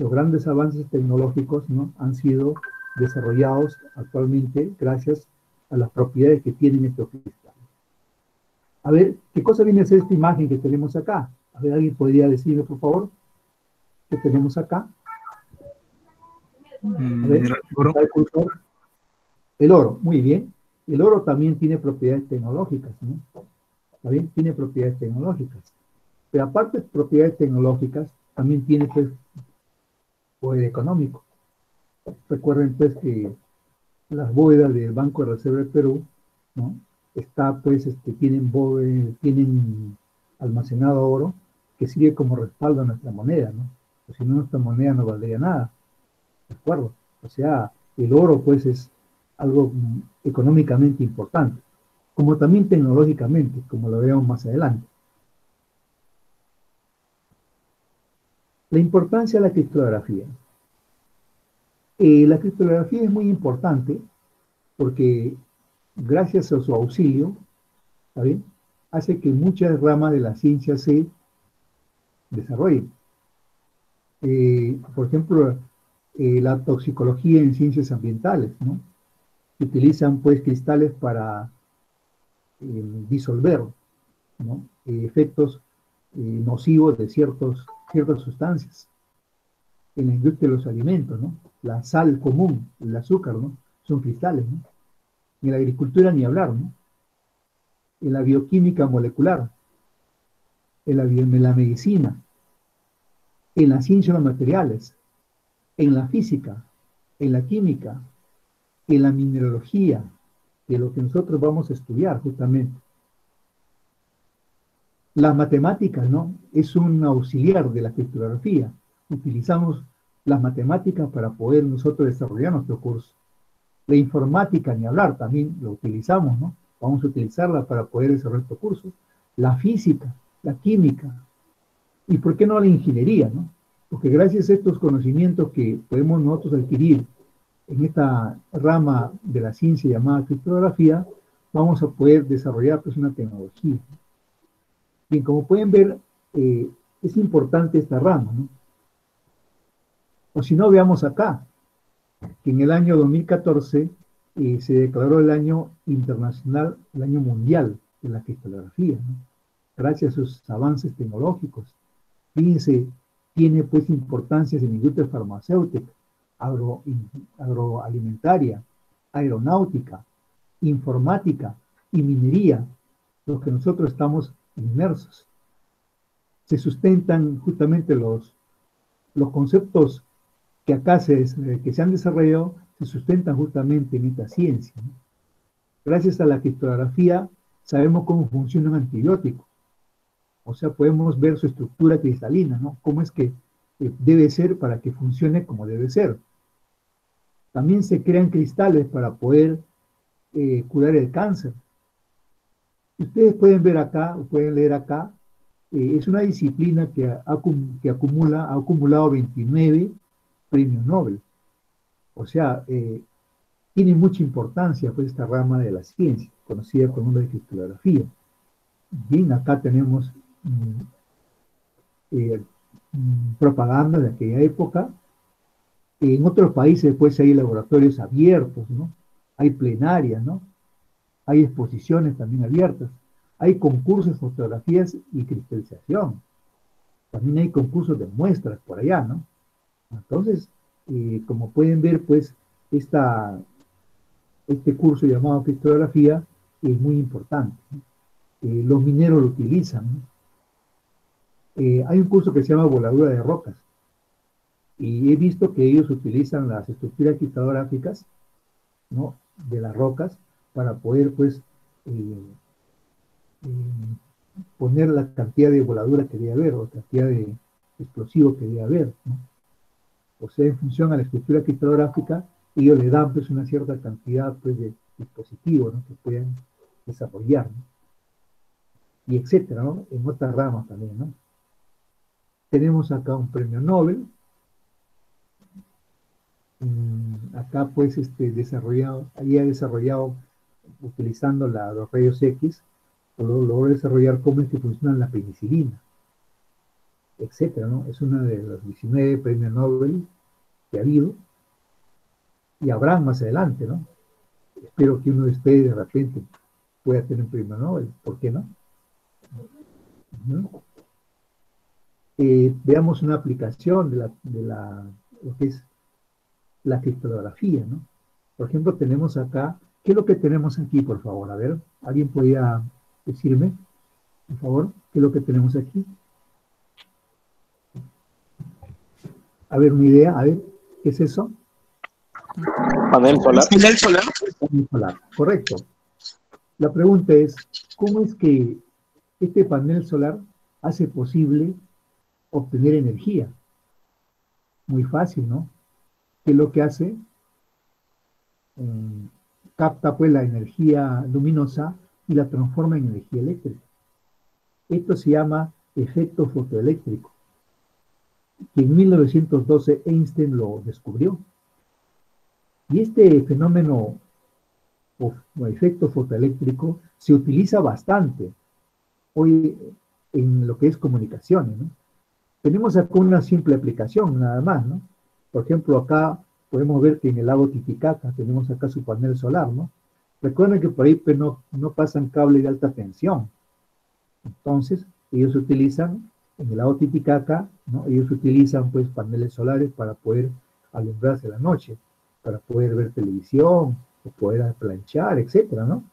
los grandes avances tecnológicos, ¿no?, han sido desarrollados actualmente gracias a las propiedades que tienen estos cristales. A ver, ¿qué cosa viene a ser esta imagen que tenemos acá? A ver, ¿alguien podría decirme, por favor, qué tenemos acá? A ver, El oro. ¿está el cursor? El oro, muy bien. El oro también tiene propiedades tecnológicas, ¿no? También tiene propiedades tecnológicas. Pero aparte de propiedades tecnológicas, también tiene, pues, poder económico. Recuerden, pues, que las bóvedas del Banco de Reserva del Perú, ¿no?, está, pues, tienen almacenado oro que sirve como respaldo a nuestra moneda, ¿no? Pues si no, nuestra moneda no valdría nada, ¿de acuerdo? O sea, el oro, pues, es algo económicamente importante, como también tecnológicamente, como lo veremos más adelante. La importancia de la criptografía. La criptografía es muy importante porque gracias a su auxilio, ¿está bien?, hace que muchas ramas de la ciencia se desarrollen. Por ejemplo, la toxicología en ciencias ambientales, ¿no? Utilizan, pues, cristales para disolver, ¿no?, efectos nocivos de ciertas sustancias. En la industria de los alimentos, ¿no?, la sal común, el azúcar, ¿no?, son cristales, ¿no? En la agricultura ni hablar, ¿no? En la bioquímica molecular, en la medicina, en la ciencia de los materiales, en la física, en la química, en la mineralogía, de lo que nosotros vamos a estudiar justamente. Las matemáticas, ¿no?, es un auxiliar de la criptografía. Utilizamos las matemáticas para poder nosotros desarrollar nuestro curso. La informática, ni hablar, también lo utilizamos, ¿no? Vamos a utilizarla para poder desarrollar nuestro curso. La física, la química, y por qué no la ingeniería, ¿no? Porque gracias a estos conocimientos que podemos nosotros adquirir en esta rama de la ciencia llamada criptografía, vamos a poder desarrollar, pues, una tecnología. Bien, como pueden ver, es importante esta rama, ¿no? O si no, veamos acá, que en el año 2014 se declaró el año internacional, el año mundial de la criptografía, ¿no?, gracias a sus avances tecnológicos. Fíjense, tiene, pues, importancias en la industria farmacéutica, agroalimentaria, aeronáutica, informática y minería, los que nosotros estamos inmersos. Se sustentan justamente los conceptos que acá que se han desarrollado, se sustentan justamente en esta ciencia, ¿no? Gracias a la criptografía sabemos cómo funciona un antibiótico. O sea, podemos ver su estructura cristalina, ¿no? Cómo es que debe ser para que funcione como debe ser. También se crean cristales para poder curar el cáncer. Ustedes pueden ver acá, o pueden leer acá, es una disciplina que ha acumulado 29 premios Nobel. O sea, tiene mucha importancia, pues, esta rama de la ciencia, conocida como nombre de criptografía. Bien, acá tenemos propaganda de aquella época. En otros países, pues, hay laboratorios abiertos, ¿no? Hay plenarias, ¿no? Hay exposiciones también abiertas. Hay concursos de fotografías y cristalización. También hay concursos de muestras por allá, ¿no? Entonces, como pueden ver, pues, este curso llamado criptografía es muy importante, ¿no? Los mineros lo utilizan, ¿no? Hay un curso que se llama voladura de rocas, y he visto que ellos utilizan las estructuras criptográficas, ¿no?, de las rocas para poder, pues, poner la cantidad de voladura que debe haber o la cantidad de explosivo que debe haber, ¿no? O sea, en función a la estructura criptográfica, ellos le dan, pues, una cierta cantidad, pues, de dispositivos, ¿no?, que pueden desarrollar, ¿no?, y etcétera, ¿no?, en otras ramas también, ¿no? Tenemos acá un premio Nobel. Acá, pues, había desarrollado, utilizando los rayos X, logró desarrollar cómo es que funciona la penicilina. etcétera, ¿no? Es uno de los 19 premios Nobel que ha habido y habrán más adelante, ¿no? Espero que uno de ustedes de repente pueda tener un premio Nobel, ¿por qué no? ¿No? Veamos una aplicación lo que es la criptografía, ¿no? Por ejemplo, tenemos acá, ¿qué es lo que tenemos aquí, por favor? A ver, ¿alguien podría decirme, por favor, qué es lo que tenemos aquí? A ver, una idea, a ver, ¿qué es eso? Panel solar. Panel solar. Panel solar, correcto. La pregunta es, ¿cómo es que este panel solar hace posible obtener energía? Muy fácil, ¿no? ¿Qué es lo que hace? Capta pues la energía luminosa y la transforma en energía eléctrica. Esto se llama efecto fotoeléctrico, que en 1912 Einstein lo descubrió. Y este fenómeno o efecto fotoeléctrico se utiliza bastante hoy en lo que es comunicaciones, ¿no? Tenemos acá una simple aplicación, nada más, ¿no? Por ejemplo, acá podemos ver que en el lago Titicaca tenemos acá su panel solar, ¿no? Recuerden que por ahí pues, no pasan cables de alta tensión. Entonces, ellos utilizan, en el lago Titicaca, ¿no? Ellos utilizan pues paneles solares para poder alumbrarse la noche, para poder ver televisión, o poder planchar, etcétera, ¿no?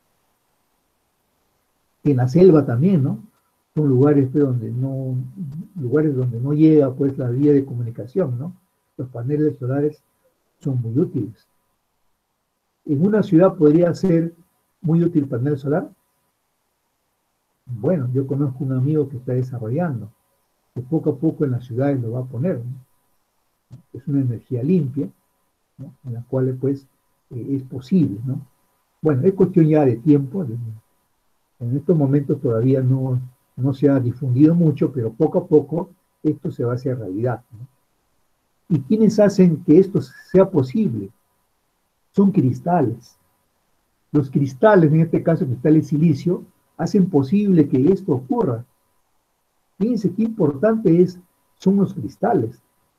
En la selva también, ¿no? Son lugares pues, lugares donde no llega pues la vía de comunicación, ¿no? Los paneles solares son muy útiles. En una ciudad podría ser muy útil panel solar. Bueno, yo conozco un amigo que está desarrollando, que poco a poco en las ciudades lo va a poner, ¿no? Es una energía limpia, ¿no? En la cual pues es posible, ¿no? Bueno, es cuestión ya de tiempo. En estos momentos todavía no se ha difundido mucho, pero poco a poco esto se va a hacer realidad, ¿no? ¿Y quiénes hacen que esto sea posible? Son cristales. Los cristales, en este caso cristales de silicio, hacen posible que esto ocurra. Fíjense qué importante son los cristales.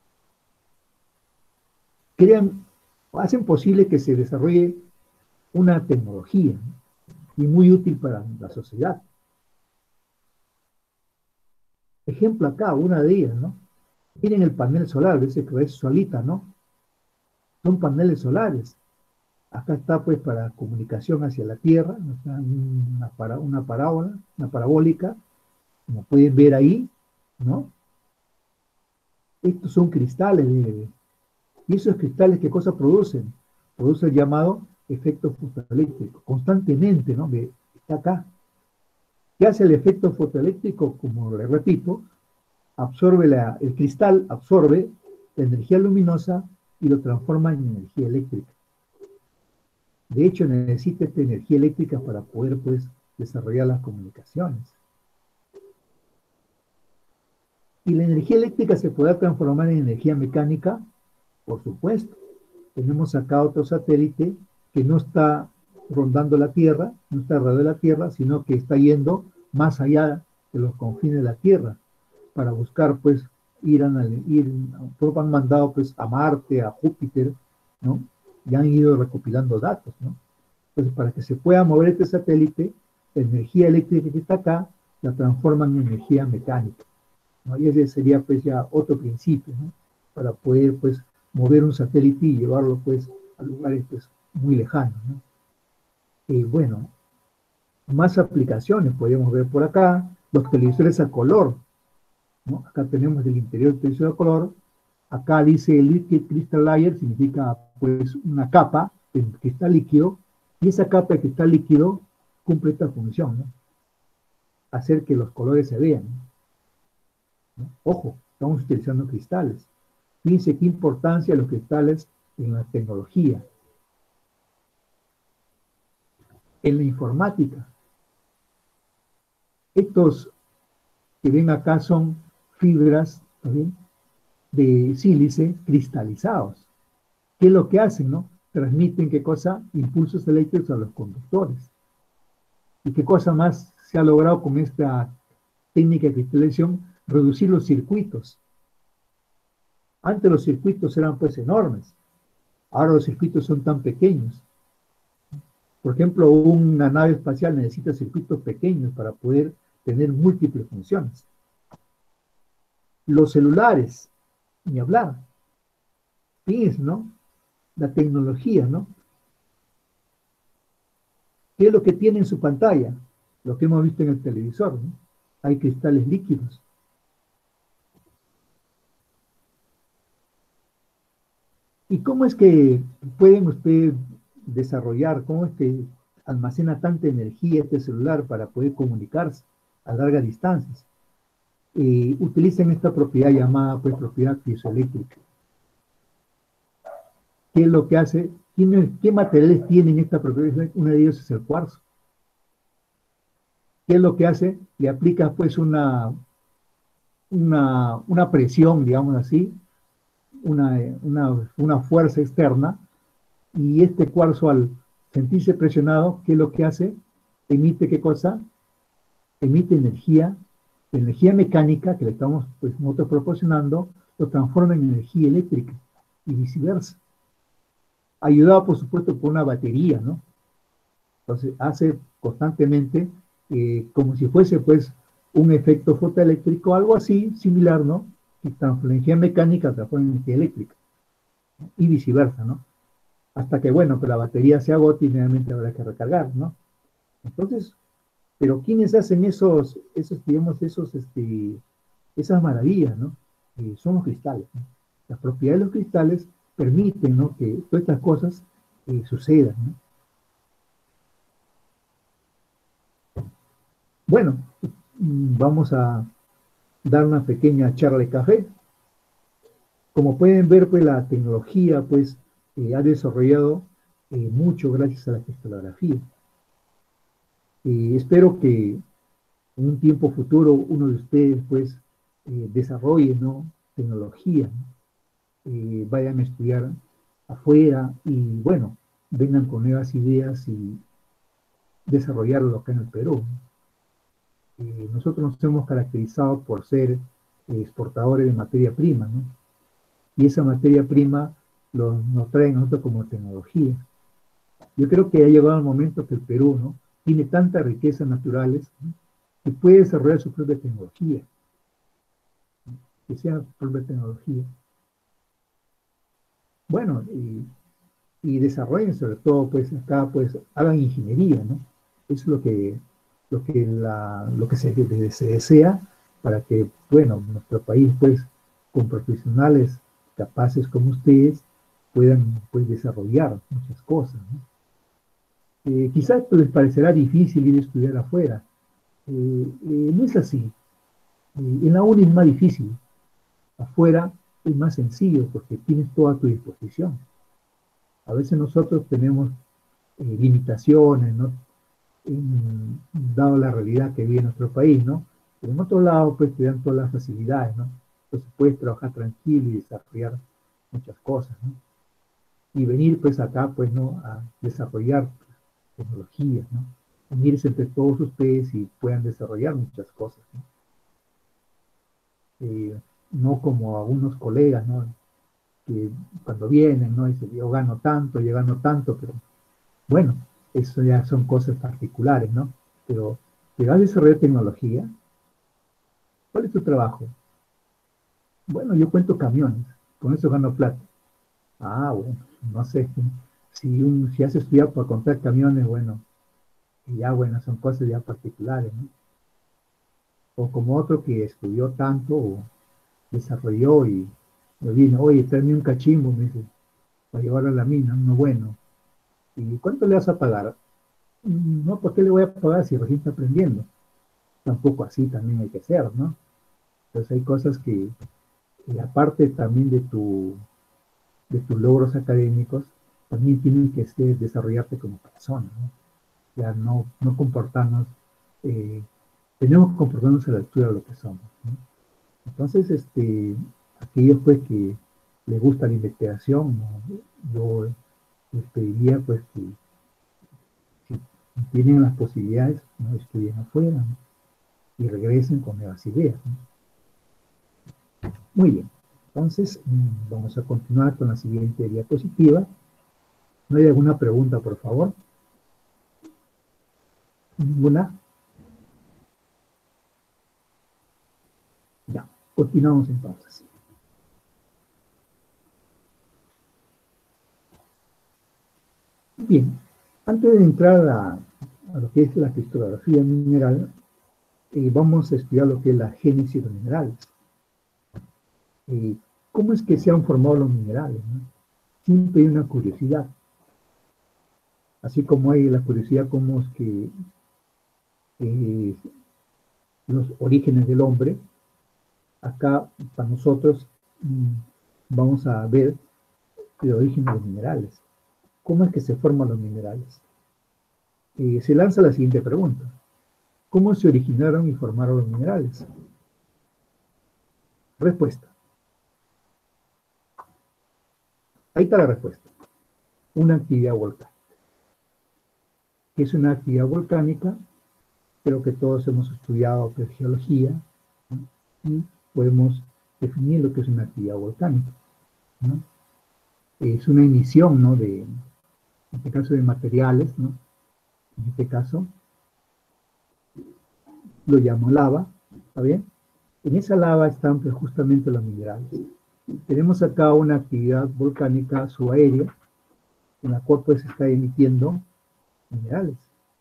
Hacen posible que se desarrolle una tecnología, ¿no? Y muy útil para la sociedad. Ejemplo acá, una de ellas, ¿no? Miren el panel solar, ese que es solita, ¿no? Son paneles solares. Acá está pues para comunicación hacia la Tierra, una parábola, una parabólica, como pueden ver ahí, ¿no? Estos son cristales, y esos cristales, ¿qué cosa producen? Produce el llamado efecto fotoeléctrico, constantemente, ¿no? Está acá. ¿Qué hace el efecto fotoeléctrico? Como le repito, el cristal absorbe la energía luminosa y lo transforma en energía eléctrica. De hecho, necesita esta energía eléctrica para poder, pues, desarrollar las comunicaciones. ¿Y la energía eléctrica se podrá transformar en energía mecánica? Por supuesto. Tenemos acá otro satélite que no está rondando la Tierra, no está alrededor de la Tierra, sino que está yendo más allá de los confines de la Tierra para buscar, pues, han mandado, pues, a Marte, a Júpiter, ¿no? Y han ido recopilando datos, ¿no? Entonces, para que se pueda mover este satélite, la energía eléctrica que está acá, la transforman en energía mecánica, ¿no? Y ese sería, pues, ya otro principio, ¿no? Para poder, pues, mover un satélite y llevarlo, pues, a lugares, pues, muy lejanos, ¿no? Bueno, más aplicaciones podemos ver por acá, los televisores a color, ¿no? Acá tenemos el interior del televisor a color, acá dice Liquid Crystal Layer, significa, pues, una capa de cristal líquido, y esa capa de cristal líquido cumple esta función, ¿no? Hacer que los colores se vean, ¿no? Ojo, estamos utilizando cristales. Fíjense qué importancia los cristales en la tecnología. En la informática. Estos que ven acá son fibras, ¿también?, de sílice cristalizados. ¿Qué es lo que hacen, no? Transmiten, ¿qué cosa? Impulsos eléctricos a los conductores. ¿Y qué cosa más se ha logrado con esta técnica de cristalización? reducir los circuitos. Antes los circuitos eran pues enormes, ahora los circuitos son tan pequeños. Por ejemplo, una nave espacial necesita circuitos pequeños para poder tener múltiples funciones. Los celulares, ni hablar. Fíjense, ¿no? La tecnología, ¿no? ¿Qué es lo que tiene en su pantalla? Lo que hemos visto en el televisor, ¿no? Hay cristales líquidos. ¿Y cómo es que pueden ustedes desarrollar, cómo es que almacena tanta energía este celular para poder comunicarse a largas distancias? Utilizan esta propiedad llamada pues propiedad piezoeléctrica. ¿Qué es lo que hace? ¿Qué materiales tienen esta propiedad? Uno de ellos es el cuarzo. ¿Qué es lo que hace? Le aplica pues una presión, digamos así, una fuerza externa, y este cuarzo al sentirse presionado, ¿qué es lo que hace? Emite, ¿qué cosa? Emite energía mecánica que le estamos pues, nosotros proporcionando, lo transforma en energía eléctrica y viceversa. Ayudado, por supuesto, por una batería, ¿no? Entonces, hace constantemente como si fuese, pues, un efecto fotoeléctrico, algo así, similar, ¿no? Y la energía mecánica transforma en energía eléctrica, ¿no? Y viceversa, ¿no? Hasta que, bueno, que la batería se agote y nuevamente habrá que recargar, ¿no? Entonces, pero ¿quiénes hacen digamos, esas maravillas, ¿no? Son los cristales, ¿no? Las propiedades de los cristales permiten, ¿no? Que todas estas cosas sucedan, ¿no? Bueno, vamos a dar una pequeña charla de café. Como pueden ver, pues la tecnología, pues, ha desarrollado mucho gracias a la cristalografía. Espero que en un tiempo futuro uno de ustedes, pues, desarrolle, ¿no? Tecnología, ¿no? Vayan a estudiar afuera y, bueno, vengan con nuevas ideas y desarrollarlo acá en el Perú. Nosotros nos hemos caracterizado por ser exportadores de materia prima, ¿no? Y esa materia prima nos trae a nosotros como tecnología. Yo creo que ha llegado el momento que el Perú, ¿no? Tiene tantas riquezas naturales, ¿no? Que puede desarrollar su propia tecnología, ¿no? Que sea su propia tecnología. Bueno, y desarrollen sobre todo, pues acá, pues hagan ingeniería, ¿no? Eso es lo que se desea para que, bueno, nuestro país, pues, con profesionales capaces como ustedes, puedan, pues, desarrollar muchas cosas, ¿no? Quizás pues, les parecerá difícil ir a estudiar afuera. No es así. En la uni es más difícil. Afuera es más sencillo porque tienes todo a tu disposición. A veces nosotros tenemos limitaciones, ¿no? Dado la realidad que vive en nuestro país, ¿no? Pero en otro lado, pues te dan todas las facilidades, ¿no? Entonces puedes trabajar tranquilo y desarrollar muchas cosas, ¿no? Y venir, pues acá, pues, ¿no? A desarrollar tecnologías, ¿no? Unirse entre todos ustedes y puedan desarrollar muchas cosas, ¿no? No como algunos colegas, ¿no? Que cuando vienen, ¿no? Dicen, yo gano tanto, pero bueno, eso ya son cosas particulares, ¿no? Pero llegar a desarrollar tecnología, ¿cuál es tu trabajo? Bueno, yo cuento camiones, con eso gano plata. Ah, bueno, no sé, si has estudiado para contar camiones, bueno, y ya, bueno, son cosas ya particulares, ¿no? O como otro que estudió tanto, o desarrolló y me vino, oye, tráeme un cachimbo, me dice, para llevarlo a la mina, no bueno. ¿Y cuánto le vas a pagar? No, ¿por qué le voy a pagar si recién está aprendiendo? Tampoco así también hay que ser, ¿no? Entonces hay cosas que aparte también de tus logros académicos, también tienen que desarrollarte como persona, ¿no? Ya no comportarnos, eh, tenemos que comportarnos a la altura de lo que somos, ¿no? Entonces, aquellos pues que les gusta la investigación, ¿no? Yo les pediría pues que si tienen las posibilidades, ¿no? Estudien afuera, ¿no? Y regresen con nuevas ideas, ¿no? Muy bien. Entonces, vamos a continuar con la siguiente diapositiva. ¿No hay alguna pregunta, por favor? ¿Ninguna? Ya, continuamos entonces. Bien, antes de entrar a lo que es la cristografía mineral, vamos a estudiar lo que es la génesis de los minerales. ¿Cómo es que se han formado los minerales, ¿no? Siempre hay una curiosidad. Así como hay la curiosidad cómo es que los orígenes del hombre, acá para nosotros vamos a ver el origen de los minerales. ¿Cómo es que se forman los minerales? Se lanza la siguiente pregunta. ¿Cómo se originaron y formaron los minerales? Respuesta. Ahí está la respuesta. Una actividad volcánica. Es una actividad volcánica, pero que todos hemos estudiado geología, ¿no? Y podemos definir lo que es una actividad volcánica, ¿no? Es una emisión, ¿no? En este caso de materiales, ¿no? En este caso lo llamo lava, ¿está bien? En esa lava están pues, justamente los minerales. Tenemos acá una actividad volcánica subaérea, en la cual pues está emitiendo minerales.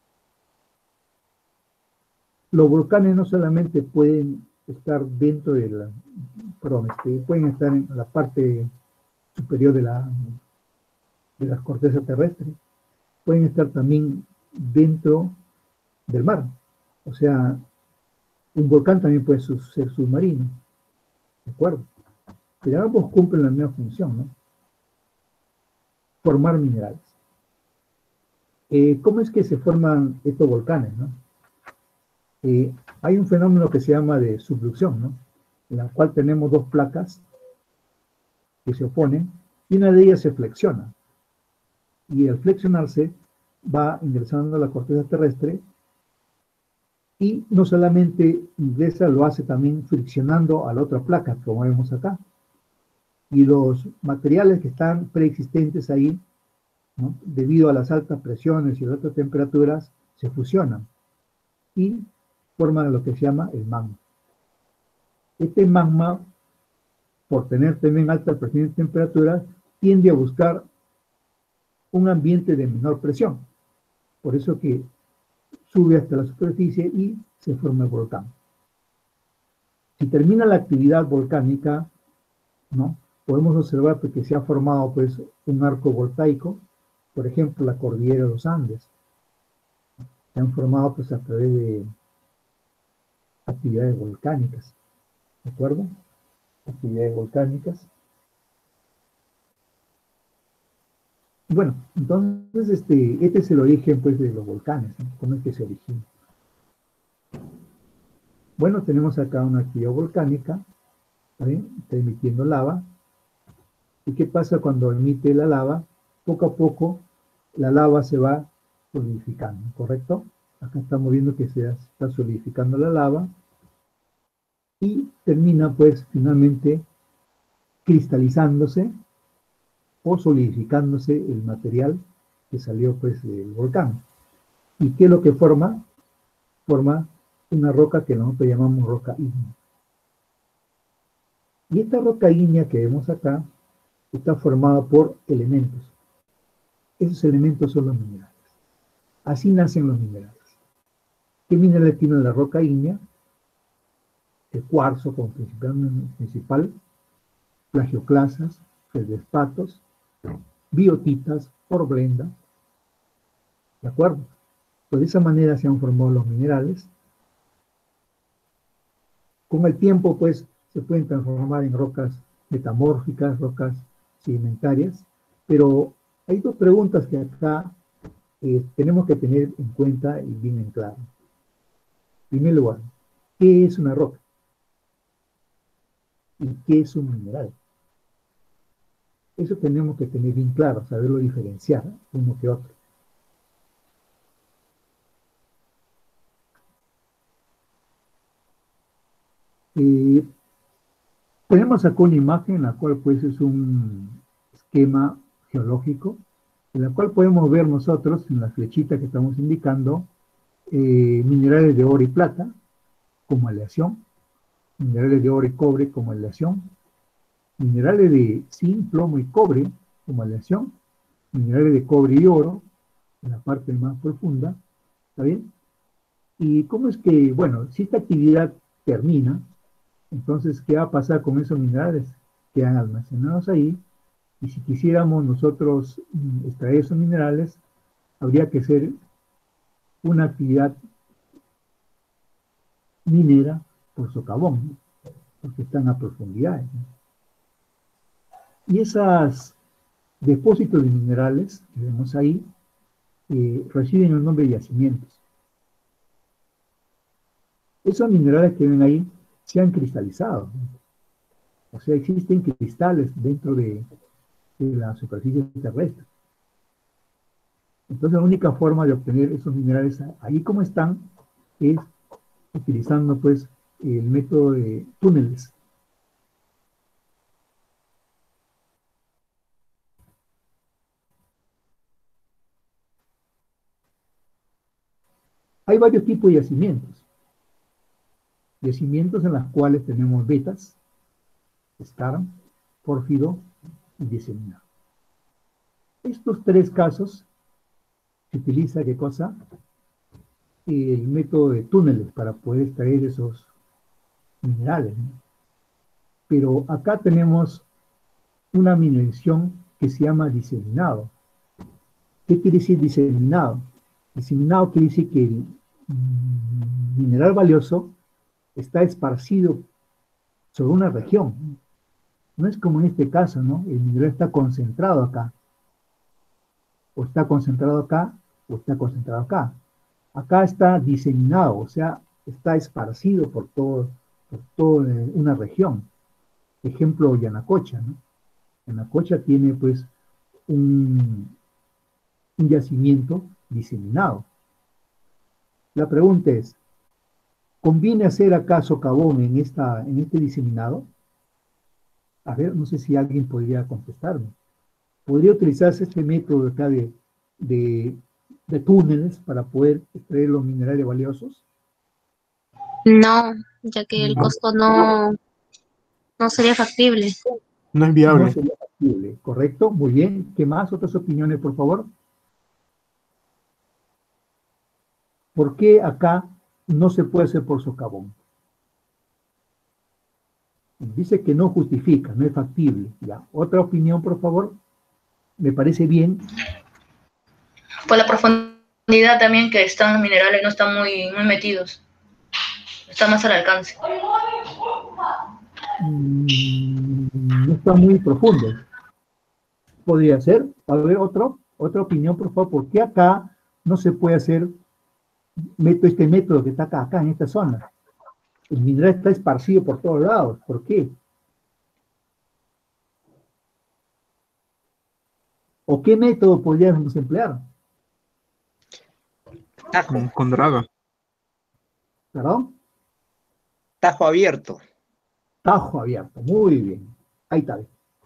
Los volcanes no solamente pueden estar dentro de la, perdón, pueden estar en la parte superior de la corteza terrestre, pueden estar también dentro del mar. O sea, un volcán también puede ser submarino, ¿de acuerdo? Pero ambos cumplen la misma función, ¿no? Formar minerales. ¿Cómo es que se forman estos volcanes, no? Hay un fenómeno que se llama de subducción, ¿no? En la cual tenemos dos placas que se oponen y una de ellas se flexiona. Y al flexionarse va ingresando a la corteza terrestre y no solamente ingresa, lo hace también friccionando a la otra placa, como vemos acá. Y los materiales que están preexistentes ahí, ¿no? Debido a las altas presiones y las altas temperaturas, se fusionan y forman lo que se llama el magma. Este magma, por tener también alta presión y temperatura, tiende a buscar un ambiente de menor presión. Por eso que sube hasta la superficie y se forma el volcán. Si termina la actividad volcánica, ¿no? Podemos observar que se ha formado pues, un arco voltaico, por ejemplo, la cordillera de los Andes. Se han formado pues, a través de actividades volcánicas, ¿de acuerdo? Actividades volcánicas. Bueno, entonces este es el origen pues, de los volcanes, ¿no? ¿Cómo es que se origina? Bueno, tenemos acá una actividad volcánica, ¿sí? Está emitiendo lava. ¿Y qué pasa cuando emite la lava? Poco a poco la lava se va solidificando, ¿correcto? Acá estamos viendo que se está solidificando la lava y termina pues finalmente cristalizándose o solidificándose el material que salió pues del volcán. ¿Y qué es lo que forma? Forma una roca que nosotros llamamos roca ígnea. Y esta roca ígnea que vemos acá está formada por elementos. Esos elementos son los minerales. Así nacen los minerales. ¿Qué minerales tiene la roca ígnea? El cuarzo como principal, plagioclasas, feldespatos, biotitas, hornblenda. ¿De acuerdo? Pues de esa manera se han formado los minerales. Con el tiempo, pues, se pueden transformar en rocas metamórficas, rocas sedimentarias, pero hay dos preguntas que acá tenemos que tener en cuenta y bien en claro. En primer lugar, ¿qué es una roca? ¿Y qué es un mineral? Eso tenemos que tener bien claro, saberlo diferenciar uno que otro. Tenemos acá una imagen en la cual pues es un esquema geológico, en la cual podemos ver nosotros, en la flechita que estamos indicando, minerales de oro y plata como aleación, minerales de oro y cobre como aleación, minerales de zinc, plomo y cobre como aleación, minerales de cobre y oro en la parte más profunda, ¿está bien? ¿Y cómo es que, bueno, si esta actividad termina, entonces, ¿qué va a pasar con esos minerales? Quedan almacenados ahí, y si quisiéramos nosotros extraer esos minerales, habría que hacer una actividad minera por socavón, ¿no? Porque están a profundidades, ¿no? Y esos depósitos de minerales que vemos ahí reciben el nombre de yacimientos. Esos minerales que ven ahí se han cristalizado, ¿no? O sea, existen cristales dentro de la superficie terrestre. Entonces, la única forma de obtener esos minerales ahí como están es utilizando, pues, el método de túneles. Hay varios tipos de yacimientos. Yacimientos en los cuales tenemos vetas, skarn, pórfido y diseminado. Estos tres casos se utiliza, ¿qué cosa? El método de túneles para poder extraer esos minerales, ¿no? Pero acá tenemos una mineralización que se llama diseminado. ¿Qué quiere decir diseminado? Diseminado quiere decir que el mineral valioso está esparcido sobre una región. No es como en este caso, ¿no? El mineral está concentrado acá. O está concentrado acá, o está concentrado acá. Acá está diseminado, o sea, está esparcido por toda una región. Ejemplo, Yanacocha, ¿no? Yanacocha tiene, pues, un yacimiento diseminado. La pregunta es, ¿conviene hacer acá socavón en este diseminado? A ver, no sé si alguien podría contestarme. ¿Podría utilizarse este método acá de túneles para poder extraer los minerales valiosos? No, ya que el No, costo no sería factible. No es no viable. sería factible, ¿correcto? Muy bien. ¿Qué más? ¿Otras opiniones, por favor? ¿Por qué acá no se puede hacer por socavón? Dice que no justifica, no es factible. Ya. ¿Otra opinión, por favor? Me parece bien. Por la profundidad también que están los minerales, no están muy metidos. Está más al alcance. No está muy profundo. Podría ser. A ver, otra opinión, por favor. ¿Por qué acá no se puede hacer este método que está acá en esta zona? El mineral está esparcido por todos lados. ¿Por qué? ¿O qué método podríamos emplear? Tajo, Con draga. ¿Perdón? tajo abierto. Tajo abierto. Muy bien. Ahí está.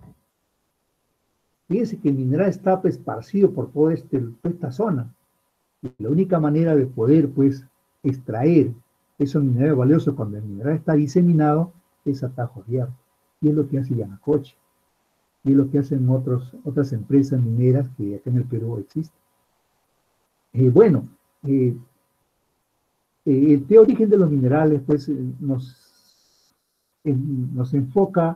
Fíjense que el mineral está esparcido por toda esta zona. Y la única manera de poder, pues, extraer esos minerales valiosos cuando el mineral está diseminado es a tajo abierto. Y es lo que hace Yanacocha. Y es lo que hacen otras empresas mineras que acá en el Perú existen. Bueno, el origen de los minerales, pues, nos enfoca,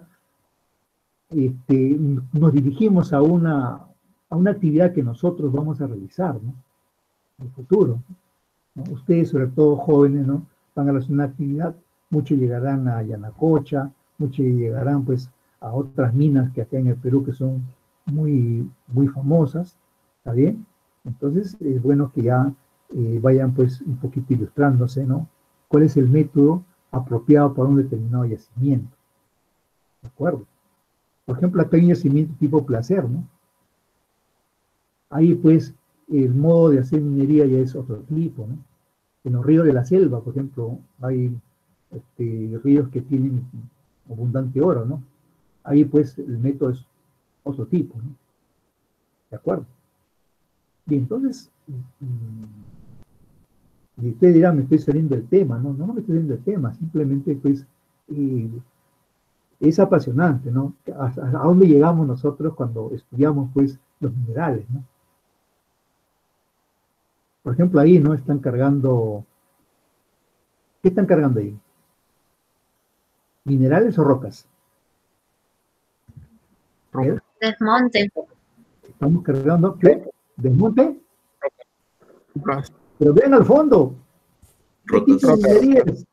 nos dirigimos a una actividad que nosotros vamos a realizar, ¿no? En el futuro, ¿no? Ustedes, sobre todo jóvenes, ¿no? Van a realizar una actividad, muchos llegarán a Yanacocha, muchos llegarán, pues, a otras minas que acá en el Perú que son muy, muy famosas, ¿está bien? Entonces, es bueno que ya vayan, pues, un poquito ilustrándose, ¿no? ¿Cuál es el método apropiado para un determinado yacimiento? ¿De acuerdo? Por ejemplo, acá hay un yacimiento tipo placer, ¿no? Ahí, pues, el modo de hacer minería ya es otro tipo, ¿no? En los ríos de la selva, por ejemplo, hay ríos que tienen abundante oro, ¿no? Ahí pues el método es otro tipo, ¿no? ¿De acuerdo? Y entonces, y usted dirá, me estoy saliendo del tema, ¿no? No me estoy saliendo del tema, simplemente pues es apasionante, ¿no? ¿A dónde llegamos nosotros cuando estudiamos pues los minerales, ¿no? Por ejemplo, ahí, ¿no? Están cargando, ¿qué están cargando ahí? ¿Minerales o rocas? ¿Eh? Desmonte. Estamos cargando, ¿qué? ¿Desmonte? Rocas. Pero vean al fondo. ¿Qué tipo de minería es?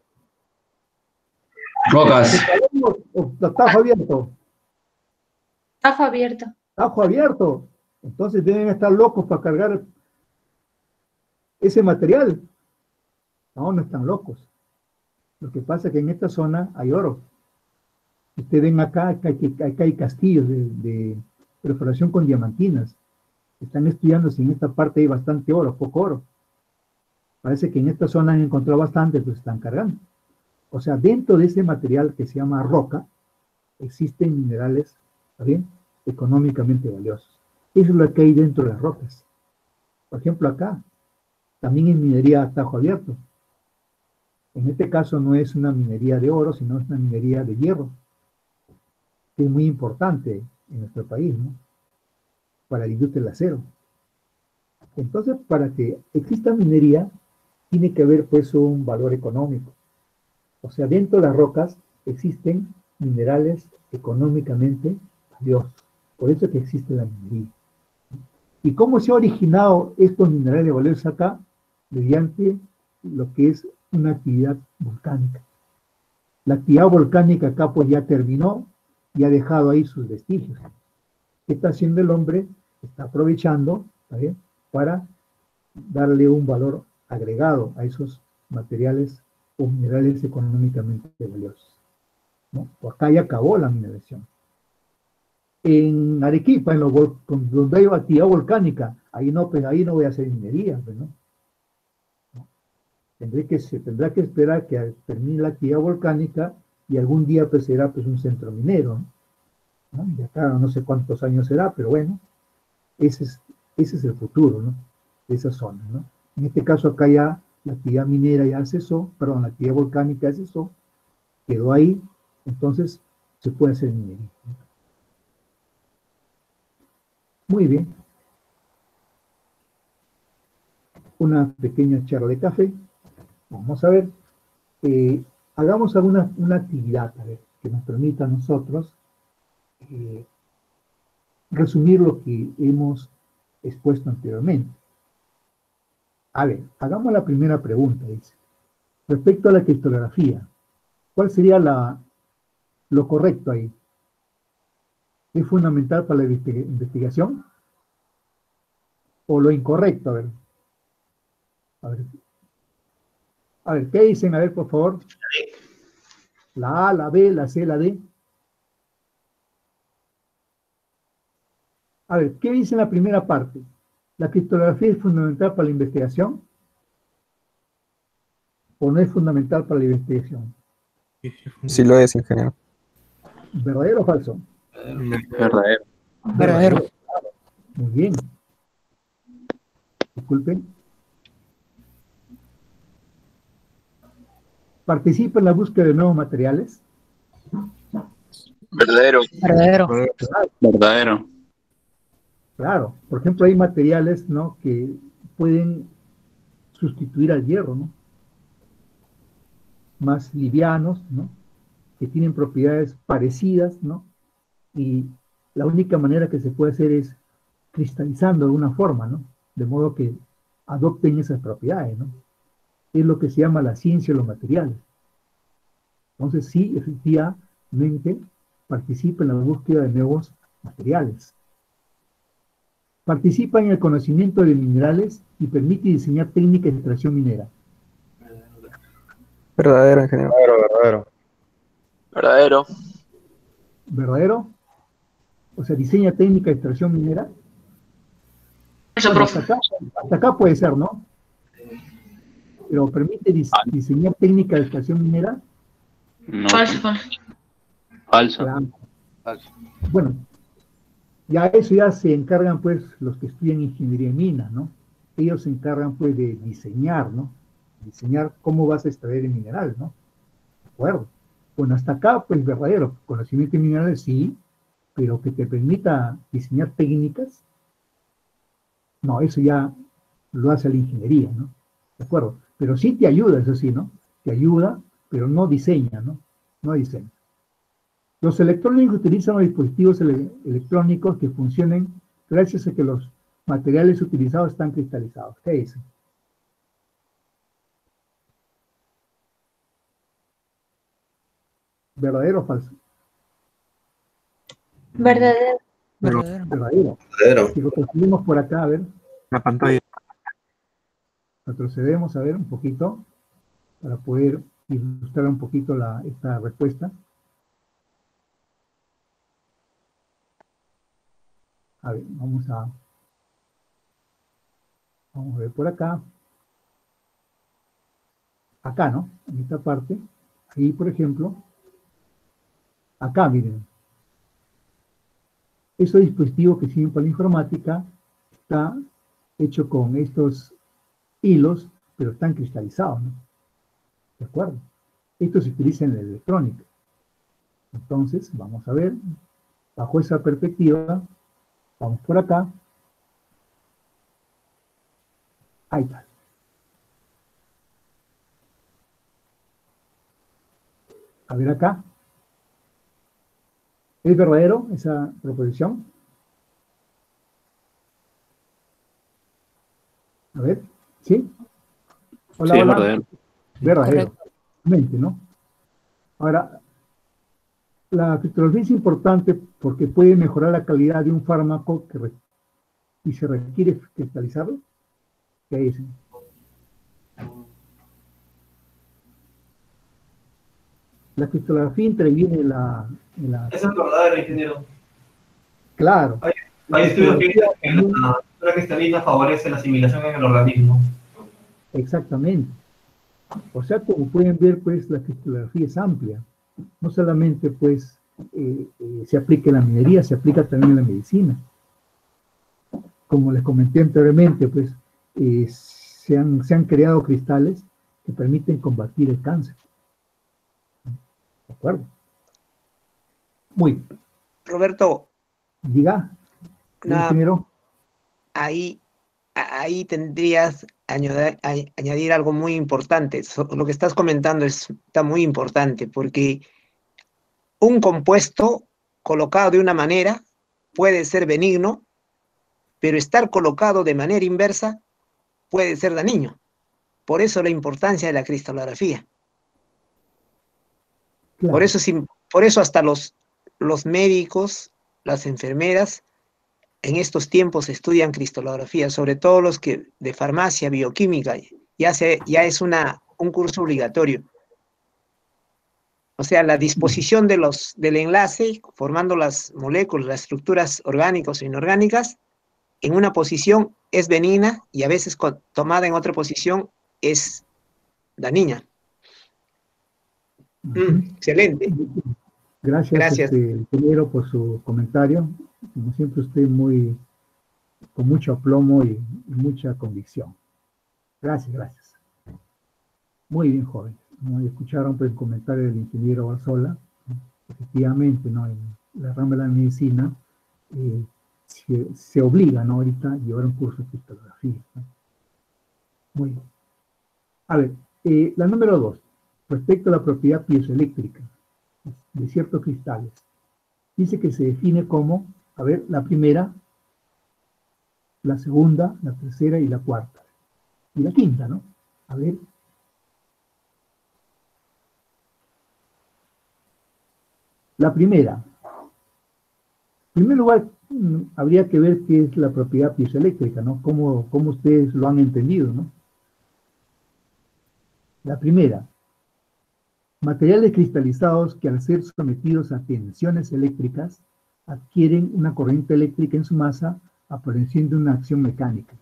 Rocas. ¿O tajo abierto? Tajo abierto. Tajo abierto. Entonces deben estar locos para cargar ese material. No, no están locos. Lo que pasa es que en esta zona hay oro. Ustedes ven acá hay castillos de perforación con diamantinas. Están estudiando si en esta parte hay bastante oro, poco oro. Parece que en esta zona han encontrado bastante, pues están cargando. O sea, dentro de ese material que se llama roca, existen minerales, ¿está bien?, económicamente valiosos. Eso es lo que hay dentro de las rocas. Por ejemplo, acá, también en minería a tajo abierto. En este caso no es una minería de oro, sino es una minería de hierro, que es muy importante en nuestro país, ¿no? Para la industria del acero. Entonces, para que exista minería, tiene que haber pues un valor económico. O sea, dentro de las rocas existen minerales económicamente valiosos. Por eso es que existe la minería. ¿Y cómo se ha originado estos minerales valiosos acá? Mediante lo que es una actividad volcánica. La actividad volcánica acá pues ya terminó y ha dejado ahí sus vestigios. ¿Qué está haciendo el hombre? Está aprovechando, ¿está bien?, para darle un valor agregado a esos materiales o minerales económicamente valiosos, ¿no? Por acá ya acabó la mineración. En Arequipa, donde hay actividad volcánica, ahí no voy a hacer minería, pues, ¿no? Se tendrá que esperar que termine la actividad volcánica y algún día pues será pues un centro minero, ¿no? Y acá no sé cuántos años será, pero bueno, ese es el futuro, ¿no?, de esa zona, ¿no? En este caso acá ya la actividad minera ya cesó, perdón, la actividad volcánica ya cesó, quedó ahí, entonces se puede hacer minería. Muy bien. Una pequeña charla de café. Vamos a ver. Hagamos una actividad, a ver, que nos permita a nosotros resumir lo que hemos expuesto anteriormente. A ver, hagamos la primera pregunta, dice. Respecto a la criptografía, ¿cuál sería lo correcto ahí? ¿Es fundamental para la investigación? ¿O lo incorrecto? A ver, ¿qué dicen? A ver, por favor. La A, la B, la C, la D. A ver, ¿qué dice en la primera parte? ¿La criptografía es fundamental para la investigación? ¿O no es fundamental para la investigación? Sí lo es, ingeniero. ¿Verdadero o falso? Verdadero. Verdadero. Muy bien. Disculpen. ¿Participa en la búsqueda de nuevos materiales? Verdadero. Verdadero. Verdadero. Claro. Por ejemplo, hay materiales, ¿no?, que pueden sustituir al hierro, ¿no?, más livianos, ¿no?, que tienen propiedades parecidas, ¿no?, y la única manera que se puede hacer es cristalizando de una forma, ¿no?, de modo que adopten esas propiedades, ¿no? Es lo que se llama la ciencia de los materiales. Entonces, sí, efectivamente, participa en la búsqueda de nuevos materiales. Participa en el conocimiento de minerales y permite diseñar técnicas de extracción minera. Verdadero, ingeniero. Verdadero. Verdadero. ¿Verdadero? O sea, diseña técnicas de extracción minera. Eso, Bueno, profe. hasta acá puede ser, ¿no? Pero permite diseñar técnicas de extracción minera. No. Falso, falso. Falso. Claro. Falso. Bueno, ya eso ya se encargan pues los que estudian ingeniería en minas, ¿no? Ellos se encargan pues de diseñar, ¿no? Diseñar cómo vas a extraer el mineral, ¿no? De acuerdo. Bueno, hasta acá pues verdadero, conocimiento de minerales sí, pero que te permita diseñar técnicas, no, eso ya lo hace la ingeniería, ¿no? De acuerdo. Pero sí te ayuda, eso sí, ¿no? Te ayuda, pero no diseña, ¿no? No diseña. Los electrónicos utilizan los dispositivos electrónicos que funcionen gracias a que los materiales utilizados están cristalizados. ¿Qué dicen? ¿Verdadero o falso? Verdadero. Verdadero. Verdadero. Verdadero. Si lo construimos por acá, a ver, La pantalla. retrocedemos a ver un poquito para poder ilustrar un poquito esta respuesta. A ver, vamos a ver por acá. Acá, ¿no? En esta parte. Ahí, por ejemplo. Acá, miren. Este dispositivo que sirve para la informática está hecho con estos hilos, pero están cristalizados, ¿no? ¿De acuerdo? Esto se utiliza en la electrónica. Entonces, vamos a ver, bajo esa perspectiva, vamos por acá. Ahí está. A ver acá. ¿Es verdadero esa proposición? A ver, ¿sí? Hola, Sí, es hola. verdadero. Verdadero. Mente, ¿no? Ahora, la criptografía es importante porque puede mejorar la calidad de un fármaco y se requiere cristalizarlo. ¿Qué dicen? La criptografía interviene en la... Eso es verdadero, ingeniero. Claro. Hay estudios que dicen que la estructura cristalina favorece la asimilación en el organismo. Exactamente. O sea, como pueden ver, pues la criptografía es amplia. No solamente, pues, se aplica en la minería, se aplica también en la medicina. Como les comenté anteriormente, pues, se han creado cristales que permiten combatir el cáncer. ¿De acuerdo? Muy bien. Roberto, Diga, ingeniero. ahí tendrías añadir algo muy importante. Lo que estás comentando está muy importante, porque un compuesto colocado de una manera puede ser benigno, pero estar colocado de manera inversa puede ser dañino. Por eso la importancia de la cristalografía. Claro. Por eso hasta los médicos, las enfermeras, en estos tiempos estudian cristalografía, sobre todo los que de farmacia, bioquímica, ya es un curso obligatorio. O sea, la disposición del enlace, formando las moléculas, las estructuras orgánicas o inorgánicas, en una posición es benigna y a veces tomada en otra posición es dañina. Excelente. Gracias. Ingeniero, por su comentario. Como siempre, usted con mucho aplomo y mucha convicción. Gracias. Muy bien, joven. ¿No? Escucharon pues, el comentario del ingeniero Barzola. Efectivamente, ¿no? En la rama de la medicina se obliga, ¿no? Ahorita a llevar un curso de criptografía, ¿no? Muy bien. A ver, la número 2. Respecto a la propiedad piezoeléctrica de ciertos cristales. Dice que se define como, a ver, la primera, la segunda, la tercera y la cuarta. Y la quinta, ¿no? A ver. La primera. En primer lugar, habría que ver qué es la propiedad piezoeléctrica, ¿no? Cómo ustedes lo han entendido, ¿no? La primera. Materiales cristalizados que al ser sometidos a tensiones eléctricas adquieren una corriente eléctrica en su masa apareciendo una acción mecánica.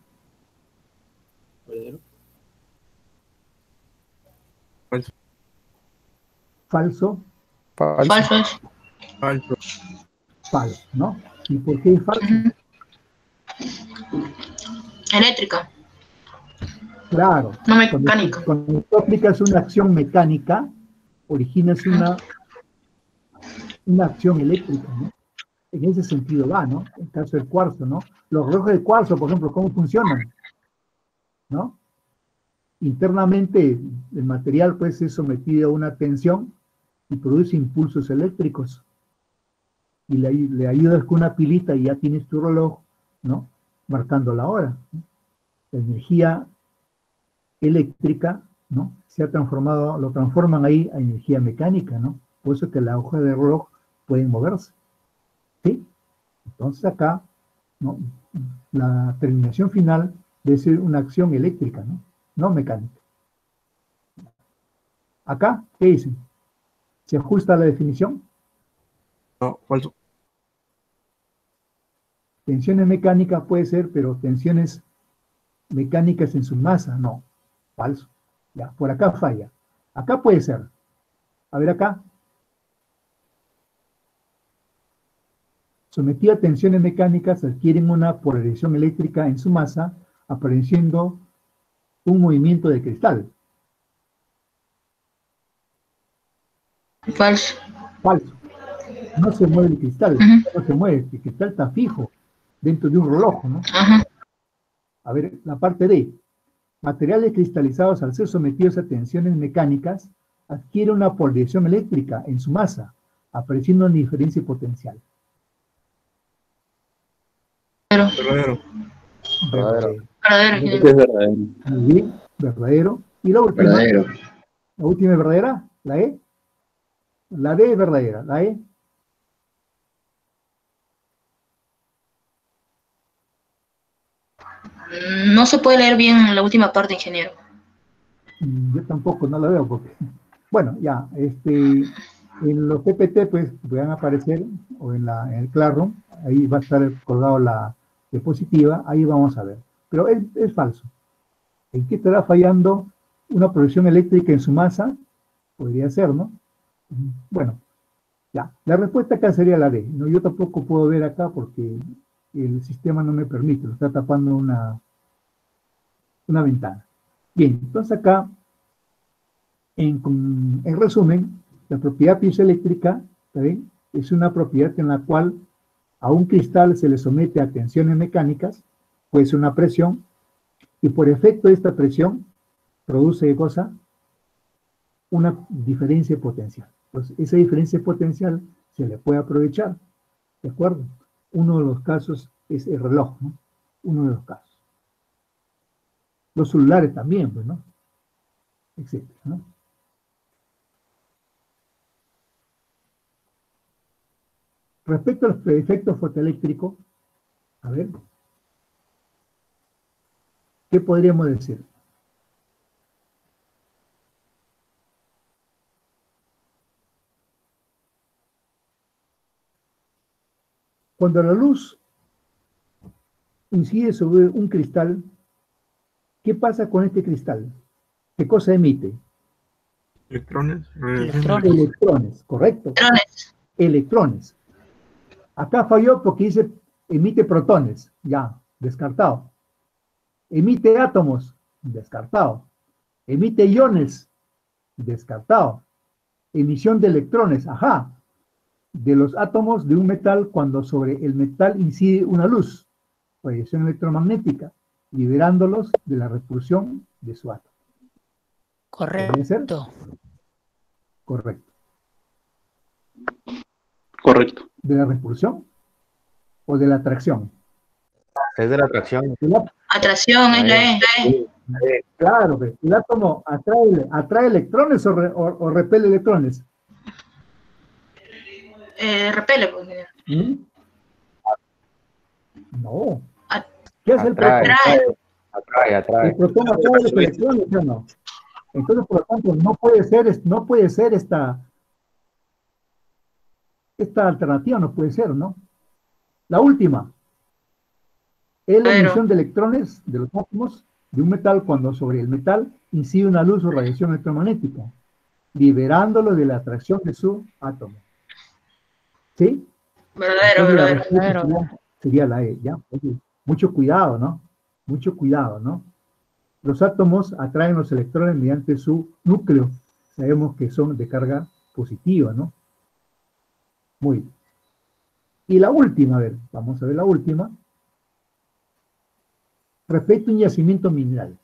Falso. Falso. Falso es. Falso. Falso, ¿no? ¿Y por qué es falso? Eléctrica, Claro. no mecánica. Cuando tú aplicas una acción mecánica, originas una acción eléctrica, ¿no? En ese sentido va, ¿no? En el caso del cuarzo, ¿no? Los relojes de cuarzo, por ejemplo, ¿cómo funcionan? ¿No? Internamente el material pues es sometido a una tensión y produce impulsos eléctricos. Y le ayudas con una pilita y ya tienes tu reloj, ¿no? Marcando la hora, ¿no? La energía eléctrica, ¿no? Se ha transformado, lo transforman ahí a energía mecánica, ¿no? Por eso que la hoja de reloj pueden moverse, ¿sí? Entonces acá, ¿no? La terminación final debe ser una acción eléctrica, ¿no? No mecánica. Acá, ¿qué dicen? ¿Se ajusta a la definición? No, falso. Tensiones mecánicas puede ser, pero tensiones mecánicas en su masa, no. Falso. Ya, por acá falla. Acá puede ser. A ver acá. Sometido a tensiones mecánicas, adquieren una polarización eléctrica en su masa, apareciendo un movimiento de cristal. Falso. Falso. No se mueve el cristal. Ujú. No se mueve. El cristal está fijo dentro de un reloj, ¿no? Ajá. A ver, la parte D. Materiales cristalizados al ser sometidos a tensiones mecánicas adquieren una polarización eléctrica en su masa, apareciendo una diferencia potencial. Pero, Verdadero. Verdadero. verdadero, Este es verdadero. Muy bien, verdadero. Y la última. Verdadero. La última es verdadera, la E. La D es verdadera, la E. no se puede leer bien la última parte, ingeniero. Yo tampoco no la veo porque, bueno, ya, en los PPT pues van a aparecer, o en el Classroom, ahí va a estar colgado la diapositiva, ahí vamos a ver. Pero es falso. ¿En qué estará fallando una producción eléctrica en su masa? Podría ser, ¿no? Bueno, ya. La respuesta acá sería la D. No, yo tampoco puedo ver acá porque el sistema no me permite, lo está tapando una ventana. Bien, entonces acá, en resumen, la propiedad piezoeléctrica, ¿saben? Es una propiedad en la cual a un cristal se le somete a tensiones mecánicas, puede ser una presión, y por efecto de esta presión produce, ¿qué cosa? Una diferencia potencial. Pues esa diferencia potencial se le puede aprovechar, ¿de acuerdo? Uno de los casos es el reloj, ¿no? Uno de los casos. Los celulares también, pues, ¿no? Etcétera, ¿no? Respecto a los efectos fotoeléctricos, a ver, ¿qué podríamos decir? Cuando la luz incide sobre un cristal, ¿qué pasa con este cristal? ¿Qué cosa emite? Electrones. Electrones, ¿correcto? Electrones. Electrones. Acá falló porque dice emite protones, ya, descartado. Emite átomos, descartado. Emite iones, descartado. Emisión de electrones, ajá, de los átomos de un metal cuando sobre el metal incide una luz, radiación electromagnética, liberándolos de la repulsión de su átomo. ¿Podría ser? Correcto. Correcto. ¿De la repulsión o de la atracción? Es de la atracción. De la Atracción es la E. Claro, el átomo atrae electrones o repele electrones. Repele, pues, ingeniero. ¿Mm? No. ¿Qué hace el Atrae. protón? Atrae. El protón atrae los electrones, ¿o no? Entonces, por lo tanto, no puede ser esta alternativa, no puede ser, ¿no? La última es la emisión de electrones de los átomos de un metal cuando sobre el metal incide una luz o radiación electromagnética, liberándolo de la atracción de su átomo. ¿Sí? Verdadero, Entonces, la verdadero. respuesta sería la E, ¿ya? Oye, mucho cuidado, ¿no? Mucho cuidado, ¿no? Los átomos atraen los electrones mediante su núcleo. Sabemos que son de carga positiva, ¿no? Muy bien. Y la última, a ver, vamos a ver la última. Respecto a un yacimiento mineral.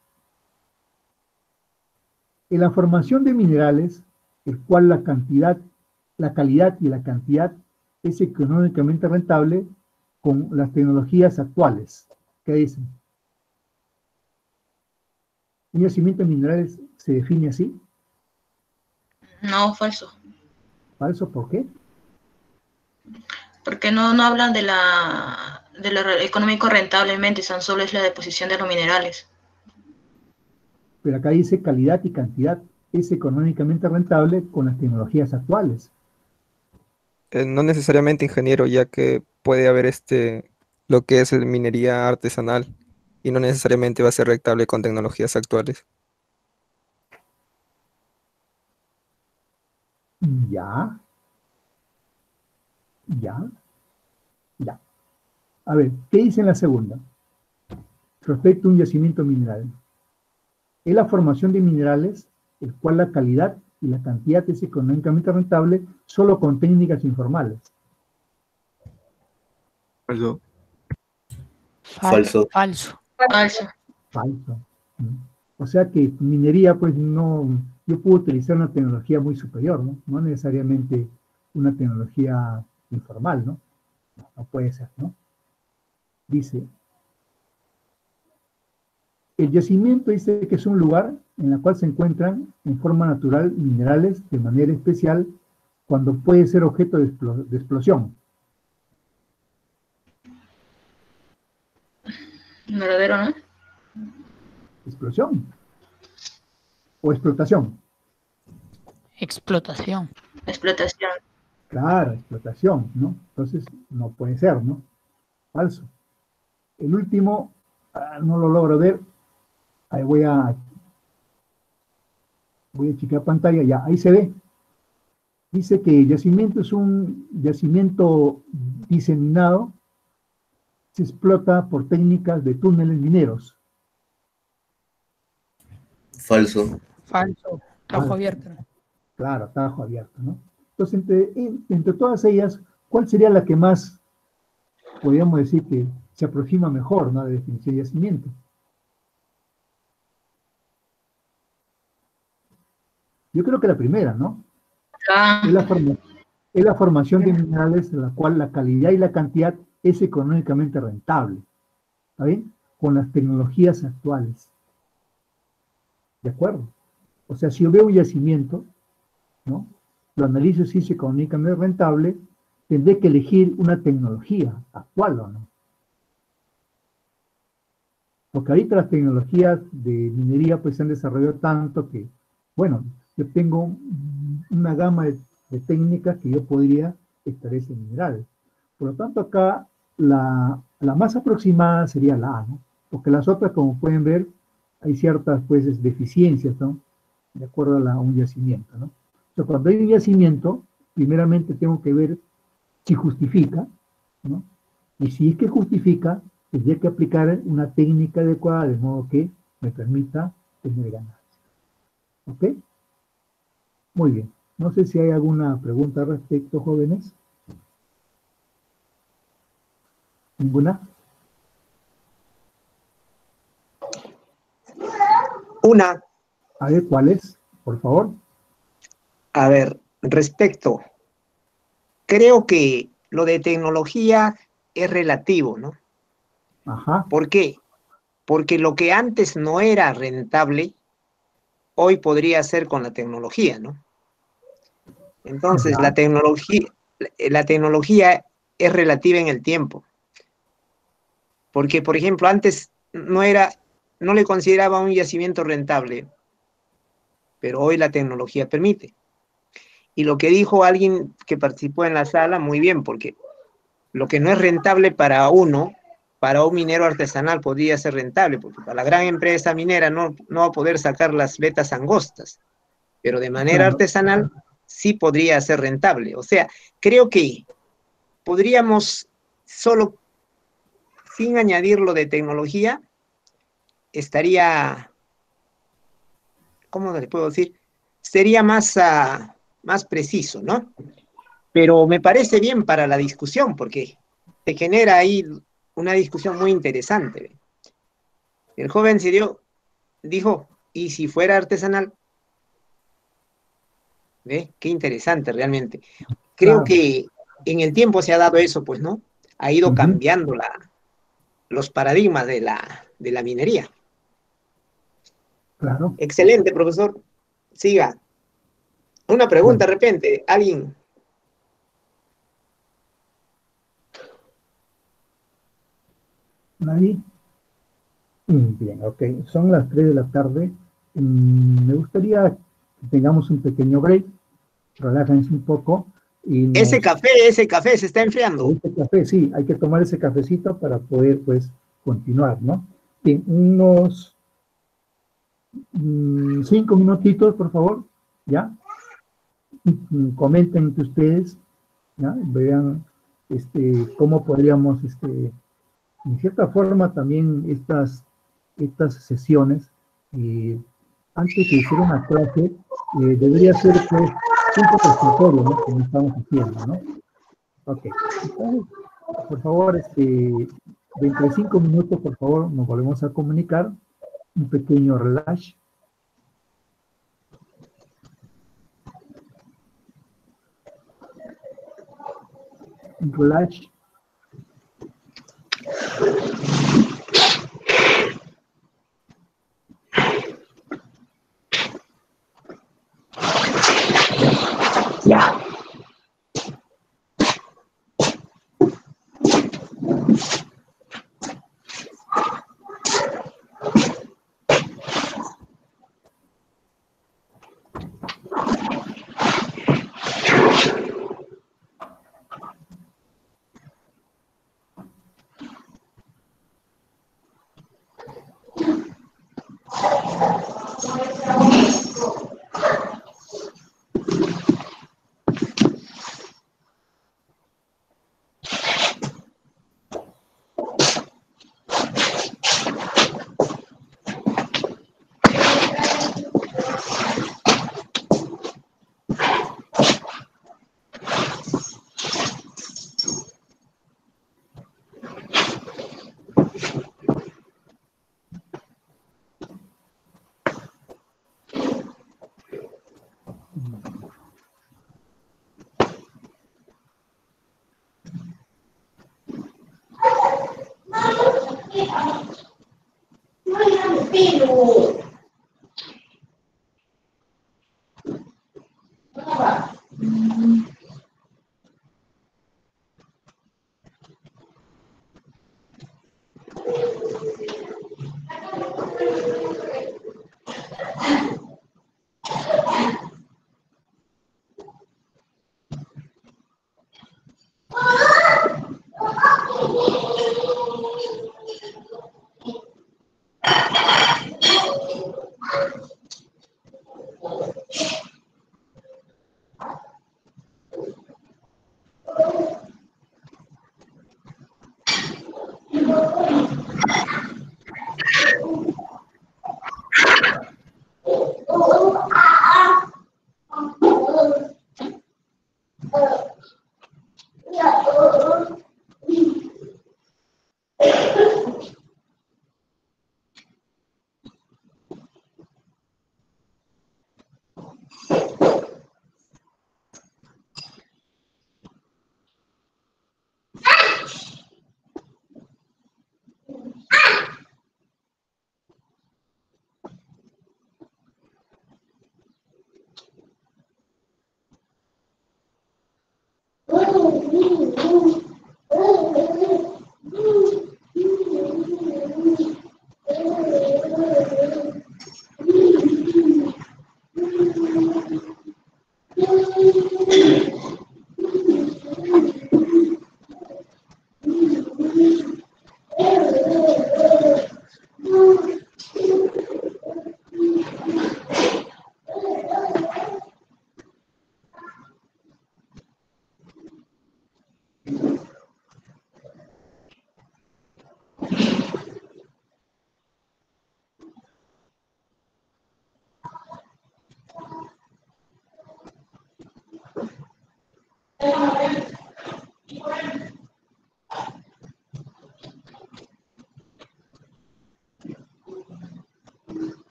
En la formación de minerales, el cual la calidad y la cantidad es económicamente rentable con las tecnologías actuales. ¿Qué dicen? ¿Un yacimiento de minerales se define así? No, falso. ¿Falso? ¿Por qué? Porque no hablan de lo económico rentablemente, tan solo es la deposición de los minerales. Pero acá dice calidad y cantidad es económicamente rentable con las tecnologías actuales. No necesariamente ingeniero, ya que puede haber lo que es minería artesanal y no necesariamente va a ser rentable con tecnologías actuales. Ya, ya, ya. A ver, ¿qué dice en la segunda? Respecto a un yacimiento mineral. Es la formación de minerales, el cual la calidad y la cantidad es económicamente rentable solo con técnicas informales. Falso. Falso. Falso. Falso. Falso. O sea que minería, pues no, yo puedo utilizar una tecnología muy superior, ¿no? No necesariamente una tecnología informal, ¿no? No puede ser, ¿no? Dice, el yacimiento dice que es un lugar en el cual se encuentran en forma natural minerales de manera especial cuando puede ser objeto de explosión. Verdadero, ¿no? ¿Explosión? ¿O explotación? Explotación. Explotación. Claro, explotación, ¿no? Entonces, no puede ser, ¿no? Falso. El último, no lo logro ver. Ahí voy a chequear pantalla, ya, ahí se ve. Dice que el yacimiento es un yacimiento diseminado, se explota por técnicas de túneles mineros. Falso. Falso. Tajo abierto. Claro, tajo abierto, ¿no? Entonces, entre todas ellas, ¿cuál sería la que más, podríamos decir, que se aproxima mejor, ¿no?, de definición de yacimiento? Yo creo que la primera, ¿no? Ah, Es la formación de minerales en la cual la calidad y la cantidad es económicamente rentable. ¿Está bien? Con las tecnologías actuales. ¿De acuerdo? O sea, si yo veo un yacimiento, ¿no?, lo analizo si es económicamente rentable, tendré que elegir una tecnología actual o no. Porque ahorita las tecnologías de minería pues se han desarrollado tanto que, bueno, yo tengo una gama de técnicas que yo podría extraer ese mineral. Por lo tanto, acá la más aproximada sería la A, ¿no? Porque las otras, como pueden ver, hay ciertas pues deficiencias, ¿no?, de acuerdo a un yacimiento, ¿no? O sea, cuando hay un yacimiento, primeramente tengo que ver si justifica, ¿no? Y si es que justifica, tendría que aplicar una técnica adecuada de modo que me permita tener ganancias. ¿Ok? Muy bien. No sé si hay alguna pregunta al respecto, jóvenes. ¿Ninguna? Una, A ver, ¿cuál es? Por favor. a ver, respecto, creo que lo de tecnología es relativo, ¿no? Ajá. ¿Por qué? Porque lo que antes no era rentable, hoy podría ser con la tecnología, ¿no? Entonces, Ya. la tecnología es relativa en el tiempo. Porque, por ejemplo, antes no le consideraba un yacimiento rentable, pero hoy la tecnología permite. Y lo que dijo alguien que participó en la sala, muy bien, porque lo que no es rentable para uno, para un minero artesanal podría ser rentable, porque para la gran empresa minera no va a poder sacar las vetas angostas, pero de manera Claro. artesanal sí podría ser rentable. O sea, creo que podríamos solo, sin añadirlo de tecnología, estaría, ¿cómo le puedo decir? Sería más, más preciso, ¿no? Pero me parece bien para la discusión, porque se genera ahí una discusión muy interesante. El joven dijo, ¿y si fuera artesanal? ¿Ve? Qué interesante realmente. Creo Claro. que en el tiempo se ha dado eso, pues, ¿no? Ha ido cambiando los paradigmas de la minería. Claro. Excelente, profesor. Siga. Una pregunta de repente, alguien. ¿Nadie? Bien, ok. Son las 3 de la tarde. Me gustaría que tengamos un pequeño break. Relájense un poco. Y Ese café se está enfriando. Este café, sí, hay que tomar ese cafecito para poder, pues, continuar, ¿no? Bien, unos 5 minutitos, por favor, ¿ya? Comenten entre ustedes, ¿ya? Vean cómo podríamos, en cierta forma también estas sesiones, antes de hacer una clase, debería ser, pues, un consultorio, ¿no? Como estamos haciendo, ¿no? Ok. Entonces, por favor, de entre 5 minutos, por favor, nos volvemos a comunicar. Un pequeño relax. Un relax. Ya.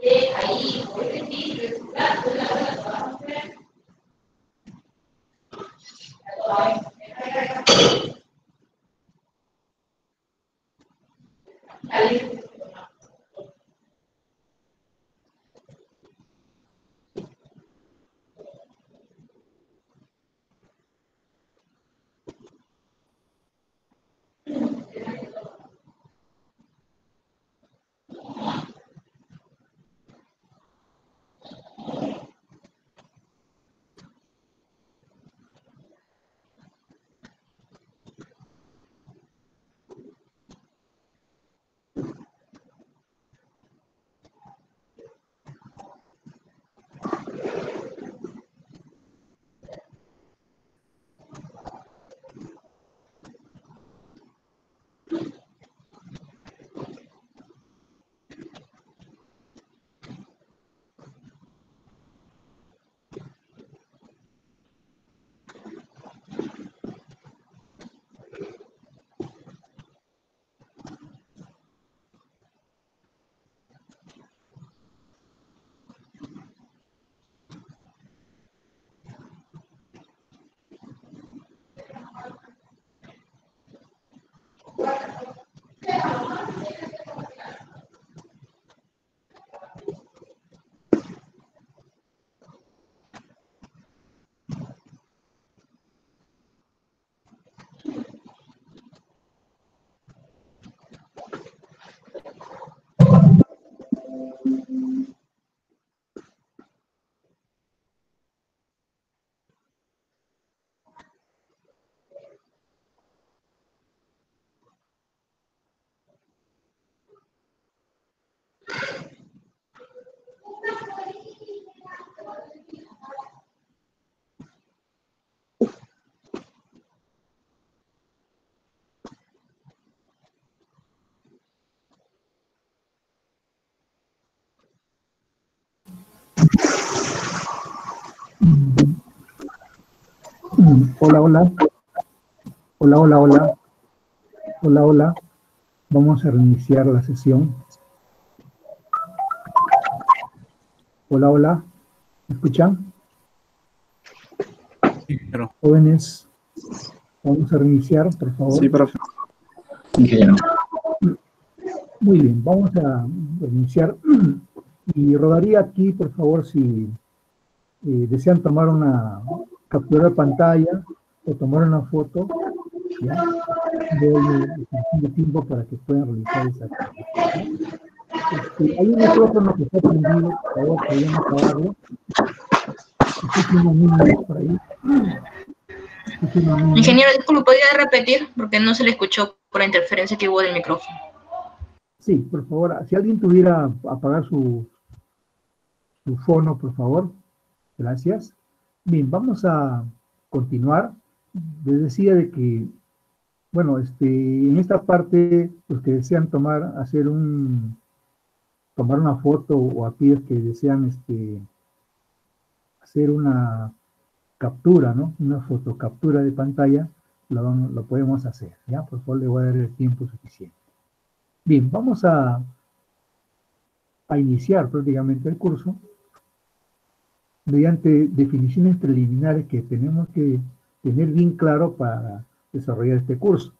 Hola, hola. Hola, hola, hola. Hola, hola. Vamos a reiniciar la sesión. Hola, hola. ¿Me escuchan? Sí, pero... Jóvenes, vamos a reiniciar, por favor. Sí, profe. Muy bien, vamos a reiniciar. Y rodaría aquí, por favor, si desean tomar una captura de pantalla o tomar una foto, ¿ya? Doy el tiempo para que puedan realizar esa actividad. Hay un micrófono que está prendido, por favor, podrían apagarlo. Escuchen unos niños por ahí. Ingeniero, disculpe, ¿podría repetir? Porque no se le escuchó por la interferencia que hubo del micrófono. Sí, por favor, si alguien tuviera apagar su fono, por favor. Gracias. Bien, vamos a continuar. Les decía de que, bueno, en esta parte, los que desean tomar una foto, o aquellos que desean hacer una captura, ¿no? Una fotocaptura de pantalla, lo podemos hacer, ¿ya? Por favor, le voy a dar el tiempo suficiente. Bien, vamos a iniciar prácticamente el curso mediante definiciones preliminares que tenemos que tener bien claro para desarrollar este curso.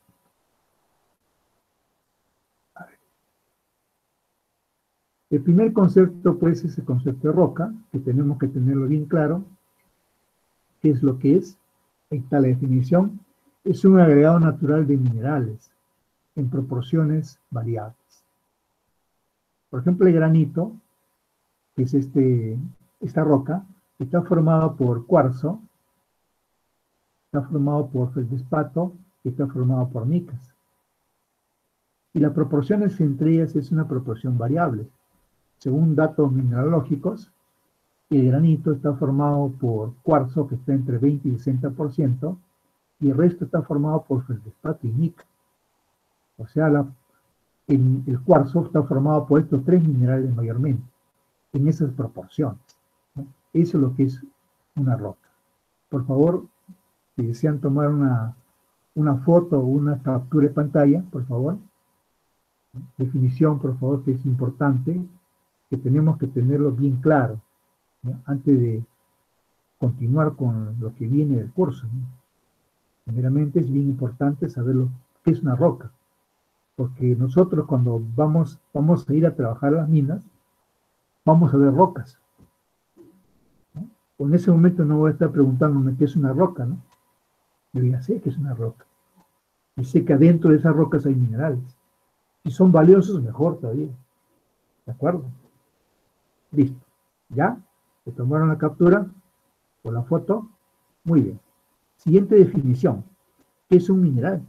El primer concepto, pues, es el concepto de roca, que tenemos que tenerlo bien claro. ¿Qué es lo que es? Ahí está la definición. Es un agregado natural de minerales en proporciones variables. Por ejemplo, el granito, que es esta roca, está formado por cuarzo, está formado por feldespato y está formado por micas. Y las proporciones entre ellas es una proporción variable. Según datos mineralógicos, el granito está formado por cuarzo, que está entre 20 y 60%, y el resto está formado por feldespato y mica. O sea, el cuarzo está formado por estos tres minerales mayormente, en esas proporciones, ¿no? Eso es lo que es una roca. Por favor, si desean tomar una foto o una captura de pantalla, por favor. Definición, por favor, que es importante. que tenemos que tenerlo bien claro, ¿no? Antes de continuar con lo que viene del curso, ¿no? Primeramente es bien importante saber qué es una roca, porque nosotros cuando vamos a ir a trabajar a las minas, vamos a ver rocas, ¿no? En ese momento no voy a estar preguntándome qué es una roca, ¿no? Yo ya sé que es una roca. Y sé que adentro de esas rocas hay minerales. Si son valiosos, mejor todavía. ¿De acuerdo? Listo. ¿Ya? ¿Se tomaron la captura o la foto? Muy bien. Siguiente definición. ¿Qué es un mineral?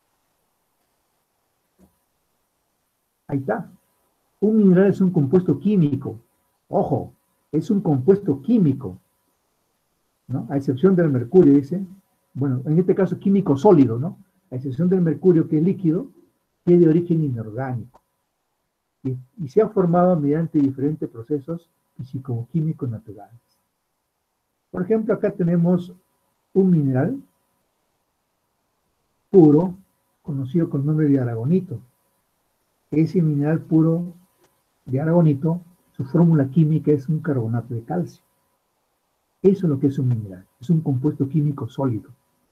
Ahí está. Un mineral es un compuesto químico. Ojo, es un compuesto químico, ¿no? A excepción del mercurio, dice. Bueno, en este caso químico sólido, ¿no? A excepción del mercurio, que es líquido, que es de origen inorgánico. Y se ha formado mediante diferentes procesos físico-químicos naturales. Por ejemplo, acá tenemos un mineral puro, conocido con el nombre de aragonito. Ese mineral puro de aragonito, su fórmula química es un carbonato de calcio. Eso es lo que es un mineral. Es un compuesto químico sólido.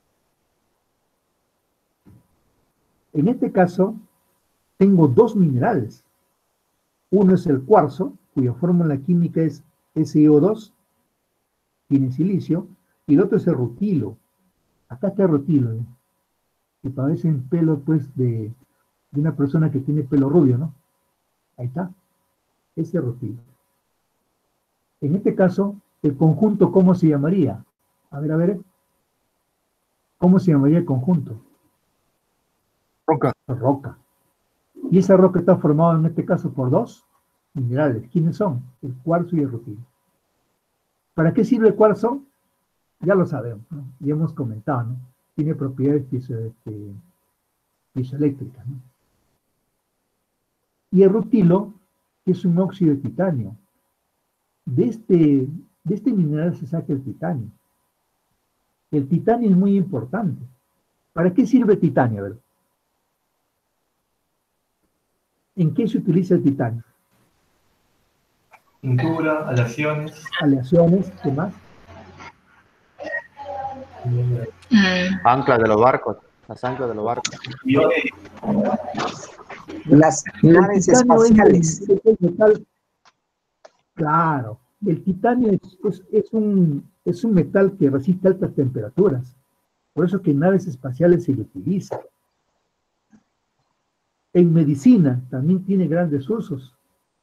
En este caso, tengo dos minerales. Uno es el cuarzo, cuya fórmula química es SiO2, tiene silicio, y el otro es el rutilo. Acá está el rutilo, ¿eh? Que parecen pelo, pues, de una persona que tiene pelo rubio, ¿no? Ahí está, ese rutilo. En este caso, el conjunto, ¿cómo se llamaría? A ver, ¿cómo se llamaría el conjunto? Roca. Roca. Y esa roca está formada en este caso por dos minerales. ¿Quiénes son? El cuarzo y el rutilo. ¿Para qué sirve el cuarzo? Ya lo sabemos, ¿no? Ya hemos comentado, ¿no? Tiene propiedades piezoeléctricas, ¿no? Y el rutilo, que es un óxido de titanio. De este mineral se saca el titanio. El titanio es muy importante. ¿Para qué sirve el titanio? A ver. ¿En qué se utiliza el titanio? Pintura, aleaciones. Aleaciones, ¿qué más? Anclas de los barcos. Las anclas de los barcos. Las naves espaciales. Es el metal. Claro, el titanio es un metal que resiste altas temperaturas. Por eso que en naves espaciales se le utiliza. En medicina también tiene grandes usos.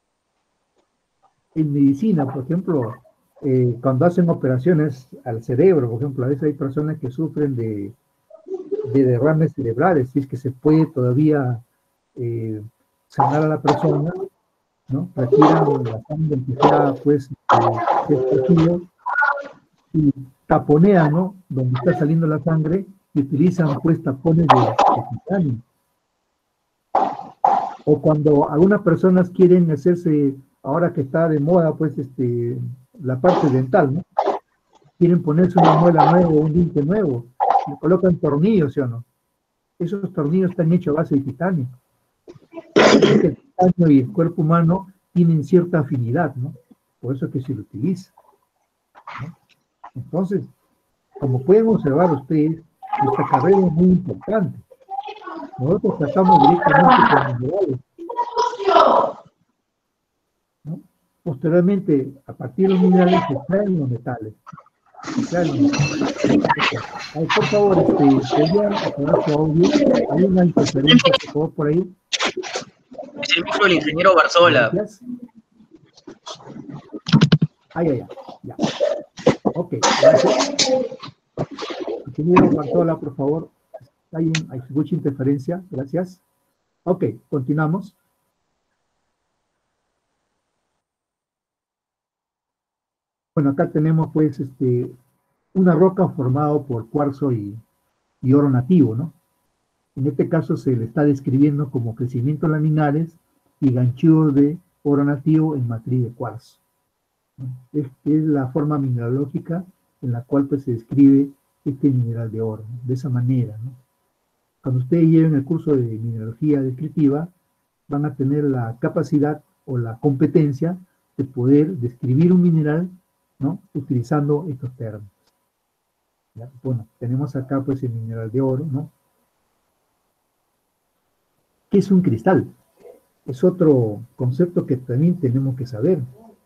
En medicina, por ejemplo, cuando hacen operaciones al cerebro, por ejemplo, a veces hay personas que sufren de derrames cerebrales, si es que se puede todavía sanar a la persona, ¿no? Retiran la sangre empezada, pues, y taponean, ¿no? Donde está saliendo la sangre, y utilizan, pues, tapones de titanio. O cuando algunas personas quieren hacerse, ahora que está de moda, pues, la parte dental, ¿no? Quieren ponerse una muela nueva o un diente nuevo, le colocan tornillos, ¿sí o no? Esos tornillos están hechos a base de titanio. El titanio y el cuerpo humano tienen cierta afinidad, ¿no? Por eso es que se lo utiliza, ¿no? Entonces, como pueden observar ustedes, esta carrera es muy importante. Nosotros tratamos directamente con los minerales, ¿no? Posteriormente, a partir de los minerales se extraen los metales. Ay, por favor, ¿podrían apagar su audio? Hay una interferencia, por favor, por ahí. Es el micro del ingeniero Barzola. Gracias. Ya. Ok, gracias. Ingeniero Barzola, por favor. Hay mucha interferencia, gracias. Ok, continuamos. Bueno, acá tenemos pues una roca formada por cuarzo y oro nativo, ¿no? En este caso se le está describiendo como crecimientos laminares y ganchillos de oro nativo en matriz de cuarzo, ¿no? Es la forma mineralógica en la cual pues se describe este mineral de oro, ¿no? De esa manera, ¿no? Cuando ustedes lleven el curso de mineralogía descriptiva, van a tener la capacidad o la competencia de poder describir un mineral, ¿no? Utilizando estos términos. ¿Ya? Bueno, tenemos acá pues el mineral de oro, ¿no? ¿Qué es un cristal? Es otro concepto que también tenemos que saber.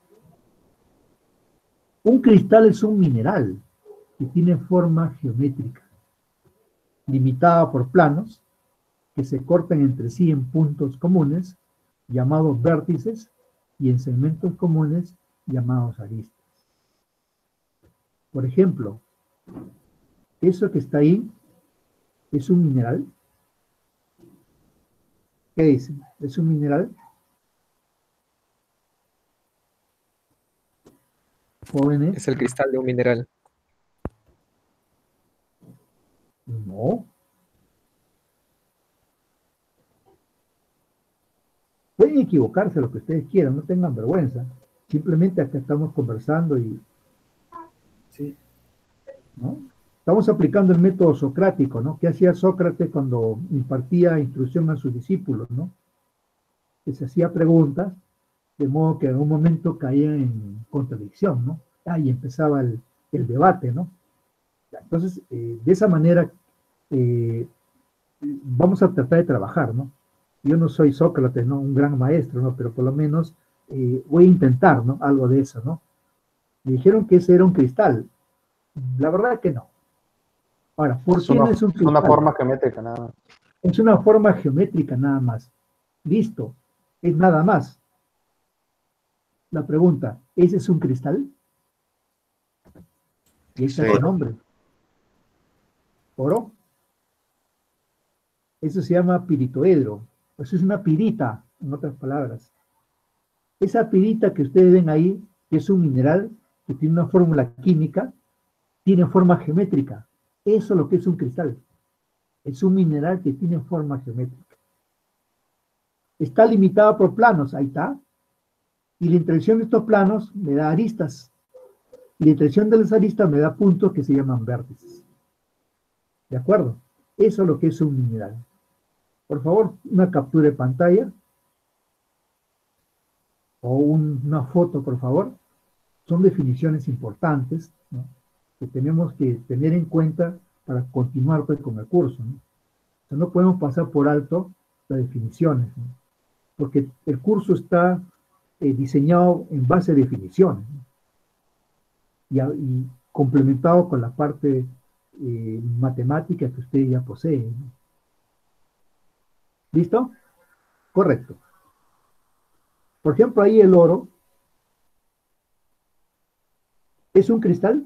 Un cristal es un mineral que tiene forma geométrica, limitada por planos que se cortan entre sí en puntos comunes, llamados vértices, y en segmentos comunes, llamados aristas. Por ejemplo, eso que está ahí es un mineral. ¿Qué dicen? ¿Es un mineral? Jóvenes. Es el cristal de un mineral. No. Pueden equivocarse lo que ustedes quieran, no tengan vergüenza. Simplemente acá estamos conversando y... Sí. ¿No? Estamos aplicando el método socrático, ¿no? ¿Qué hacía Sócrates cuando impartía instrucción a sus discípulos, ¿no? Que se hacía preguntas, de modo que en un momento caía en contradicción, ¿no? Y empezaba el debate, ¿no? Entonces, de esa manera, vamos a tratar de trabajar, ¿no? Yo no soy Sócrates, ¿no? Un gran maestro, ¿no? Pero por lo menos voy a intentar, ¿no? Algo de eso, ¿no? Me dijeron que ese era un cristal. La verdad que no. Ahora, ¿por qué no es un cristal? Es una forma geométrica nada más. Es una forma geométrica nada más. Listo. Es nada más. La pregunta, ¿ese es un cristal? Y ese es el nombre. ¿Oro? Eso se llama piritoedro. Eso es una pirita, en otras palabras. Esa pirita que ustedes ven ahí, que es un mineral que tiene una fórmula química, tiene forma geométrica. Eso es lo que es un cristal. Es un mineral que tiene forma geométrica. Está limitada por planos, ahí está. Y la interacción de estos planos me da aristas. Y la interacción de las aristas me da puntos que se llaman vértices. ¿De acuerdo? Eso es lo que es un mineral. Por favor, una captura de pantalla. O una foto, por favor. Son definiciones importantes, ¿no? Que tenemos que tener en cuenta para continuar pues, con el curso, ¿no? O sea, no podemos pasar por alto las definiciones, ¿no? Porque el curso está diseñado en base a definiciones, ¿no? Y complementado con la parte matemática que usted ya posee, ¿no? ¿Listo? Correcto. Por ejemplo, ahí el oro es un cristal.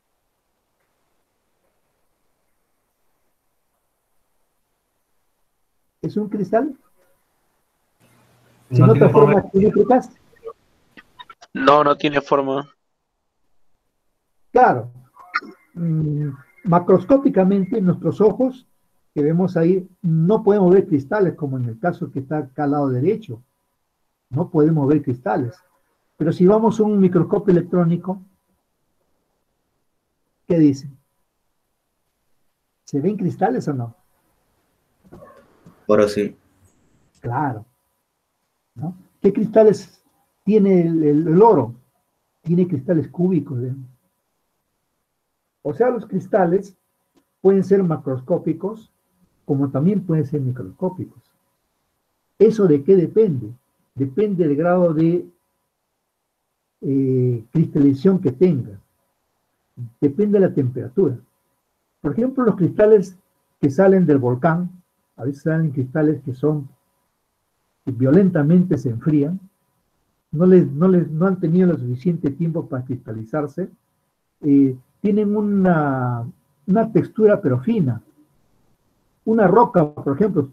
¿Es un cristal? ¿Se nota formas geométricas? No, no tiene forma. Claro. Macroscópicamente, nuestros ojos que vemos ahí, no podemos ver cristales, como en el caso que está acá al lado derecho. No podemos ver cristales. Pero si vamos a un microscopio electrónico, ¿qué dice? ¿Se ven cristales o no? Ahora sí. Claro. ¿No? ¿Qué cristales tiene el oro? Tiene cristales cúbicos. O sea, los cristales pueden ser macroscópicos, como también pueden ser microscópicos. ¿Eso de qué depende? Depende del grado de cristalización que tenga. Depende de la temperatura. Por ejemplo, los cristales que salen del volcán, a veces salen cristales que violentamente se enfrían, no han tenido lo suficiente tiempo para cristalizarse, tienen una textura pero fina. Una roca, por ejemplo,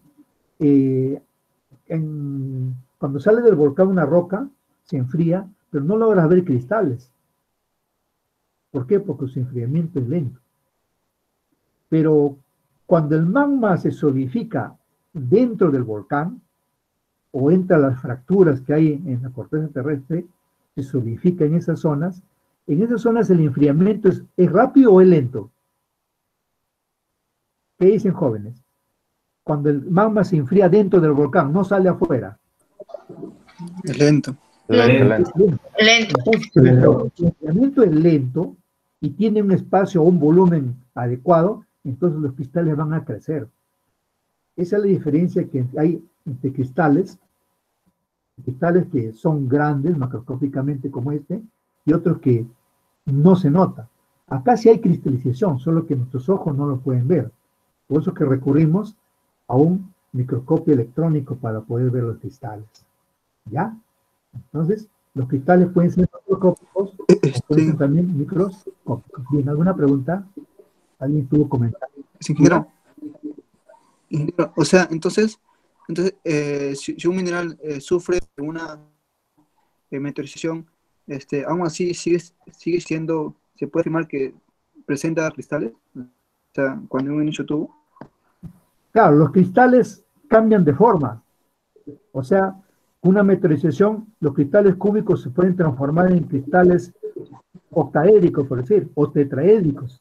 cuando sale del volcán una roca, se enfría, pero no logras ver cristales. ¿Por qué? Porque su enfriamiento es lento. Pero cuando el magma se solidifica dentro del volcán, o entra a las fracturas que hay en la corteza terrestre, se solidifica en esas zonas el enfriamiento ¿es rápido o es lento? ¿Qué dicen jóvenes? Cuando el magma se enfría dentro del volcán, no sale afuera. Es lento. Lento. Lento. Entonces, el enfriamiento es lento y tiene un espacio o un volumen adecuado, entonces los cristales van a crecer. Esa es la diferencia que hay entre cristales que son grandes macroscópicamente como este, y otros que no se nota. Acá sí hay cristalización, solo que nuestros ojos no lo pueden ver. Por eso que recurrimos a un microscopio electrónico para poder ver los cristales. ¿Ya? Entonces, los cristales pueden ser macroscópicos, o pueden ser también microscópicos. ¿Bien? ¿Alguna pregunta? ¿Alguien tuvo comentarios? Ingeniero, o sea, entonces si un mineral sufre una meteorización, aún así sigue siendo, se puede afirmar que presenta cristales, o sea, cuando un inicio tuvo. Claro, los cristales cambian de forma. O sea, una meteorización, los cristales cúbicos se pueden transformar en cristales octaédricos, por decir, o tetraédricos.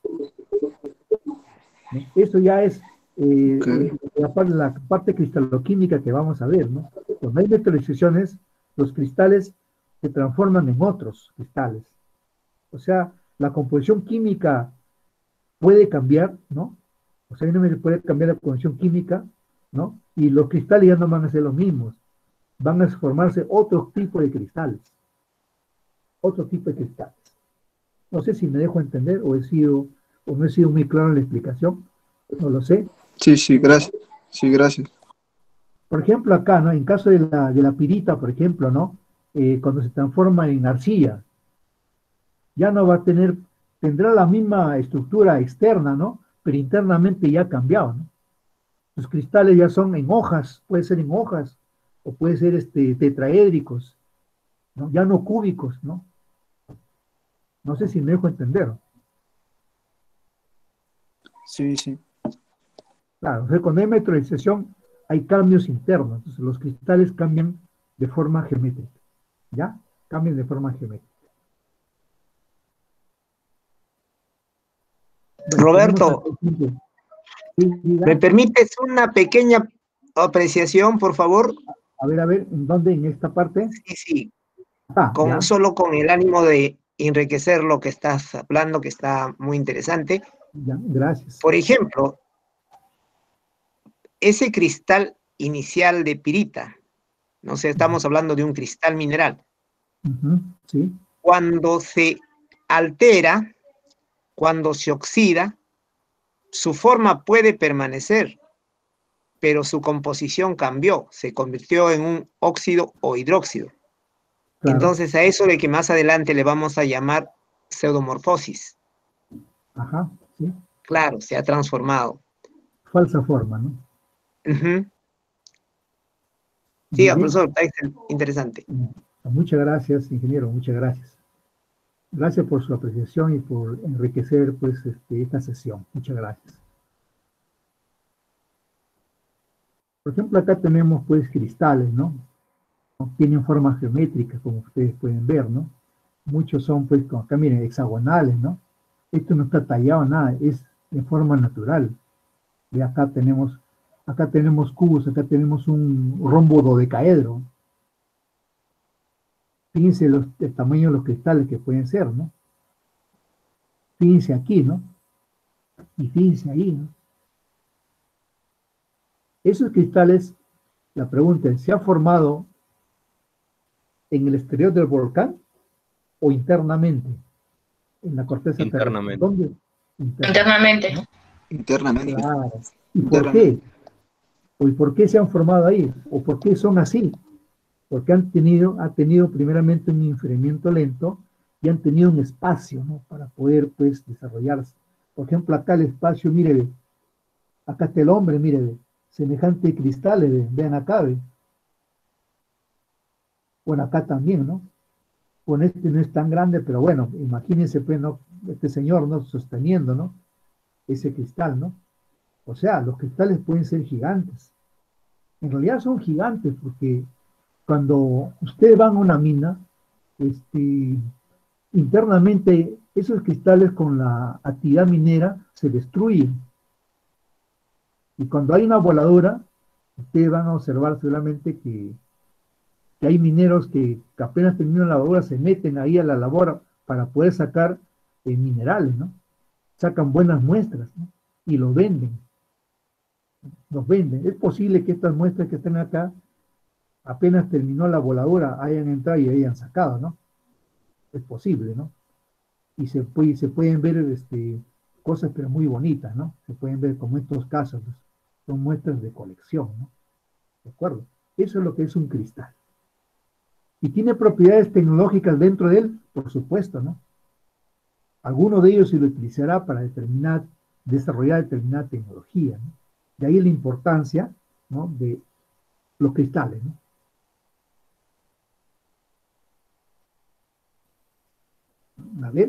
Eso ya es la parte cristaloquímica que vamos a ver, ¿no? Cuando hay meteorizaciones, los cristales se transforman en otros cristales. O sea, la composición química puede cambiar, ¿no? O sea, puede cambiar la composición química, ¿no? Y los cristales ya no van a ser los mismos. Van a formarse otro tipo de cristales. Otro tipo de cristales. No sé si me dejo entender o no he sido muy claro en la explicación. No lo sé. Sí, gracias. Sí, gracias. Por ejemplo, acá, ¿no? En caso de la pirita, por ejemplo, ¿no? Cuando se transforma en arcilla, ya no va a tendrá la misma estructura externa, ¿no? Pero internamente ya ha cambiado, ¿no? Los cristales ya son en hojas, puede ser en hojas, o puede ser tetraédricos, ¿no? Ya no cúbicos, ¿no? No sé si me dejo entender. Sí. Claro, o sea, cuando hay meteorización hay cambios internos, entonces los cristales cambian de forma geométrica, ¿ya? Cambian de forma geométrica. Bueno, Roberto, sí, ¿me permites una pequeña apreciación, por favor? A ver, ¿en dónde? ¿En esta parte? Sí. Ya. Solo con el ánimo de enriquecer lo que estás hablando, que está muy interesante. Ya, gracias. Por ejemplo, ese cristal inicial de pirita, no sé, estamos hablando de un cristal mineral. Sí. Cuando se altera, cuando se oxida, su forma puede permanecer, pero su composición cambió, se convirtió en un óxido o hidróxido. Claro. Entonces a eso de que más adelante le vamos a llamar pseudomorfosis. Ajá, sí. Claro, se ha transformado. Falsa forma, ¿no? Sí, profesor, está interesante. Muchas gracias, ingeniero, muchas gracias. Gracias por su apreciación y por enriquecer pues, esta sesión. Muchas gracias. Por ejemplo, acá tenemos pues cristales, ¿no? Tienen forma geométrica, como ustedes pueden ver, ¿no? Muchos son pues, como acá miren, hexagonales, ¿no? Esto no está tallado nada, es de forma natural. Y acá tenemos cubos, acá tenemos un rombo dodecaedro. Fíjense el tamaño de los cristales que pueden ser, ¿no? Fíjense aquí, ¿no? Y fíjense ahí, ¿no? Esos cristales, la pregunta es, ¿se ha formado en el exterior del volcán o internamente? En la corteza internamente. ¿Dónde? Internamente. ¿No? Internamente. Claro. ¿Y por qué? ¿Y por qué se han formado ahí? ¿O por qué son así? Porque ha tenido primeramente un enfriamiento lento y han tenido un espacio, ¿no? Para poder, pues, desarrollarse. Por ejemplo, acá el espacio, mire, acá está el hombre, mire, semejante cristales, vean acá, ve. Bueno, acá también, ¿no? Con este no es tan grande, pero bueno, imagínense, pues, ¿no? Este señor, ¿no? Sosteniendo, ¿no? Ese cristal, ¿no? O sea, los cristales pueden ser gigantes. En realidad son gigantes porque cuando ustedes van a una mina, internamente esos cristales con la actividad minera se destruyen. Y cuando hay una voladura, ustedes van a observar seguramente que que hay mineros que apenas terminan la labor se meten ahí a la labor para poder sacar minerales, ¿no? Sacan buenas muestras, ¿no? Y los venden. Los venden. Es posible que estas muestras que están acá, apenas terminó la voladura, hayan entrado y hayan sacado, ¿no? Es posible, ¿no? Y se pueden ver cosas pero muy bonitas, ¿no? Se pueden ver como estos casos, ¿no? Son muestras de colección, ¿no? ¿De acuerdo? Eso es lo que es un cristal. ¿Y tiene propiedades tecnológicas dentro de él? Por supuesto, ¿no? Alguno de ellos se lo utilizará para desarrollar determinada tecnología, ¿no? De ahí la importancia, ¿no?, de los cristales, ¿no? A ver,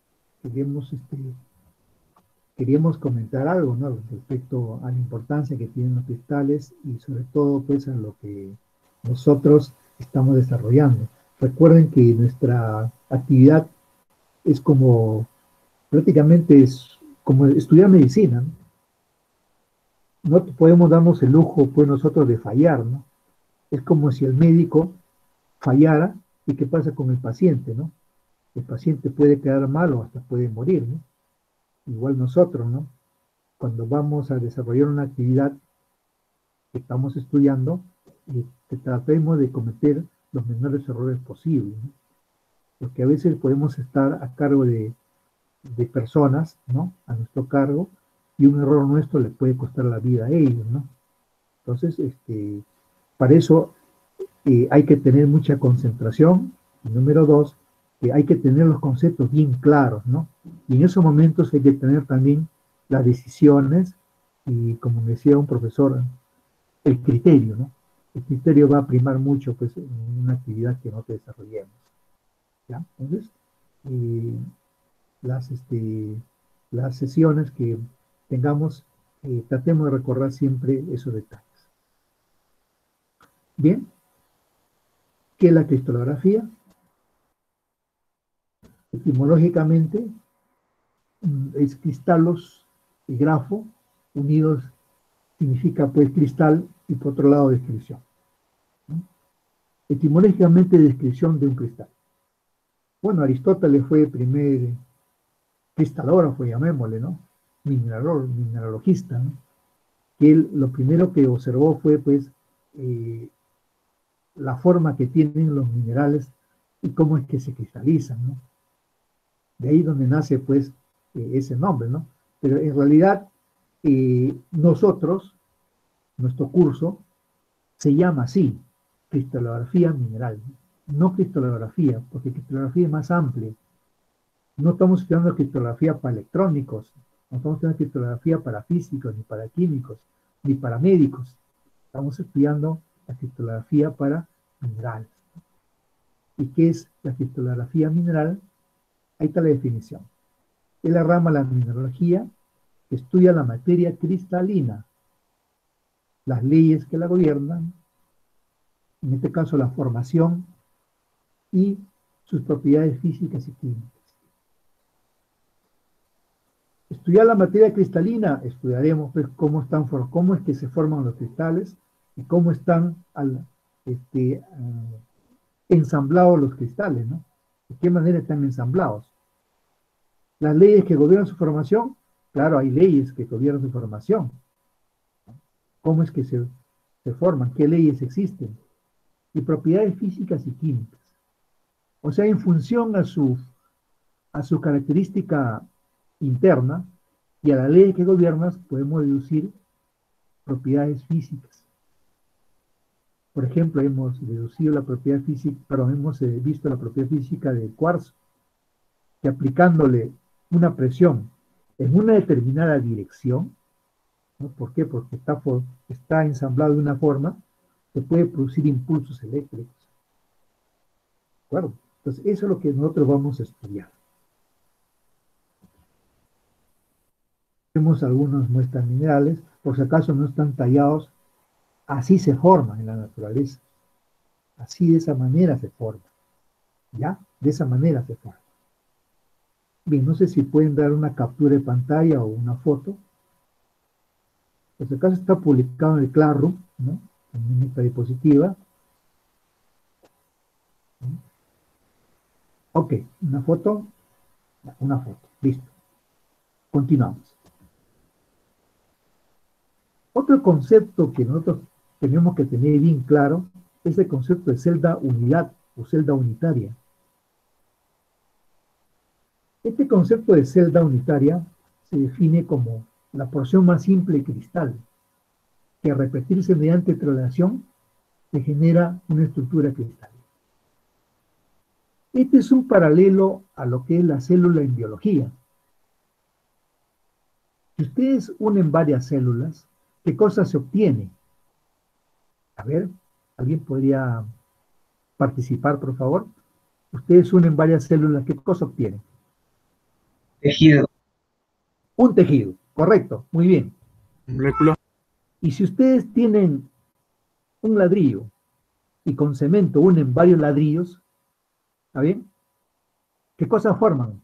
queríamos comentar algo, ¿no?, respecto a la importancia que tienen los cristales y sobre todo, pues, a lo que nosotros estamos desarrollando. Recuerden que nuestra actividad es prácticamente es como estudiar medicina, ¿no? No podemos darnos el lujo, pues, nosotros de fallar, ¿no? Es como si el médico fallara, ¿y qué pasa con el paciente, no? El paciente puede quedar mal o hasta puede morir, ¿no? Igual nosotros, ¿no? Cuando vamos a desarrollar una actividad que estamos estudiando, tratemos de cometer los menores errores posibles, ¿no? Porque a veces podemos estar a cargo de personas, ¿no?, a nuestro cargo, y un error nuestro le puede costar la vida a ellos, ¿no? Entonces, para eso hay que tener mucha concentración. Y número dos, hay que tener los conceptos bien claros, ¿no? Y en esos momentos hay que tener también las decisiones y, como me decía un profesor, el criterio, ¿no? El criterio va a primar mucho, pues, en una actividad que nosotros desarrollemos, ¿ya? Entonces, las sesiones que tengamos, tratemos de recordar siempre esos detalles. Bien, ¿qué es la cristalografía? Etimológicamente es cristalos y grafo unidos, significa, pues, cristal, y por otro lado descripción, ¿no? Etimológicamente, descripción de un cristal. Bueno, Aristóteles fue el primer cristalógrafo, llamémosle, ¿no? Mineralogista, ¿no? Que él lo primero que observó fue, pues, la forma que tienen los minerales y cómo es que se cristalizan, ¿no? De ahí donde nace, pues, ese nombre, ¿no? Pero en realidad, nuestro curso se llama así, cristalografía mineral, no cristalografía, porque cristalografía es más amplia. No estamos estudiando cristalografía para electrónicos, no estamos estudiando cristalografía para físicos, ni para químicos, ni para médicos. Estamos estudiando la cristalografía para minerales. ¿Y qué es la cristalografía mineral? Ahí está la definición. Es la rama de la mineralogía que estudia la materia cristalina, las leyes que la gobiernan, en este caso la formación y sus propiedades físicas y químicas. Estudiar la materia cristalina, estudiaremos, pues, cómo es que se forman los cristales y cómo están ensamblados los cristales, ¿no? ¿De qué manera están ensamblados? Las leyes que gobiernan su formación, claro, hay leyes que gobiernan su formación. ¿Cómo es que se forman? ¿Qué leyes existen? Y propiedades físicas y químicas. O sea, en función a su característica interna y a la ley que gobierna, podemos deducir propiedades físicas. Por ejemplo, hemos deducido la propiedad física, hemos visto la propiedad física del cuarzo, que aplicándole una presión en una determinada dirección, ¿no? ¿Por qué? Porque está ensamblado de una forma que puede producir impulsos eléctricos. ¿De acuerdo? Entonces, eso es lo que nosotros vamos a estudiar. Tenemos algunas muestras minerales, por si acaso no están tallados, así se forman en la naturaleza. Así, de esa manera se forman. ¿Ya? De esa manera se forman. Bien, no sé si pueden dar una captura de pantalla o una foto. Por si acaso está publicado en el Classroom, ¿no?, en esta diapositiva. Ok, una foto, listo. Continuamos. Otro concepto que nosotros tenemos que tener bien claro es el concepto de celda unidad o celda unitaria. Este concepto de celda unitaria se define como la porción más simple de cristal, que al repetirse mediante traslación se genera una estructura cristalina. Este es un paralelo a lo que es la célula en biología. Si ustedes unen varias células, ¿qué cosa se obtiene? A ver, ¿alguien podría participar, por favor? Ustedes unen varias células, ¿qué cosa obtienen? Tejido. Un tejido, correcto, muy bien. Molécula. Y si ustedes tienen un ladrillo y con cemento unen varios ladrillos, ¿está bien? ¿Qué cosas forman?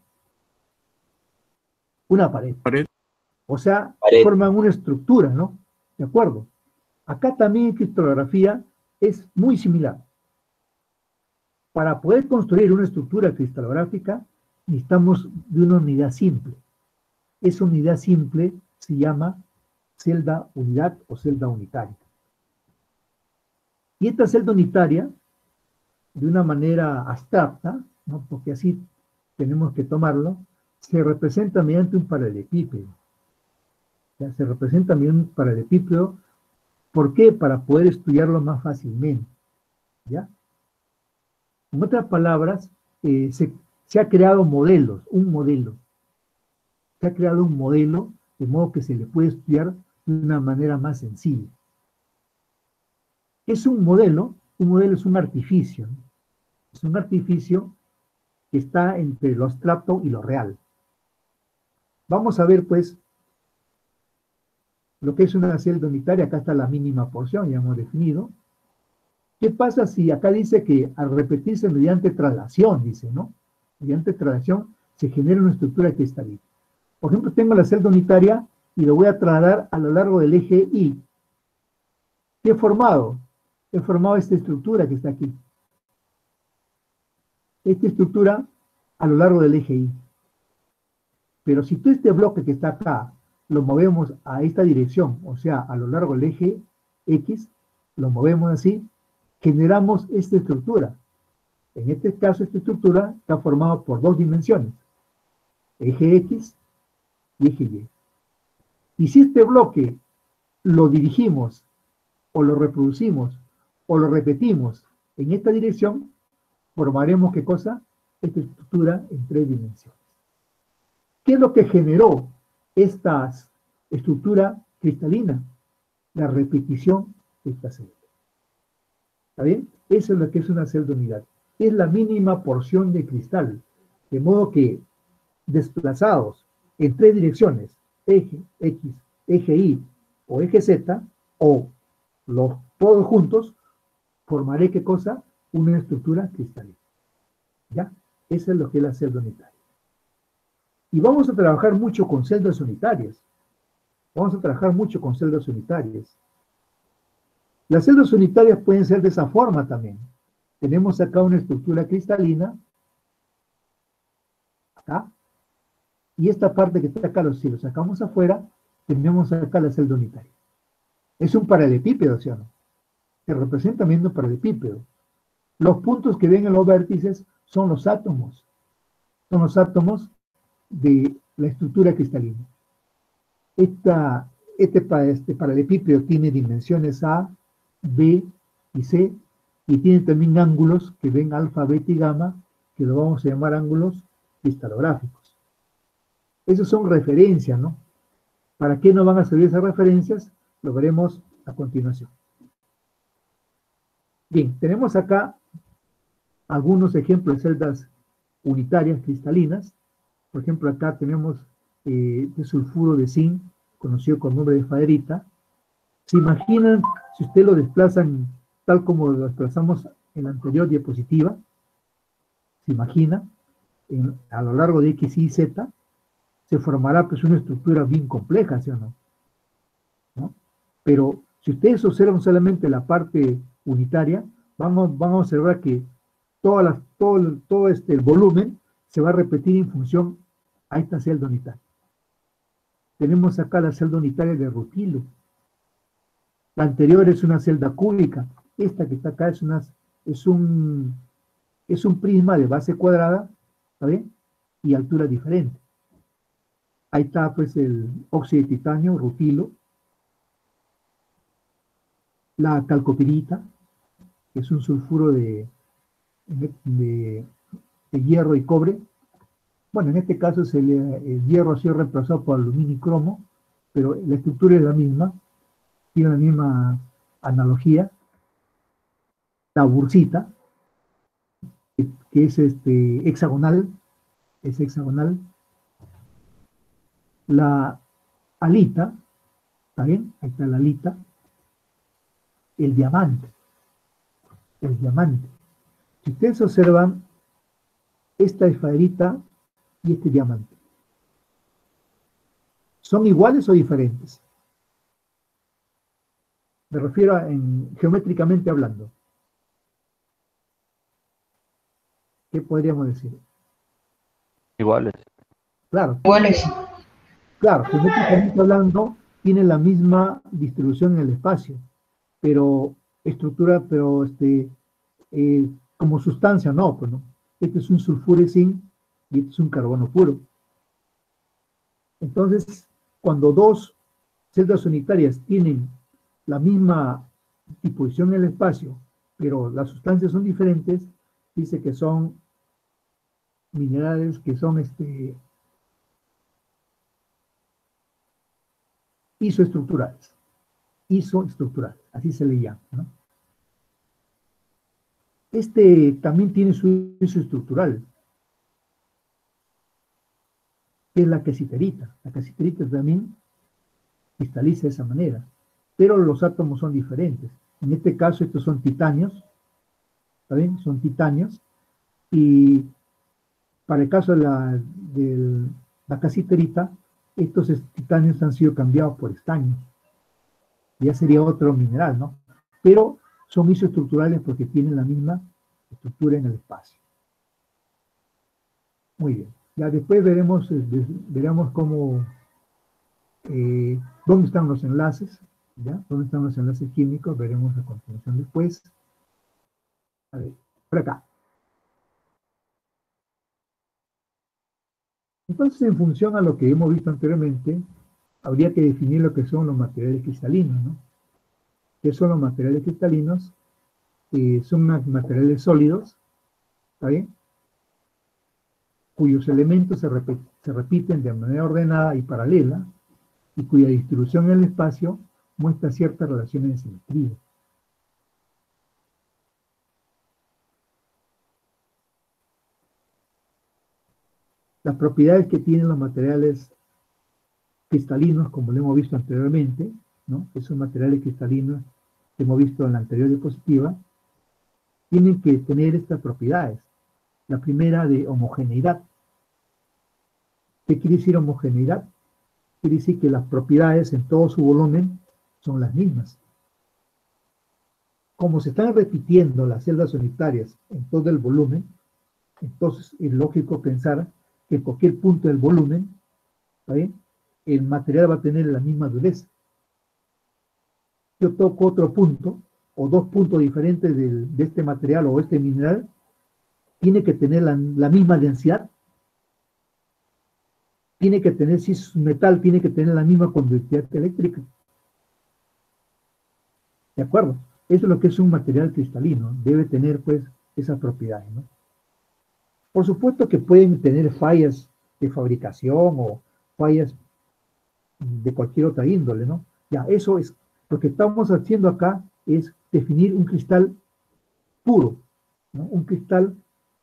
Una pared. O sea, forman una estructura, ¿no? ¿De acuerdo? Acá también en cristalografía es muy similar. Para poder construir una estructura cristalográfica necesitamos de una unidad simple. Esa unidad simple se llama celda unidad o celda unitaria. Y esta celda unitaria, de una manera abstracta, ¿no? Porque así tenemos que tomarlo, se representa mediante un paralelepípedo. Ya, se representa mediante un paralelepípedo. ¿Por qué? Para poder estudiarlo más fácilmente. ¿Ya? En otras palabras, se ha creado modelos, un modelo. Se ha creado un modelo de modo que se le puede estudiar de una manera más sencilla. Es un modelo es un artificio, ¿no? Es un artificio que está entre lo abstracto y lo real. Vamos a ver, pues, lo que es una celda unitaria. Acá está la mínima porción, ya hemos definido. ¿Qué pasa si acá dice que al repetirse mediante traslación, dice, ¿no? Mediante traslación se genera una estructura cristalina. Por ejemplo, tengo la celda unitaria y lo voy a trasladar a lo largo del eje Y. ¿Qué he formado? He formado esta estructura que está aquí. Esta estructura a lo largo del eje Y. Pero si tú este bloque que está acá lo movemos a esta dirección, o sea, a lo largo del eje X, lo movemos así, generamos esta estructura. En este caso, esta estructura está formada por dos dimensiones, eje X y eje Y. Y si este bloque lo dirigimos, o lo reproducimos, o lo repetimos en esta dirección, formaremos, ¿qué cosa? Esta estructura en tres dimensiones. ¿Qué es lo que generó esta estructura cristalina? La repetición de esta celda. ¿Está bien? Eso es lo que es una celda unidad. Es la mínima porción de cristal. De modo que desplazados en tres direcciones, eje X, eje Y o eje Z, o los todos juntos, formaré, ¿qué cosa? Una estructura cristalina. ¿Ya? Eso es lo que es la celda unitaria. Y vamos a trabajar mucho con celdas unitarias. Vamos a trabajar mucho con celdas unitarias. Las celdas unitarias pueden ser de esa forma también. Tenemos acá una estructura cristalina, acá, y esta parte que está acá, si lo sacamos afuera, tenemos acá la celda unitaria. Es un paralelepípedo, ¿sí o no? Se representa viendo un paralelepípedo. Los puntos que ven en los vértices son los átomos. Son los átomos de la estructura cristalina. Este paralelepípedo tiene dimensiones A, B y C, y tiene también ángulos que ven alfa, beta y gamma, que lo vamos a llamar ángulos cristalográficos. Esas son referencias, ¿no? ¿Para qué nos van a servir esas referencias? Lo veremos a continuación. Bien, tenemos acá algunos ejemplos de celdas unitarias cristalinas. Por ejemplo, acá tenemos de sulfuro de zinc, conocido con el nombre de faderita. ¿Se imaginan si ustedes lo desplazan tal como lo desplazamos en la anterior diapositiva? ¿Se imagina? A lo largo de X, Y, Z, se formará pues una estructura bien compleja, ¿sí o no? ¿No? Pero si ustedes observan solamente la parte unitaria, vamos a observar que todo el volumen se va a repetir en función a esta celda unitaria. Tenemos acá la celda unitaria de rutilo. La anterior es una celda cúbica. Esta que está acá es un prisma de base cuadrada, ¿está bien? Y altura diferente. Ahí está pues el óxido de titanio, rutilo. La calcopirita, que es un sulfuro de hierro y cobre. Bueno, en este caso el hierro ha sido reemplazado por aluminio y cromo, pero la estructura es la misma, tiene la misma analogía. La bursita, que es hexagonal, es hexagonal. La alita, ¿está bien? Ahí está la alita. El diamante. El diamante. Si ustedes observan, esta esfaderita y este diamante, ¿son iguales o diferentes? Me refiero geométricamente hablando. ¿Qué podríamos decir? Iguales. Claro. Iguales. Claro, geométricamente hablando, tiene la misma distribución en el espacio, pero estructura, como sustancia no, pues no. Este es un sulfuro de zinc y este es un carbono puro. Entonces, cuando dos celdas unitarias tienen la misma disposición en el espacio, pero las sustancias son diferentes, dice que son minerales que son isoestructurales. Isoestructurales, así se le llama, ¿no? También tiene su isoestructural, que es la quesiterita. La quesiterita también cristaliza de esa manera, pero los átomos son diferentes. En este caso, estos son titanios, ¿está bien? Son titanios, y para el caso de la quesiterita, estos titanios han sido cambiados por estaños. Ya sería otro mineral, ¿no? Pero son isoestructurales porque tienen la misma estructura en el espacio. Muy bien. Ya después veremos cómo, dónde están los enlaces, ¿ya? Dónde están los enlaces químicos, veremos a continuación después. A ver, por acá. Entonces, en función a lo que hemos visto anteriormente, habría que definir lo que son los materiales cristalinos, ¿no? ¿Qué son los materiales cristalinos? Son materiales sólidos, ¿está bien? Cuyos elementos se repiten de manera ordenada y paralela, y cuya distribución en el espacio muestra ciertas relaciones de simetría. Las propiedades que tienen los materiales cristalinos, como lo hemos visto anteriormente, ¿no? Esos materiales cristalinos que hemos visto en la anterior diapositiva, tienen que tener estas propiedades. La primera, de homogeneidad. ¿Qué quiere decir homogeneidad? Quiere decir que las propiedades en todo su volumen son las mismas. Como se están repitiendo las celdas unitarias en todo el volumen, entonces es lógico pensar que en cualquier punto del volumen, ¿está bien?, el material va a tener la misma dureza. Yo toco otro punto, o dos puntos diferentes de este material o este mineral, tiene que tener la misma densidad, tiene que tener, si es metal, tiene que tener la misma conductividad eléctrica. ¿De acuerdo? Eso es lo que es un material cristalino, debe tener pues esas propiedades, ¿no? Por supuesto que pueden tener fallas de fabricación o fallas de cualquier otra índole, ¿no? Ya, eso es, lo que estamos haciendo acá es definir un cristal puro, ¿no? Un cristal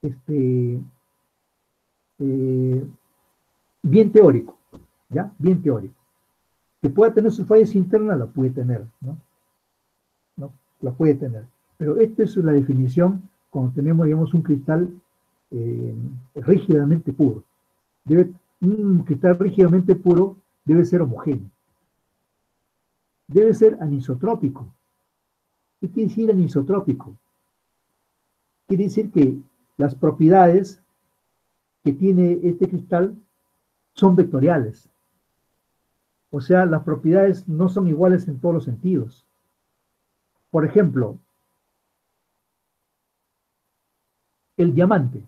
bien teórico, ¿ya? Bien teórico. Que pueda tener sus fallas internas, la puede tener, ¿no? ¿No? La puede tener. Pero esta es la definición cuando tenemos, digamos, un cristal rígidamente puro. Un cristal rígidamente puro debe ser homogéneo. Debe ser anisotrópico. ¿Qué quiere decir anisotrópico? quiere decir que las propiedades que tiene este cristal son vectoriales. O sea, las propiedades no son iguales en todos los sentidos. Por ejemplo, el diamante.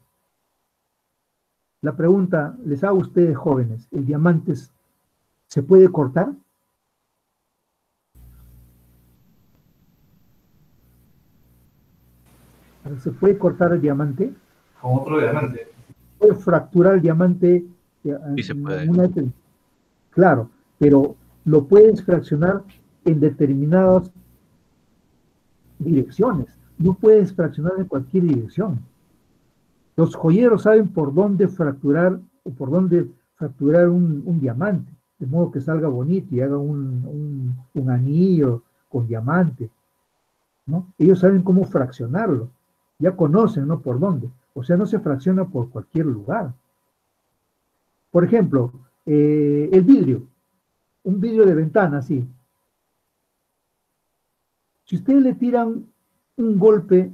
La pregunta, les hago a ustedes jóvenes, ¿el diamante se puede cortar? ¿Se puede cortar el diamante? Con otro diamante. ¿Puede fracturar el diamante? Sí se puede. Claro, pero lo puedes fraccionar en determinadas direcciones. No puedes fraccionar en cualquier dirección. Los joyeros saben por dónde fracturar o por dónde fracturar un diamante, de modo que salga bonito y haga un anillo con diamante, ¿no? Ellos saben cómo fraccionarlo, ya conocen, ¿no? Por dónde. O sea, no se fracciona por cualquier lugar. Por ejemplo, el vidrio, un vidrio de ventana, sí. Si ustedes le tiran un golpe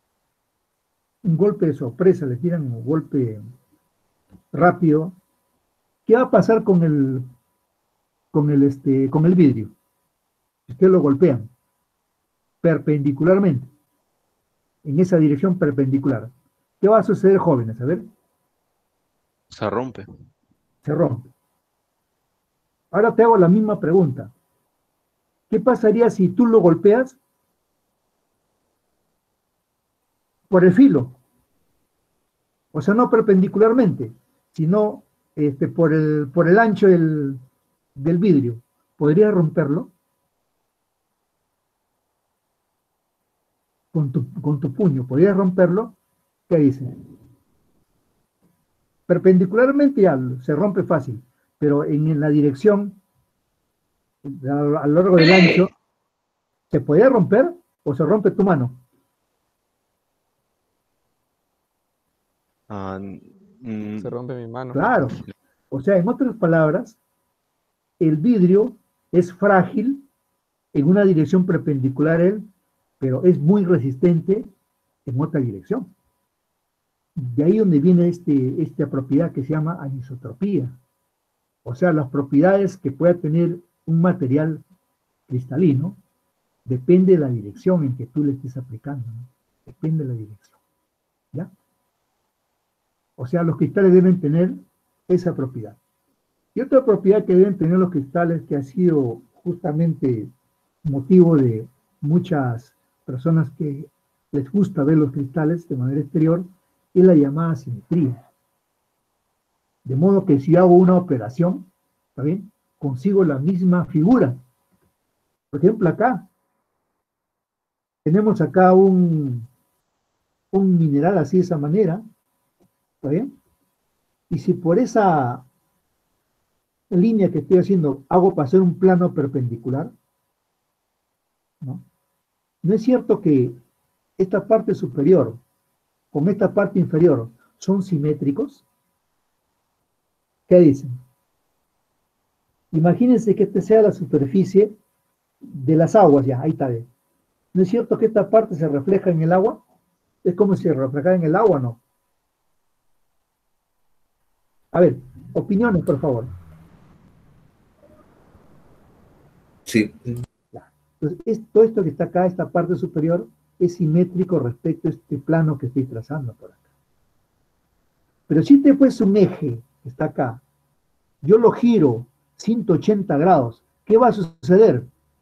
de sorpresa, le tiran un golpe rápido, ¿qué va a pasar con el vidrio? Si ustedes lo golpean perpendicularmente, en esa dirección perpendicular, ¿qué va a suceder, jóvenes? A ver. Se rompe. Se rompe. Ahora te hago la misma pregunta. ¿Qué pasaría si tú lo golpeas por el filo? O sea, no perpendicularmente, sino por el ancho del vidrio. ¿Podrías romperlo? Con tu puño, ¿podrías romperlo? ¿Qué dice? Perpendicularmente ya se rompe fácil, pero en la dirección, a lo largo del ancho, ¿se podría romper o se rompe tu mano? Se rompe mi mano. Claro. O sea, en otras palabras, el vidrio es frágil en una dirección perpendicular a él, pero es muy resistente en otra dirección. De ahí donde viene esta propiedad que se llama anisotropía. O sea, las propiedades que pueda tener un material cristalino depende de la dirección en que tú le estés aplicando, ¿no? Depende de la dirección. ¿Ya? O sea, los cristales deben tener esa propiedad. Y otra propiedad que deben tener los cristales, que ha sido justamente motivo de muchas personas que les gusta ver los cristales de manera exterior, es la llamada simetría. De modo que si hago una operación, ¿está bien? Consigo la misma figura. Por ejemplo, acá, tenemos acá un mineral así de esa manera, ¿está bien? Y si por esa línea que estoy haciendo hago pasar un plano perpendicular, ¿no? ¿No es cierto que esta parte superior con esta parte inferior son simétricos? ¿Qué dicen? Imagínense que esta sea la superficie de las aguas, ya, ahí está bien. ¿No es cierto que esta parte se refleja en el agua? Es como si se reflejara en el agua, ¿no? A ver, opiniones, por favor. Sí. Entonces, todo esto que está acá, esta parte superior, es simétrico respecto a este plano que estoy trazando por acá. Pero si te fuese un eje que está acá, yo lo giro 180 grados, ¿qué va a suceder?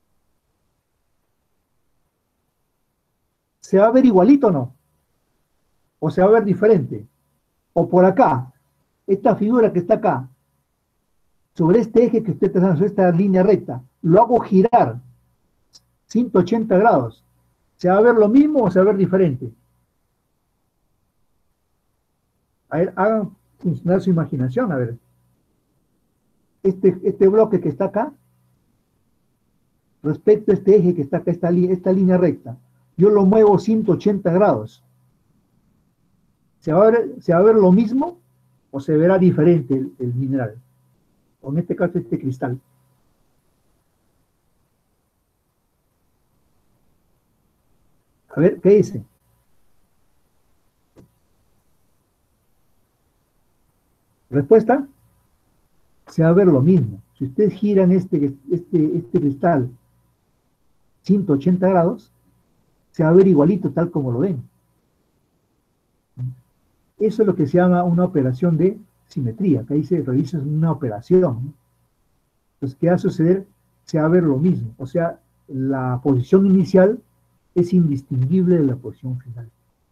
¿Se va a ver igualito o no? ¿O se va a ver diferente? O por acá, esta figura que está acá, sobre este eje que usted está trazando, sobre esta línea recta, lo hago girar 180 grados. ¿Se va a ver lo mismo o se va a ver diferente? A ver, hagan funcionar su imaginación, a ver. Este bloque que está acá, respecto a este eje que está acá, esta línea recta, yo lo muevo 180 grados. ¿Se va a ver lo mismo o se verá diferente el mineral? O en este caso, este cristal. A ver, ¿qué dice? Respuesta, se va a ver lo mismo. Si ustedes giran este cristal 180 grados, se va a ver igualito tal como lo ven. Eso es lo que se llama una operación de simetría, que ahí se revisa una operación, ¿no? Entonces, ¿qué va a suceder? Se va a ver lo mismo. O sea, la posición inicial es indistinguible de la posición final.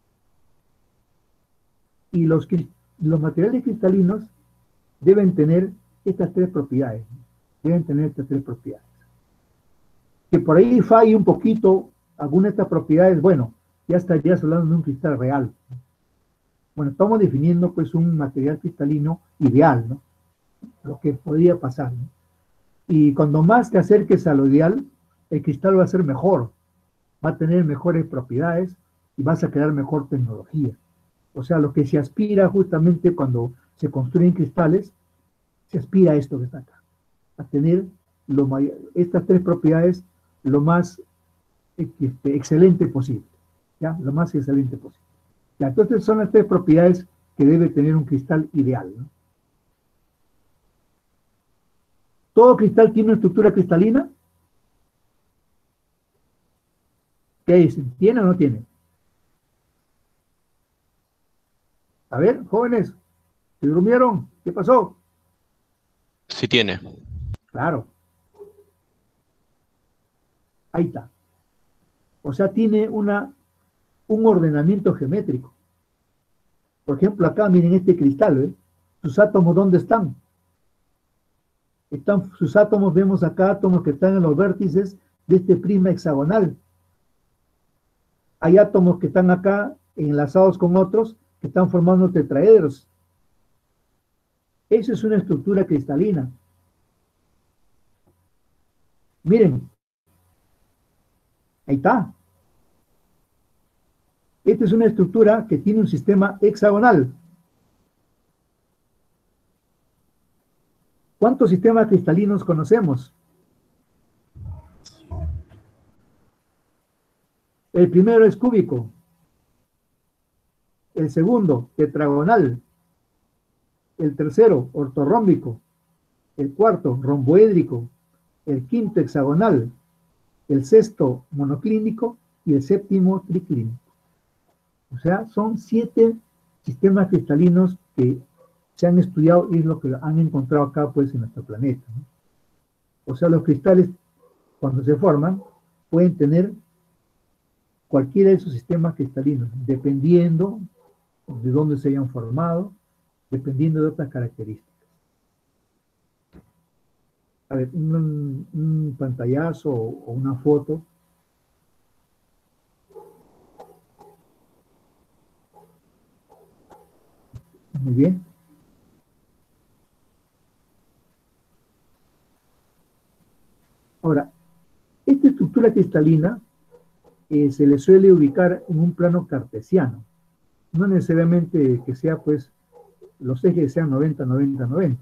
Y los materiales cristalinos deben tener estas tres propiedades, ¿no? Deben tener estas tres propiedades. Que por ahí falle un poquito alguna de estas propiedades, bueno, ya estarías hablando de un cristal real. Bueno, estamos definiendo pues un material cristalino ideal, ¿no? Lo que podría pasar, ¿no? Y cuando más te acerques a lo ideal, el cristal va a ser mejor, va a tener mejores propiedades y vas a crear mejor tecnología. O sea, lo que se aspira justamente cuando se construyen cristales, se aspira a esto que está acá, a tener estas tres propiedades lo más excelente posible, ¿ya? Lo más excelente posible. Ya, entonces son las tres propiedades que debe tener un cristal ideal, ¿no? ¿Todo cristal tiene una estructura cristalina? ¿Qué dicen? ¿Tiene o no tiene? A ver, jóvenes, ¿se durmieron? ¿Qué pasó? Sí tiene. Claro. Ahí está. O sea, tiene un ordenamiento geométrico. Por ejemplo, acá miren este cristal, ¿eh? ¿Sus átomos dónde están? Sus átomos, vemos acá átomos que están en los vértices de este prisma hexagonal. Hay átomos que están acá enlazados con otros que están formando tetraedros. Eso es una estructura cristalina. Miren. Ahí está. Esta es una estructura que tiene un sistema hexagonal. ¿Cuántos sistemas cristalinos conocemos? El primero es cúbico. El segundo, tetragonal. El tercero, ortorrómbico. El cuarto, romboédrico. El quinto, hexagonal. El sexto, monoclínico. Y el séptimo, triclínico. O sea, son 7 sistemas cristalinos que se han estudiado y es lo que han encontrado acá, pues, en nuestro planeta, ¿no? O sea, los cristales, cuando se forman, pueden tener cualquiera de esos sistemas cristalinos, dependiendo de dónde se hayan formado, dependiendo de otras características. A ver, un pantallazo o una foto. Muy bien. Ahora, esta estructura cristalina se le suele ubicar en un plano cartesiano. No necesariamente que sea, pues, los ejes sean 90, 90, 90.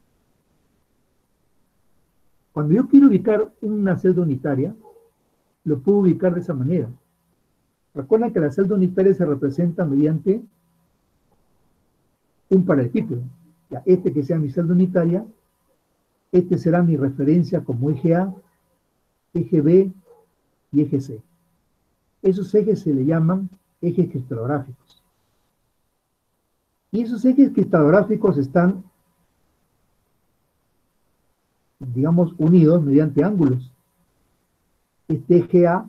Cuando yo quiero ubicar una celda unitaria, lo puedo ubicar de esa manera. Recuerden que la celda unitaria se representa mediante un paralelepípedo. Ya, este que sea mi celda unitaria, este será mi referencia como eje A, eje B y eje C. Esos ejes se le llaman ejes cristalográficos. Y esos ejes cristalográficos están, digamos, unidos mediante ángulos. Este eje A,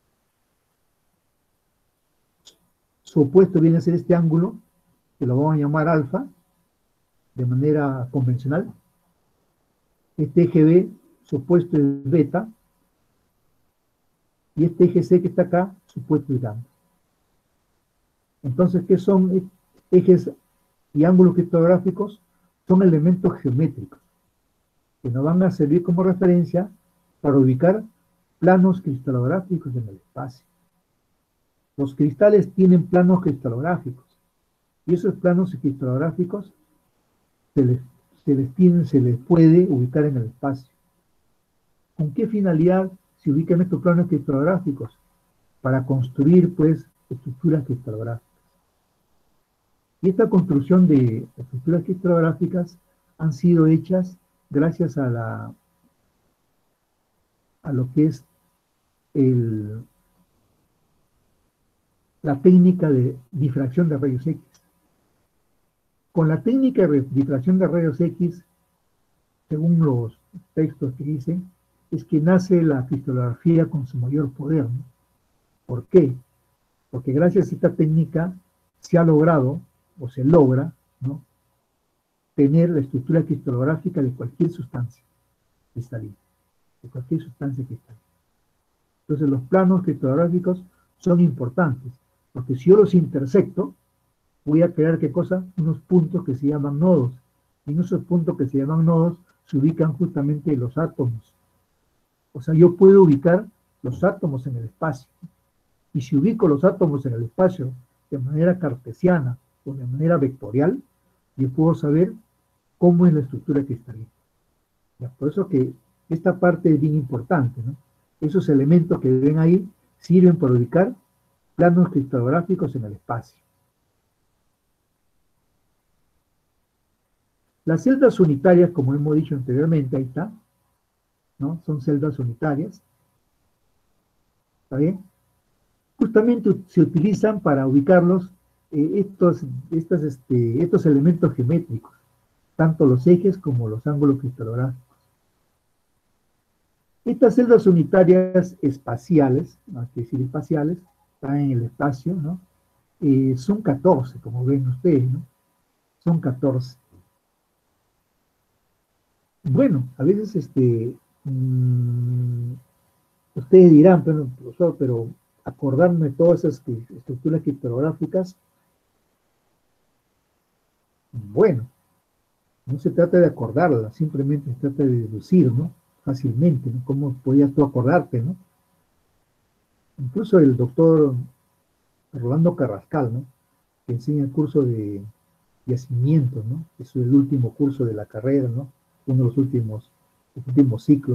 su opuesto viene a ser este ángulo, que lo vamos a llamar alfa, de manera convencional. Este eje B, su opuesto es beta, y este eje C que está acá, su opuesto es gamma. Entonces, ¿qué son ejes y ángulos cristалогráficos? Son elementos geométricos que nos van a servir como referencia para ubicar planos cristalográficos en el espacio. Los cristales tienen planos cristalográficos y esos planos cristalográficos se les puede ubicar en el espacio. ¿Con qué finalidad se ubican estos planos cristalográficos? Para construir, pues, estructuras cristalográficas. Y esta construcción de estructuras cristográficas han sido hechas gracias a lo que es la técnica de difracción de rayos X. Con la técnica de difracción de rayos X, según los textos que dicen, es que nace la cristalografía con su mayor poder, ¿no? ¿Por qué? Porque gracias a esta técnica se ha logrado, o se logra, ¿no?, tener la estructura cristalográfica de cualquier sustancia cristalina, de cualquier sustancia cristalina. Entonces los planos cristográficos son importantes, porque si yo los intersecto, voy a crear, ¿qué cosa? Unos puntos que se llaman nodos. Y en esos puntos que se llaman nodos se ubican justamente los átomos. O sea, yo puedo ubicar los átomos en el espacio. Y si ubico los átomos en el espacio de manera cartesiana o de manera vectorial, yo puedo saber cómo es la estructura cristalina. ¿Ya? Por eso que esta parte es bien importante, ¿no? Esos elementos que ven ahí sirven para ubicar planos cristográficos en el espacio. Las celdas unitarias, como hemos dicho anteriormente, ahí está, ¿no? Son celdas unitarias. ¿Está bien? Justamente se utilizan para ubicarlos estos elementos geométricos, tanto los ejes como los ángulos cristalográficos. Estas celdas unitarias espaciales, no hay que decir espaciales, están en el espacio, ¿no? Son 14, como ven ustedes, ¿no? Son 14. Bueno, a veces ustedes dirán, bueno, profesor, pero acordarme de todas esas estructuras cristográficas, bueno, no se trata de acordarlas, simplemente se trata de deducir, ¿no? Fácilmente, ¿no? ¿Cómo podías tú acordarte, no? Incluso el doctor Rolando Carrascal, ¿no?, que enseña el curso de yacimientos, ¿no? Es el último curso de la carrera, ¿no? Uno de los últimos ciclos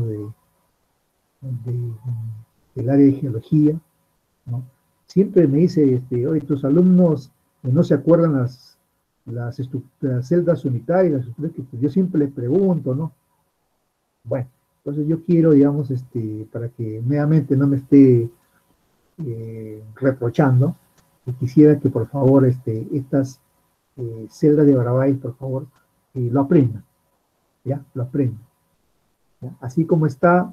del área de geología, ¿no? Siempre me dice, oye, tus alumnos no se acuerdan las celdas unitarias, yo siempre les pregunto, ¿no? Bueno, entonces yo quiero, digamos, para que nuevamente no me esté reprochando, y quisiera que por favor estas celdas de Barabáis, por favor, lo aprendan, ¿ya? Lo aprendan, ¿ya? Así como está,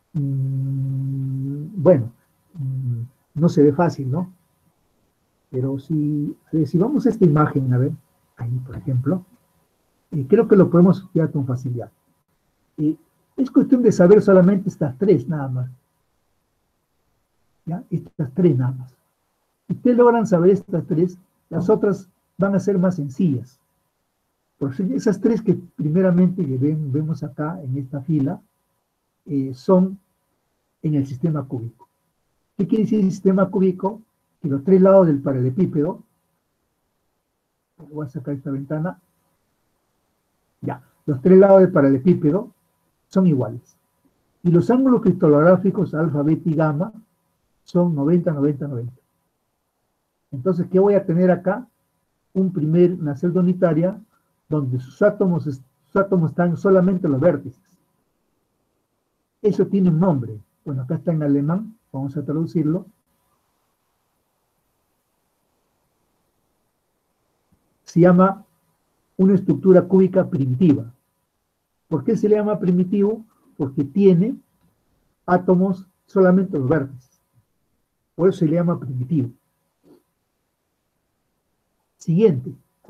bueno, no se ve fácil, ¿no? Pero si vamos a esta imagen, a ver, ahí por ejemplo, creo que lo podemos estudiar con facilidad. Es cuestión de saber solamente estas tres nada más. ¿Ya? Estas tres nada más. Si ustedes logran saber estas tres, las otras van a ser más sencillas. Porque esas tres que primeramente vemos acá en esta fila, son en el sistema cúbico. ¿Qué quiere decir el sistema cúbico? Que los tres lados del paralelepípedo, voy a sacar esta ventana, ya, los tres lados del paralelepípedo son iguales. Y los ángulos cristalográficos alfa, beta y gamma son 90, 90, 90. Entonces, ¿qué voy a tener acá? Una celda unitaria donde sus átomos están solamente en los vértices. Eso tiene un nombre. Bueno, acá está en alemán, vamos a traducirlo. Se llama una estructura cúbica primitiva. ¿Por qué se le llama primitivo? Porque tiene átomos solamente en los vértices. Por eso se le llama primitivo. Siguiente.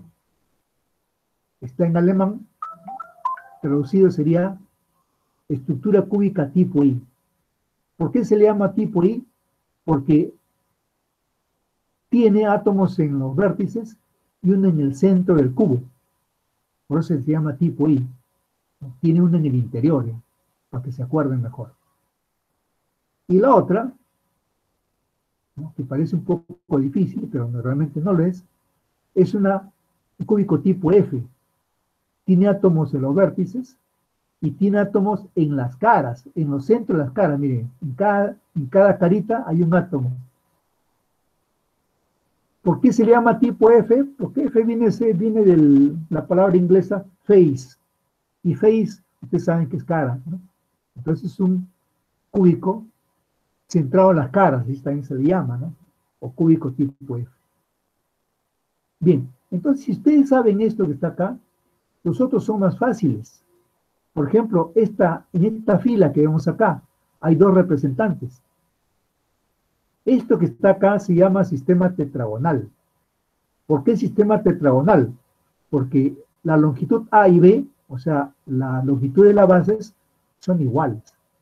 Está en alemán. Traducido sería estructura cúbica tipo I. ¿Por qué se le llama tipo I? Porque tiene átomos en los vértices y uno en el centro del cubo. Por eso se llama tipo I. Tiene uno en el interior, ¿ya? Para que se acuerden mejor. Y la otra, ¿no?, que parece un poco difícil, pero realmente no lo es un cúbico tipo F. Tiene átomos en los vértices y tiene átomos en las caras, en los centros de las caras. Miren, en cada carita hay un átomo. ¿Por qué se le llama tipo F? Porque F viene de la palabra inglesa face. Y face, ustedes saben que es cara, ¿no? Entonces es un cúbico centrado en las caras, así también se le llama, ¿no? O cúbico tipo F. Bien, entonces si ustedes saben esto que está acá, los otros son más fáciles. Por ejemplo, en esta fila que vemos acá, hay dos representantes. Esto que está acá se llama sistema tetragonal. ¿Por qué sistema tetragonal? Porque la longitud A y B, o sea, la longitud de las bases, son iguales.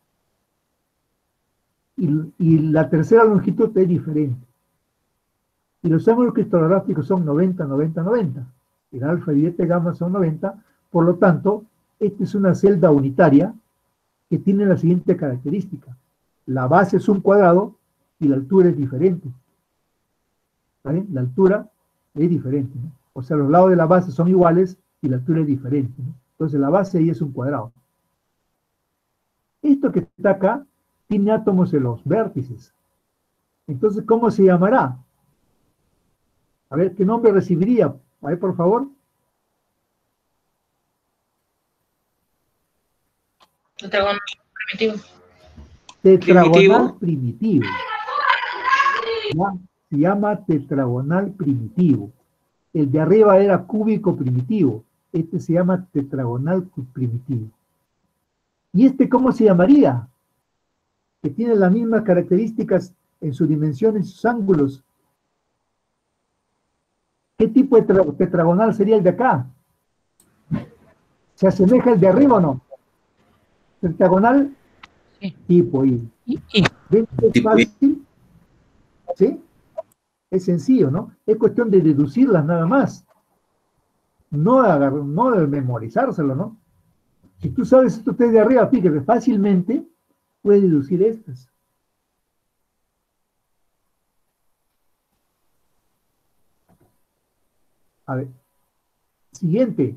Y la tercera longitud es diferente. Y los ángulos cristolográficos son 90, 90, 90. El alfa y beta y gamma son 90. Por lo tanto, esta es una celda unitaria que tiene la siguiente característica. La base es un cuadrado y la altura es diferente. ¿Vale? La altura es diferente, ¿no? O sea, los lados de la base son iguales y la altura es diferente, ¿no? Entonces la base ahí es un cuadrado. Esto que está acá tiene átomos en los vértices. Entonces, ¿cómo se llamará? A ver, ¿qué nombre recibiría? A ver, por favor. Tetragonal primitivo. Tetragonal primitivo. ¿Ya? Se llama tetragonal primitivo. El de arriba era cúbico primitivo. Este se llama tetragonal primitivo. ¿Y este cómo se llamaría? Que tiene las mismas características en su dimensión, en sus ángulos. ¿Qué tipo de tetragonal sería el de acá? ¿Se asemeja al de arriba o no? Tetragonal, sí. Tipo I. ¿Ven que es fácil? ¿Sí? Es sencillo, ¿no? Es cuestión de deducirlas nada más. No de memorizárselo, ¿no? Si tú sabes esto de arriba, fíjate, fácilmente puedes deducir estas. A ver. Siguiente.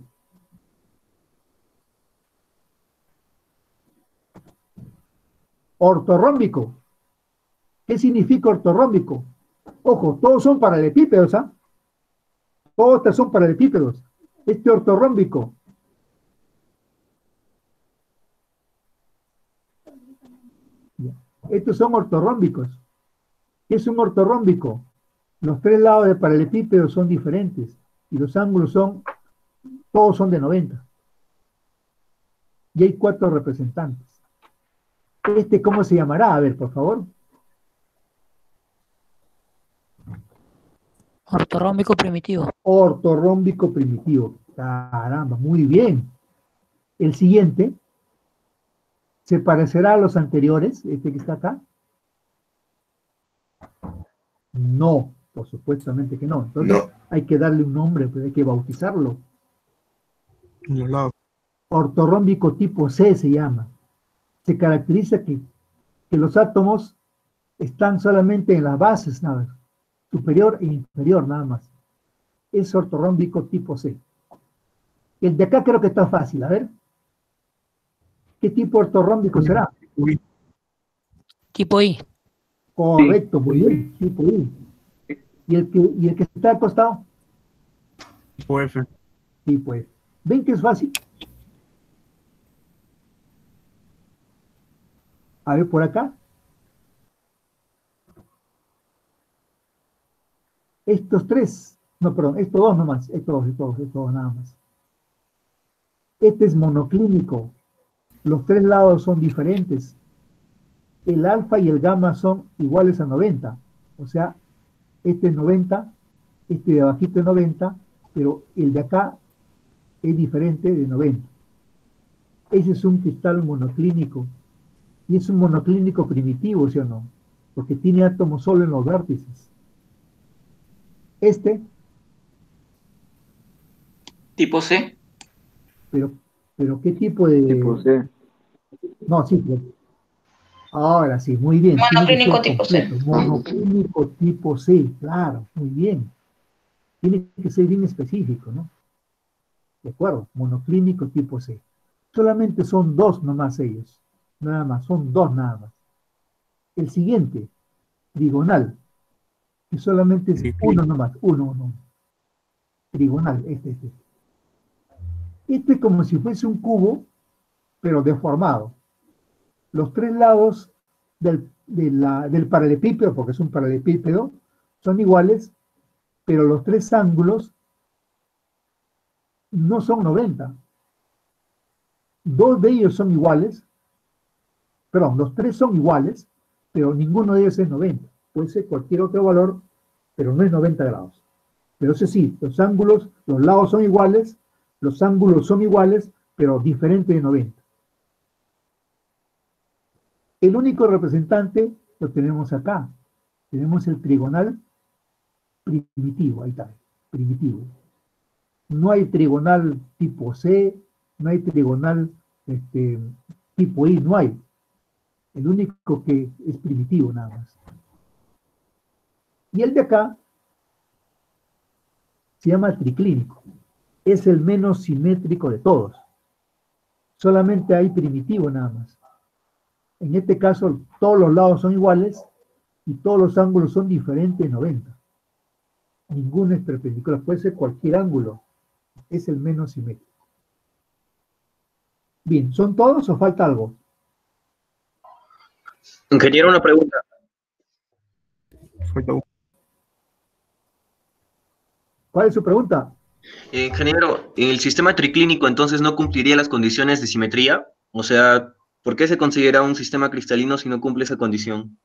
Ortorrómbico. ¿Qué significa ortorrómbico? Ojo, todos son paralelepípedos, ¿ah? Todos estos son paralelepípedos. Este ortorrómbico. Estos son ortorrómbicos. ¿Qué es un ortorrómbico? Los tres lados del paralelepípedo son diferentes y los ángulos todos son de 90. Y hay 4 representantes. ¿Cómo se llamará? A ver, por favor. Ortorrómbico primitivo. Ortorrómbico primitivo. Caramba, muy bien. El siguiente se parecerá a los anteriores, este que está acá. No, por supuestamente que no. Entonces hay que darle un nombre, pues hay que bautizarlo. Ortorrómbico tipo C se llama. Se caracteriza que los átomos están solamente en las bases, nada más. Superior e inferior, nada más. Es ortorrómbico tipo C. El de acá creo que está fácil, a ver. ¿Qué tipo ortorrómbico será? Tipo I. Correcto, muy bien, tipo I. ¿Y el que está al costado? Tipo F. Tipo F. ¿Ven que es fácil? A ver, por acá. Estos tres, no, perdón, estos dos nomás, estos dos nada más. Este es monoclínico. Los tres lados son diferentes. El alfa y el gamma son iguales a 90. O sea, este es 90, este de abajito es 90, pero el de acá es diferente de 90. Ese es un cristal monoclínico. Y es un monoclínico primitivo, ¿sí o no? Porque tiene átomos solo en los vértices. Tipo C. Pero ¿qué tipo de...? Tipo C. No, sí, pero... Ahora sí, muy bien. Monoclínico tipo C. Monoclínico tipo C, claro, muy bien. Tiene que ser bien específico, ¿no? De acuerdo, monoclínico tipo C. Solamente son 2 nomás ellos. Nada más, son 2 nada más. El siguiente, trigonal. Y solamente es uno nomás, uno. Trigonal, este. Este es como si fuese un cubo, pero deformado. Los tres lados del paralelepípedo, porque es un paralelepípedo, son iguales, pero los tres ángulos no son 90. Dos de ellos son iguales, perdón, los tres son iguales, pero ninguno de ellos es 90. Puede ser cualquier otro valor, pero no es 90 grados. Pero eso sí, los ángulos, los lados son iguales, los ángulos son iguales, pero diferente de 90. El único representante lo tenemos acá. Tenemos el trigonal primitivo, ahí está, primitivo. No hay trigonal tipo C, no hay trigonal tipo I, no hay. El único que es primitivo nada más. Y el de acá se llama triclínico. Es el menos simétrico de todos. Solamente hay primitivo nada más. En este caso, todos los lados son iguales y todos los ángulos son diferentes de 90. Ninguno es perpendicular. Puede ser cualquier ángulo. Es el menos simétrico. Bien, ¿son todos o falta algo? Ingeniero, una pregunta. ¿Cuál es su pregunta? Ingeniero, ¿el sistema triclínico entonces no cumpliría las condiciones de simetría? O sea, ¿por qué se considera un sistema cristalino si no cumple esa condición?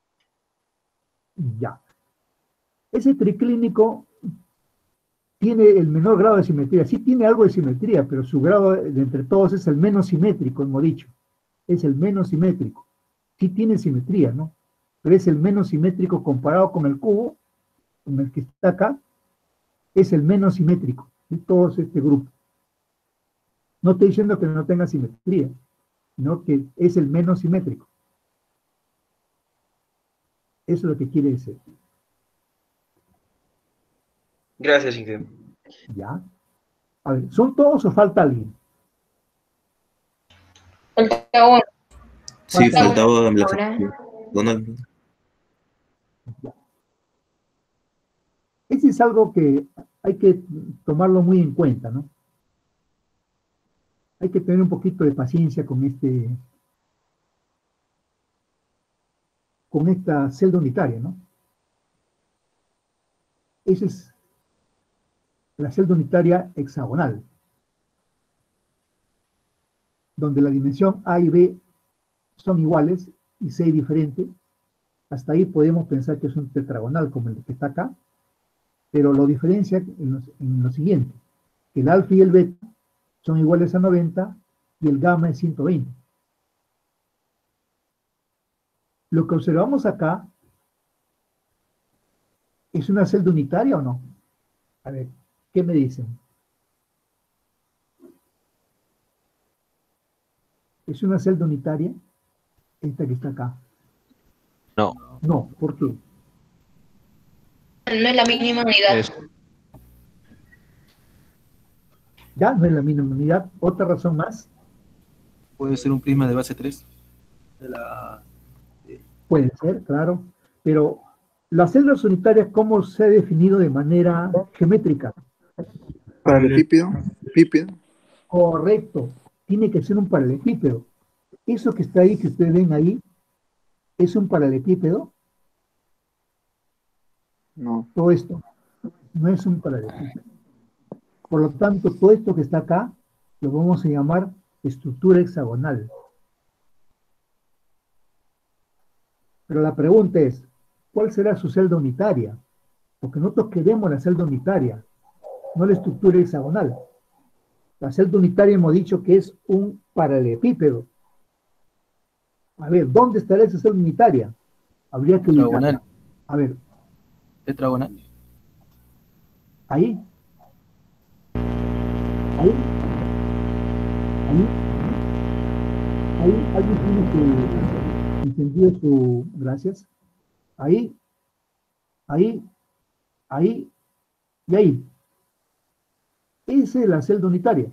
Ya. Ese triclínico tiene el menor grado de simetría. Sí tiene algo de simetría, pero su grado de entre todos es el menos simétrico, hemos dicho. Es el menos simétrico. Sí tiene simetría, ¿no? Pero es el menos simétrico comparado con el cubo, con el que está acá, es el menos simétrico de todo este grupo. No estoy diciendo que no tenga simetría, sino que es el menos simétrico. Eso es lo que quiere decir. Gracias, ingeniero. ¿Ya? A ver, ¿son todos o falta alguien? Falta uno. Sí, Falta faltaba uno. Donald. Ese es algo que hay que tomarlo muy en cuenta, ¿no? Hay que tener un poquito de paciencia con esta celda unitaria, ¿no? Esa es la celda unitaria hexagonal, donde la dimensión A y B son iguales y C diferente. Hasta ahí podemos pensar que es un tetragonal como el que está acá, pero lo diferencia en lo siguiente, que el alfa y el beta son iguales a 90 y el gamma es 120. Lo que observamos acá es una celda unitaria o no. A ver, ¿qué me dicen? ¿Es una celda unitaria? Esta que está acá. No. No, ¿por qué? No es la mínima unidad. Ya, no es la mínima unidad. ¿Otra razón más? Puede ser un prisma de base 3. Puede ser, claro. Pero las celdas unitarias, ¿cómo se ha definido de manera geométrica? Paralelepípedo. Correcto. Tiene que ser un paralelepípedo. Eso que está ahí, que ustedes ven ahí, ¿es un paralelepípedo? No. Todo esto no es un paralelepípedo. Por lo tanto, todo esto que está acá lo vamos a llamar estructura hexagonal. Pero la pregunta es, ¿cuál será su celda unitaria? Porque nosotros queremos la celda unitaria, no la estructura hexagonal. La celda unitaria hemos dicho que es un paralelepípedo. A ver, ¿dónde estará esa celda unitaria? Habría que ubicarla. A ver. Tetragonal. Ahí. Ahí alguien tiene que encendido su... Gracias. Ahí y ahí. Esa es la celda unitaria.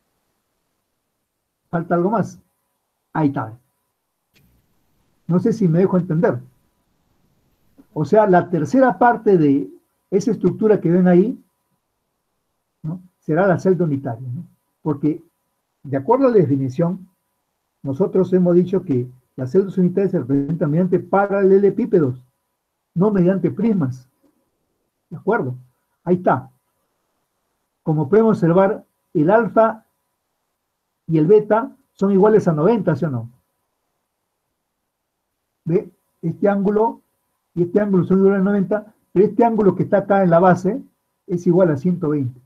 ¿Falta algo más? Ahí está. No sé si me dejo entender. O sea, la tercera parte de esa estructura que ven ahí, ¿no?, será la celda unitaria, ¿no? Porque, de acuerdo a la definición, nosotros hemos dicho que las celdas unitarias se representan mediante paralelepípedos, no mediante prismas. ¿De acuerdo? Ahí está. Como podemos observar, el alfa y el beta son iguales a 90, ¿sí o no? ¿Ve? Este ángulo y este ángulo son iguales a 90, pero este ángulo que está acá en la base es igual a 120.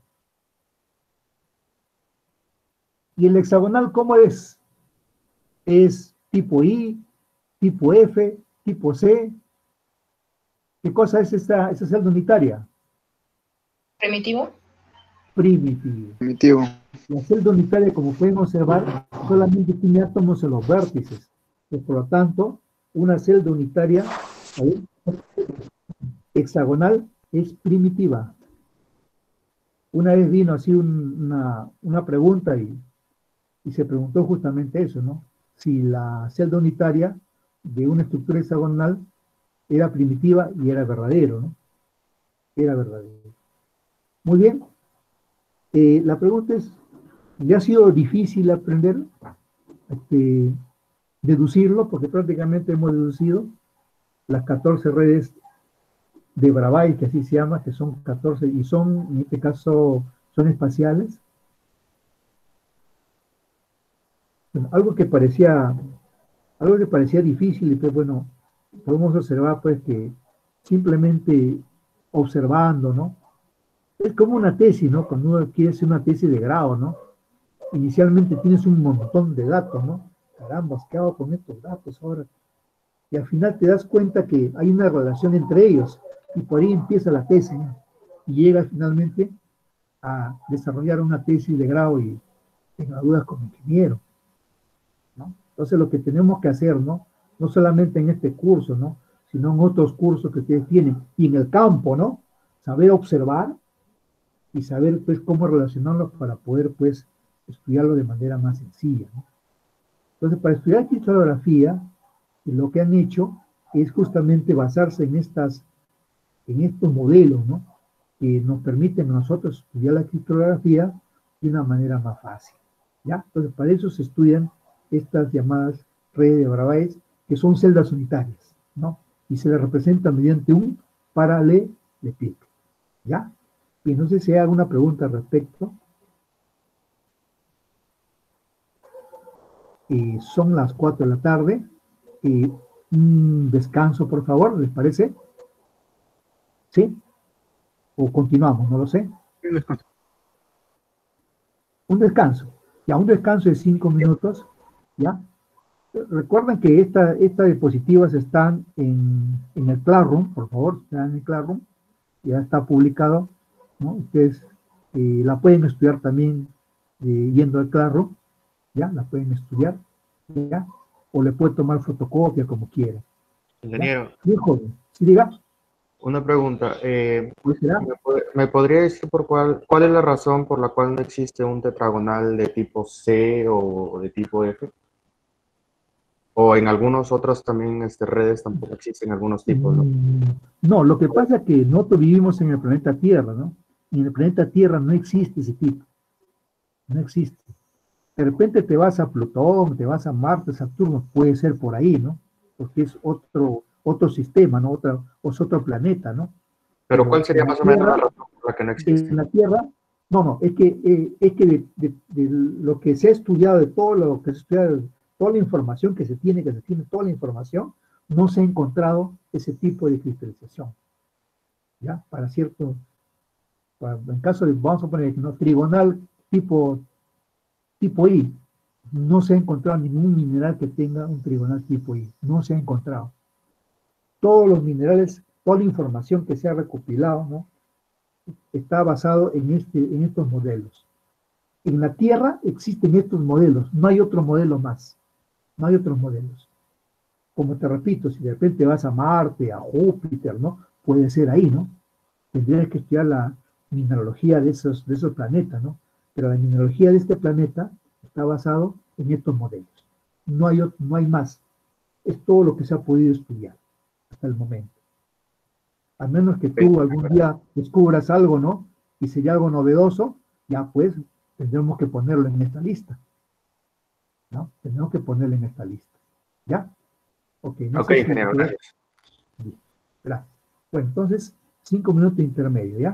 ¿Y el hexagonal cómo es? Es tipo I, tipo F, tipo C. ¿Qué cosa es esa celda unitaria? ¿Primitivo? Primitivo. La celda unitaria, como pueden observar, solamente tiene átomos en los vértices. Y por lo tanto, una celda unitaria, ¿sí?, hexagonal, es primitiva. Una vez vino así una pregunta y se preguntó justamente eso, ¿no? Si la celda unitaria de una estructura hexagonal era primitiva, y era verdadero, ¿no? Era verdadero. Muy bien. La pregunta es, ¿le ha sido difícil aprender, deducirlo? Porque prácticamente hemos deducido las 14 redes de Bravais, que así se llama, que son 14, y son, en este caso, son espaciales. Bueno, algo que parecía difícil, y pues bueno, podemos observar pues que simplemente observando, ¿no? Es como una tesis, ¿no? Cuando uno quiere hacer una tesis de grado, ¿no? Inicialmente tienes un montón de datos, ¿no? Caramba, ¿qué hago con estos datos ahora? Y al final te das cuenta que hay una relación entre ellos, y por ahí empieza la tesis, ¿no? Y llegas finalmente a desarrollar una tesis de grado y te gradúas como ingeniero, ¿no? Entonces lo que tenemos que hacer, ¿no? No solamente en este curso, ¿no?, sino en otros cursos que ustedes tienen, y en el campo, ¿no? Saber observar y saber, pues, cómo relacionarlos para poder, pues, estudiarlo de manera más sencilla, ¿no? Entonces, para estudiar cristalografía, lo que han hecho es justamente basarse en estos modelos, ¿no?, que nos permiten a nosotros estudiar la cristalografía de una manera más fácil, ¿ya? Entonces, para eso se estudian estas llamadas redes de Bravais, que son celdas unitarias, ¿no? Y se les representa mediante un paralelepípedo, ¿ya? Y no sé si hay alguna pregunta al respecto. Son las 4 de la tarde. Un descanso, por favor, ¿les parece? ¿Sí? ¿O continuamos? No lo sé. Un descanso. Un descanso. Ya, un descanso de 5 minutos, ¿ya? Recuerden que estas diapositivas están en el Classroom, por favor, están en el Classroom. Ya está publicado, ¿no? Ustedes la pueden estudiar también yendo al Classroom, ¿ya? La pueden estudiar, ¿ya? O le pueden tomar fotocopia como quieran. Ingeniero. Bien, joven. ¿Sí, diga? Una pregunta. será? ¿Me podría decir cuál es la razón por la cual no existe un tetragonal de tipo C o de tipo F? O en algunos otros también redes tampoco existen algunos tipos, ¿no? No, lo que pasa es que nosotros vivimos en el planeta Tierra, ¿no? Y en el planeta Tierra no existe ese tipo. No existe. De repente te vas a Plutón, te vas a Marte, Saturno, puede ser por ahí, ¿no? Porque es otro sistema, ¿no? Es otro planeta, ¿no? Pero ¿cuál sería más o menos la razón por la que no existe? En la Tierra, no, es que de lo que se ha estudiado, de todo lo que se ha estudiado, toda la información que se tiene, toda la información, no se ha encontrado ese tipo de cristalización. ¿Ya? En caso de, vamos a poner, ¿no?, trigonal tipo I, no se ha encontrado ningún mineral que tenga un trigonal tipo I, no se ha encontrado. Todos los minerales, toda la información que se ha recopilado, ¿no?, está basado en estos modelos. En la Tierra existen estos modelos, no hay otro modelo más. No hay otros modelos. Como te repito, si de repente vas a Marte, a Júpiter, ¿no?, puede ser ahí, ¿no? Tendrías que estudiar la mineralogía de esos planetas, ¿no? Pero la mineralogía de este planeta está basado en estos modelos. No hay más. Es todo lo que se ha podido estudiar hasta el momento. Al menos que tú algún día descubras algo, ¿no? Y sería algo novedoso, ya pues tendremos que ponerlo en esta lista, ¿no? Tenemos que ponerlo en esta lista, ¿ya? Ok, no Ok, sé si- ingeniero, gracias. Gracias. Bueno, entonces, 5 minutos de intermedio, ¿ya?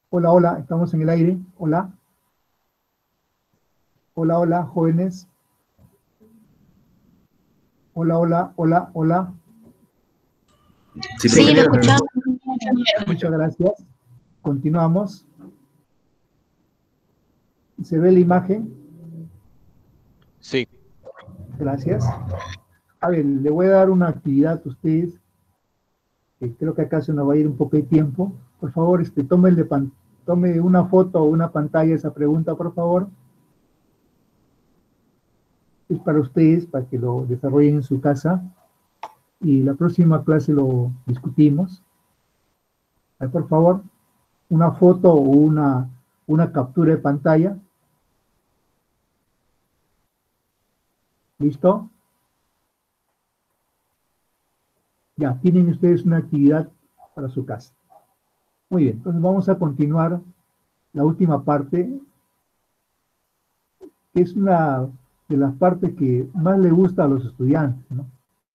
Hola, hola, estamos en el aire. Hola. Hola, hola, jóvenes. Hola, hola, hola, hola. Sí, Sí, lo profesor. escuchamos. Muchas gracias. Continuamos. ¿Se ve la imagen? Sí. Gracias. A ver, le voy a dar una actividad a ustedes, que creo que acá se nos va a ir un poco de tiempo. Por favor, tome una foto o una pantalla de esa pregunta, por favor. Es para ustedes, para que lo desarrollen en su casa. Y la próxima clase lo discutimos. A ver, por favor, una foto o una captura de pantalla. ¿Listo? Ya, tienen ustedes una actividad para su casa. Muy bien, entonces vamos a continuar la última parte, que es una de las partes que más le gusta a los estudiantes, ¿no?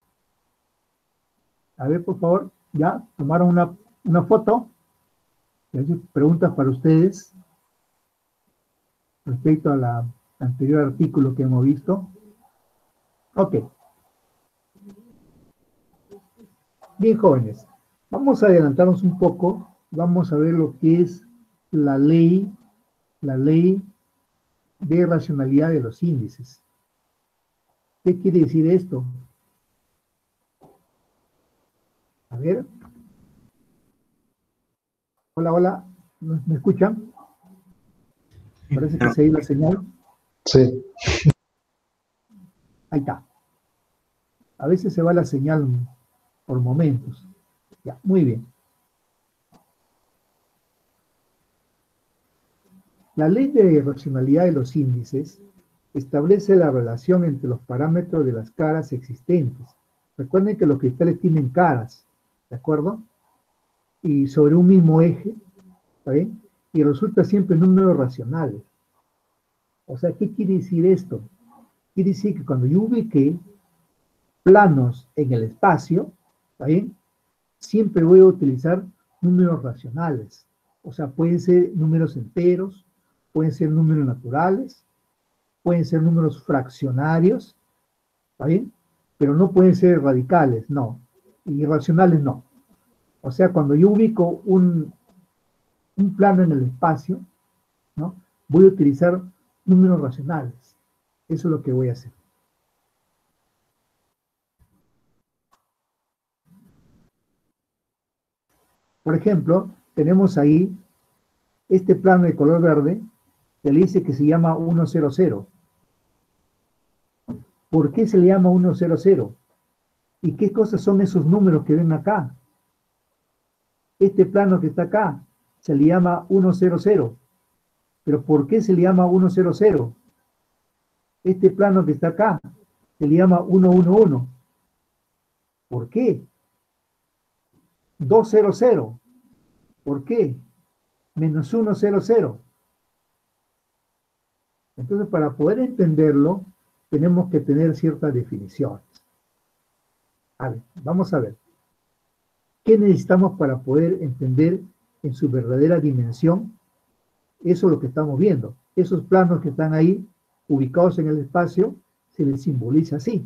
A ver, por favor, ya tomaron una foto. Preguntas para ustedes respecto al anterior artículo que hemos visto. Ok. Bien, jóvenes, vamos a adelantarnos un poco. Vamos a ver lo que es la ley de racionalidad de los índices. ¿Qué quiere decir esto? A ver. Hola, hola. ¿Me escuchan? Parece que se ha ido la señal. Sí. Ahí está. A veces se va la señal por momentos. Ya, muy bien. La ley de racionalidad de los índices establece la relación entre los parámetros de las caras existentes. Recuerden que los cristales tienen caras, ¿de acuerdo? Y sobre un mismo eje, ¿está bien? Y resulta siempre números racionales. O sea, ¿qué quiere decir esto? Quiere decir que cuando yo ubique planos en el espacio, ¿está bien? Siempre voy a utilizar números racionales. O sea, pueden ser números enteros, pueden ser números naturales, pueden ser números fraccionarios, ¿está bien? Pero no pueden ser radicales, no. Y irracionales, no. O sea, cuando yo ubico un plano en el espacio, ¿no? Voy a utilizar números racionales. Eso es lo que voy a hacer. Por ejemplo, tenemos ahí este plano de color verde que le dice que se llama 100. ¿Por qué se le llama 100? ¿Y qué cosas son esos números que ven acá? Este plano que está acá se le llama 100. ¿Pero por qué se le llama 100? Este plano que está acá se le llama 111. ¿Por qué? 200. ¿Por qué? Menos 100. Entonces, para poder entenderlo, tenemos que tener ciertas definiciones. A ver, vamos a ver. ¿Qué necesitamos para poder entender en su verdadera dimensión? Eso es lo que estamos viendo. Esos planos que están ahí, ubicados en el espacio, se les simboliza así.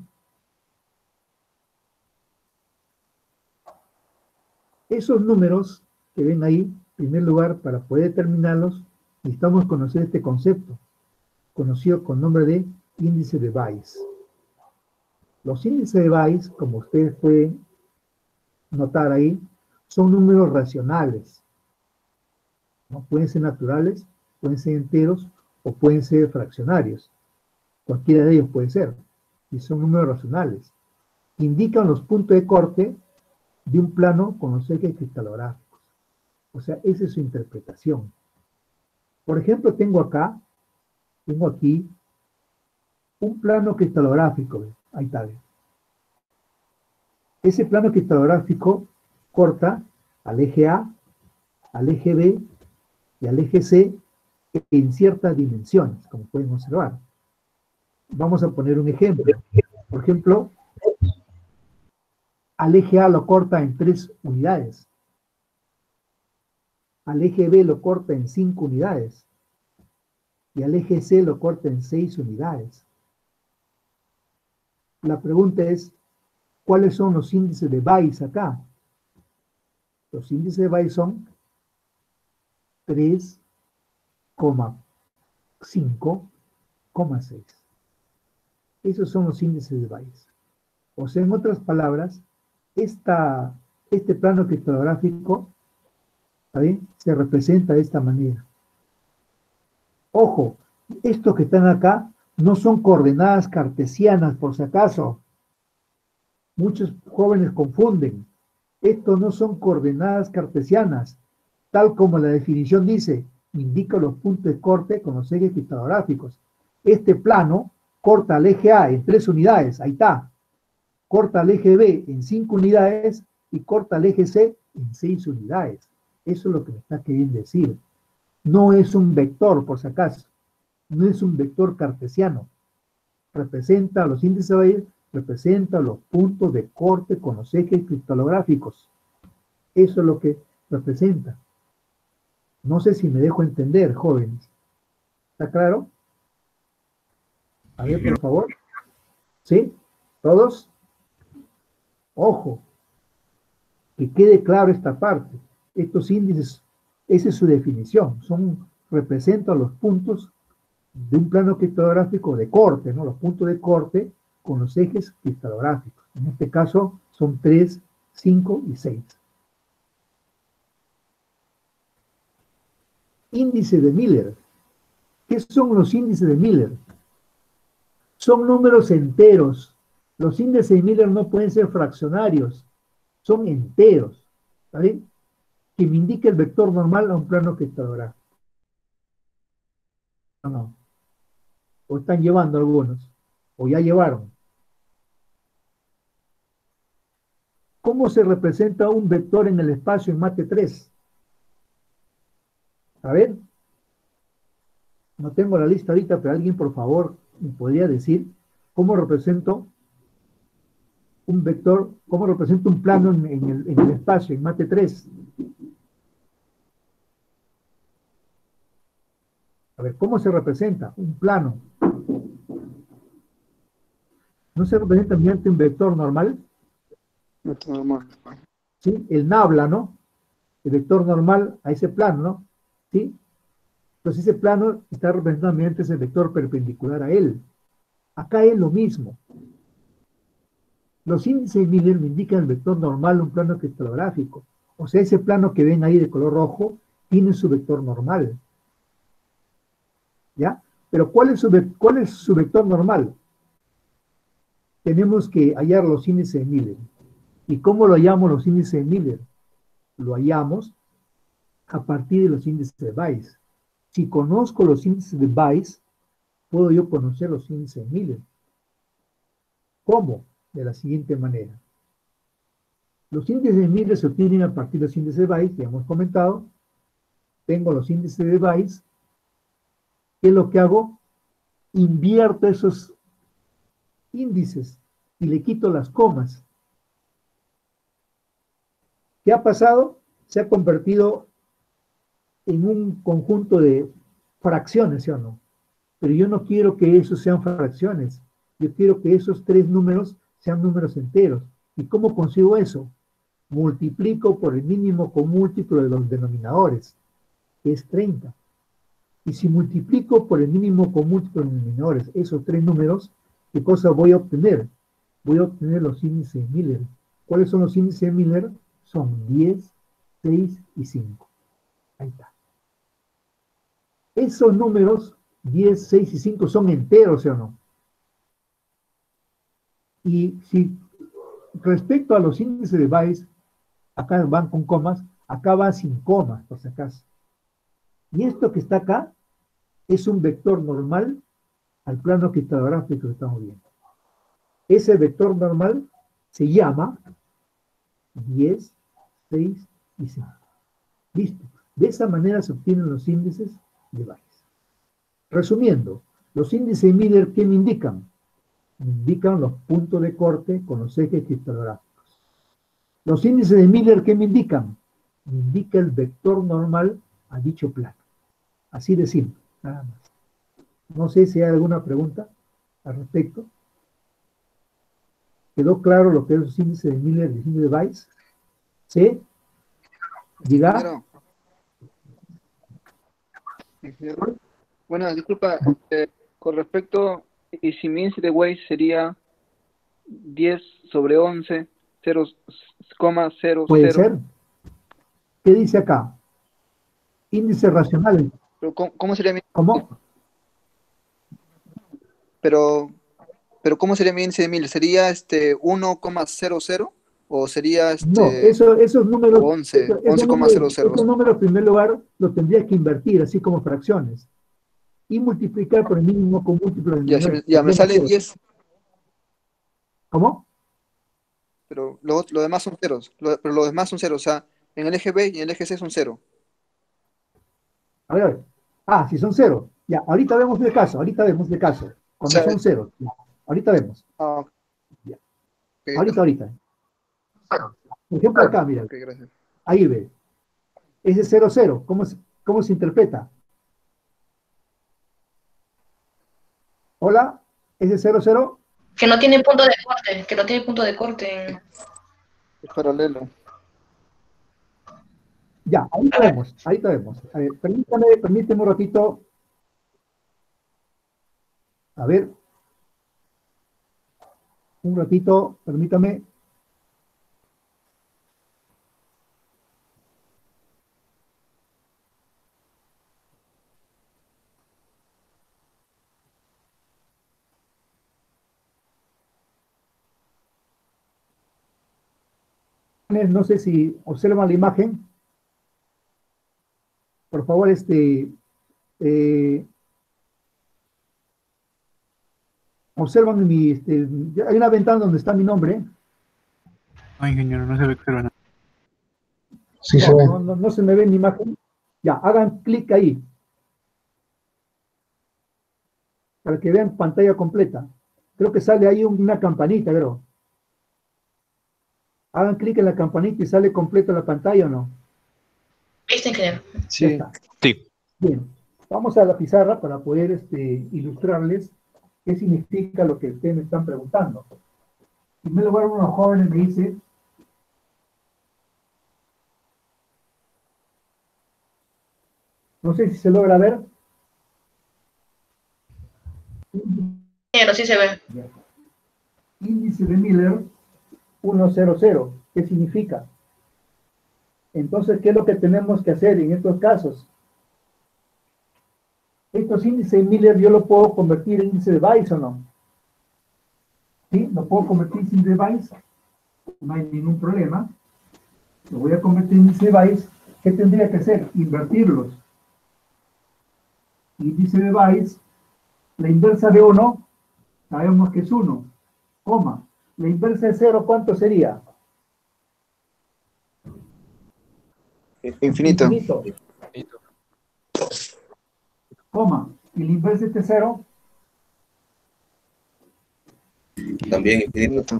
Esos números que ven ahí, en primer lugar, para poder determinarlos, necesitamos conocer este concepto, conocido con nombre de índice de Bayes. Los índices de Bayes, como ustedes pueden notar ahí, son números racionales. ¿No? Pueden ser naturales, pueden ser enteros o pueden ser fraccionarios. Cualquiera de ellos puede ser. Y son números racionales. Indican los puntos de corte de un plano con los ejes cristalográficos. O sea, esa es su interpretación. Por ejemplo, tengo aquí, un plano cristalográfico. Ahí está. Ese plano cristalográfico corta al eje A, al eje B y al eje C en ciertas dimensiones, como pueden observar. Vamos a poner un ejemplo. Por ejemplo, al eje A lo corta en 3 unidades. al eje B lo corta en 5 unidades y al eje C lo corta en 6 unidades. La pregunta es, ¿cuáles son los índices de Bayes acá? Los índices de Bayes son 3,5,6. Esos son los índices de Bayes. O sea, en otras palabras, este plano cristolográfico, ¿sabe?, se representa de esta manera. Ojo, estos que están acá no son coordenadas cartesianas, por si acaso. Muchos jóvenes confunden. Estos no son coordenadas cartesianas, tal como la definición dice, indica los puntos de corte con los ejes cristolográficos. Este plano corta al eje A en 3 unidades, ahí está. Corta al eje B en 5 unidades y corta al eje C en 6 unidades. Eso es lo que me está queriendo decir. No es un vector, por si acaso. No es un vector cartesiano. Representa los índices de Bayes, representa los puntos de corte con los ejes cristolográficos. Eso es lo que representa. No sé si me dejo entender, jóvenes. ¿Está claro? A ver, por favor. ¿Sí? ¿Todos? Ojo. Que quede claro esta parte. Estos índices, esa es su definición. Representan los puntos de un plano cristolográfico de corte, ¿no? Los puntos de corte con los ejes cristolográficos. En este caso son 3, 5 y 6. Índice de Miller. ¿Qué son los índices de Miller? Son números enteros. Los índices de Miller no pueden ser fraccionarios, son enteros, ¿vale? Que me indique el vector normal a un plano cristolográfico. No. O están llevando algunos, o ya llevaron. ¿Cómo se representa un vector en el espacio en Mate 3? A ver. No tengo la lista ahorita, pero alguien, por favor, me podría decir cómo represento un vector, cómo represento un plano en el espacio, en Mate 3. A ver, ¿cómo se representa un plano? ¿No se representa mediante un vector normal? Vector normal. ¿Sí? El nabla, ¿no? El vector normal a ese plano, ¿no? ¿Sí? Entonces ese plano está representado mediante ese vector perpendicular a él. Acá es lo mismo. Los índices de Miller me indican el vector normal de un plano cristolográfico. O sea, ese plano que ven ahí de color rojo tiene su vector normal. ¿Ya? Pero ¿cuál es su vector normal? Tenemos que hallar los índices de Miller. ¿Y cómo lo hallamos los índices de Miller? Lo hallamos a partir de los índices de Bayes. Si conozco los índices de Bayes, puedo yo conocer los índices de Miller. ¿Cómo? De la siguiente manera. Los índices de Miller se obtienen a partir de los índices de Bayes, ya hemos comentado. Tengo los índices de Bayes. ¿Qué es lo que hago? Invierto esos índices y le quito las comas. ¿Qué ha pasado? Se ha convertido en un conjunto de fracciones, ¿sí o no? Pero yo no quiero que esos sean fracciones. Yo quiero que esos 3 números sean números enteros. ¿Y cómo consigo eso? Multiplico por el mínimo con múltiplo de los denominadores, que es 30. Y si multiplico por el mínimo con múltiplo de los denominadores, esos 3 números, ¿qué cosa voy a obtener? Voy a obtener los índices de Miller. ¿Cuáles son los índices de Miller? Son 10, 6 y 5. Ahí está. Esos números, 10, 6 y 5, son enteros, ¿sí o no? Y si respecto a los índices de Bayes, acá van con comas, acá va sin comas, por si acaso. Y esto que está acá es un vector normal al plano cristolográfico que estamos viendo. Ese vector normal se llama 10, 6 y 5. Listo. De esa manera se obtienen los índices de Bayes. Resumiendo, los índices de Miller, ¿qué me indican? Me indican los puntos de corte con los ejes cristolográficos. Los índices de Miller, ¿qué me indican? indica el vector normal a dicho plano. Así de simple, nada más. No sé si hay alguna pregunta al respecto. ¿Quedó claro lo que es los índices de Miller y de Weiss? ¿Sí? ¿Diga? Bueno, disculpa, con respecto, y si mi índice de Weiss sería 10 sobre 11, 0,00. Puede ser. ¿Qué dice acá? Índice racional. Pero ¿cómo sería mi... ¿Cómo? Pero ¿cómo sería mi índice de Miller? ¿Sería 1,00 o sería No, esos números, 11,00? Esos números en primer lugar los tendría que invertir, así como fracciones, y multiplicar por el mínimo con múltiplos de Ya me sale 10. ¿Cómo? Pero lo demás son ceros. Pero los demás son ceros. O sea, en el eje B y en el eje C son 0. A ver. Ah, si son 0. Ya, ahorita vemos el caso. Cuando son 0. Ahorita vemos. Ya. Ahorita. Por ejemplo, acá, mira. Gracias. Ahí ve. Ese 0, 0. ¿Cómo se interpreta? Hola, ese 0, 0. Que no tiene punto de corte. Es paralelo. Ya, ahorita vemos. A ver, permíteme un ratito. A ver. Un ratito, permítame. No sé si observan la imagen. Por favor, observan hay una ventana donde está mi nombre. No, ingeniero, no se ve nada. Sí, se ve. No se me ve en mi imagen. Ya, hagan clic ahí. Para que vean pantalla completa. Creo que sale ahí una campanita, creo. Hagan clic en la campanita y sale completa la pantalla, ¿o no? ¿Viste, ingeniero? Sí. Sí. Bien. Vamos a la pizarra para poder ilustrarles qué significa lo que ustedes me están preguntando. En primer lugar, uno de los jóvenes me dice, no sé si se logra ver. Ingeniero, sí se ve. Índice de Miller 100. ¿Qué significa? Entonces, ¿qué es lo que tenemos que hacer en estos casos? Estos índices de Miller yo lo puedo convertir en índice de Weiss o no. ¿Sí? ¿Lo puedo convertir en índice de Weiss? No hay ningún problema. Lo voy a convertir en índice de Weiss. ¿Qué tendría que hacer? Invertirlos. Índice de Weiss, la inversa de 1, sabemos que es 1, coma. La inversa de 0, ¿cuánto sería? Infinito. Coma. ¿Y la inversa de 0? También infinito.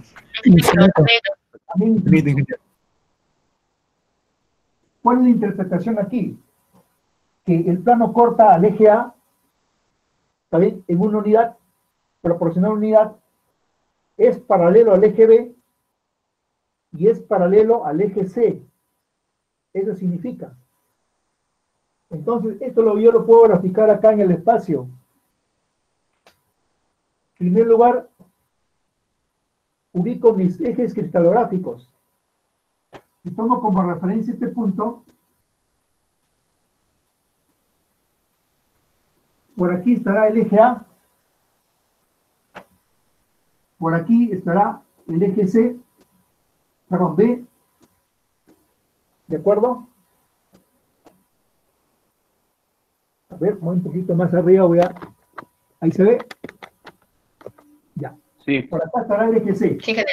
Infinito. ¿Cuál es la interpretación aquí? Que el plano corta al eje A, ¿está bien? En una unidad, proporcional unidad, es paralelo al eje B y es paralelo al eje C. Eso significa. Entonces, esto yo lo puedo graficar acá en el espacio. En primer lugar, ubico mis ejes cristalográficos. Y tomo como referencia este punto. Por aquí estará el eje A. Por aquí estará el eje C. Perdón, B. ¿De acuerdo? A ver, voy un poquito más arriba, ahí se ve. Ya. Sí. Por acá estará el eje C. Sí, ingeniero.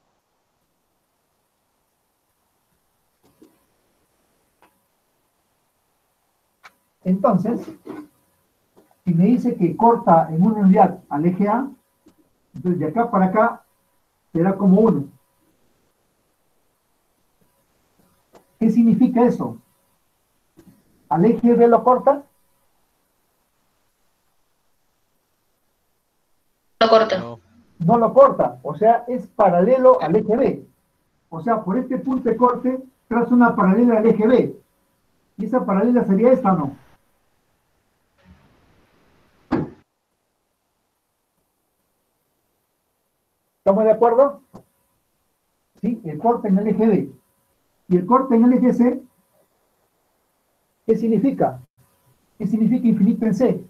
Entonces, si me dice que corta en una unidad al eje A, entonces de acá para acá será como 1. ¿Qué significa eso? ¿Al eje B lo corta? Lo corta. No lo corta, o sea, es paralelo al eje B. O sea, por este punto de corte, traza una paralela al eje B. ¿Y esa paralela sería esta o no? ¿Estamos de acuerdo? Sí, el corte en el eje B. Y el corte en el eje C, ¿qué significa? ¿Qué significa infinito en C?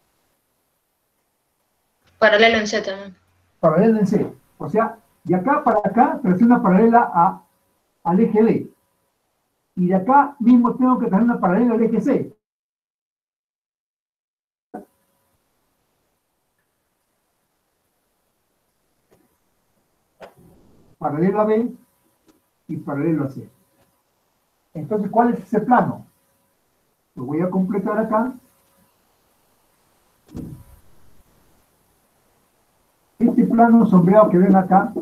Paralelo en Z también. Paralelo en C. O sea, de acá para acá trace una paralela al eje B. Y de acá mismo tengo que tener una paralela al eje C. Paralelo a B y paralelo a C. Entonces, ¿cuál es ese plano? Lo voy a completar acá. Este plano sombreado que ven acá,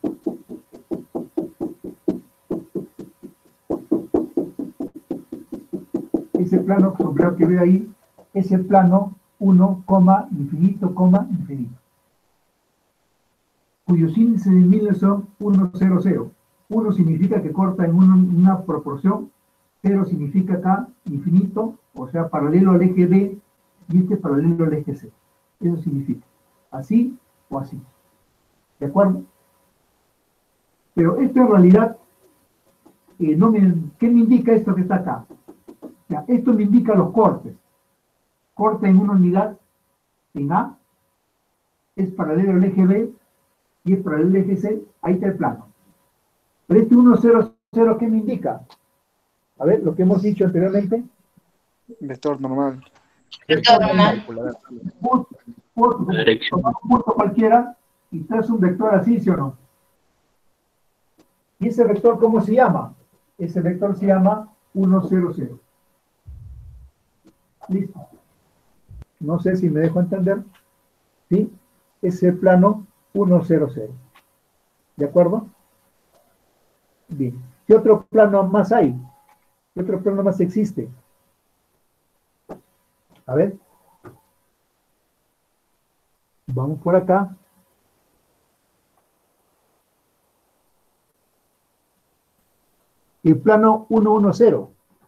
ese plano sombreado que ve ahí, es el plano 1, infinito, infinito, cuyos índices de Miller son 1, 0, 0. 1 significa que corta en una proporción, 0 significa acá infinito, o sea, paralelo al eje B, y este paralelo al eje C. Eso significa así o así. ¿De acuerdo? Pero esto en realidad, ¿qué me indica esto que está acá? Ya, esto me indica los cortes. Corte en una unidad, en A, es paralelo al eje B, y es paralelo al eje C, ahí está el plano. Pero este 1, 0, 0, ¿qué me indica? A ver, lo que hemos dicho anteriormente. Vector normal. Vector normal. Tomar un punto cualquiera y traes un vector así, ¿sí o no? ¿Y ese vector cómo se llama? Ese vector se llama 1, 0, 0. Listo. No sé si me dejo entender. ¿Sí? Es el plano 1, 0, 0. ¿De acuerdo? Bien. ¿Qué otro plano más hay? ¿Qué otro plano más existe? A ver. Vamos por acá. El plano 1, 1, 0.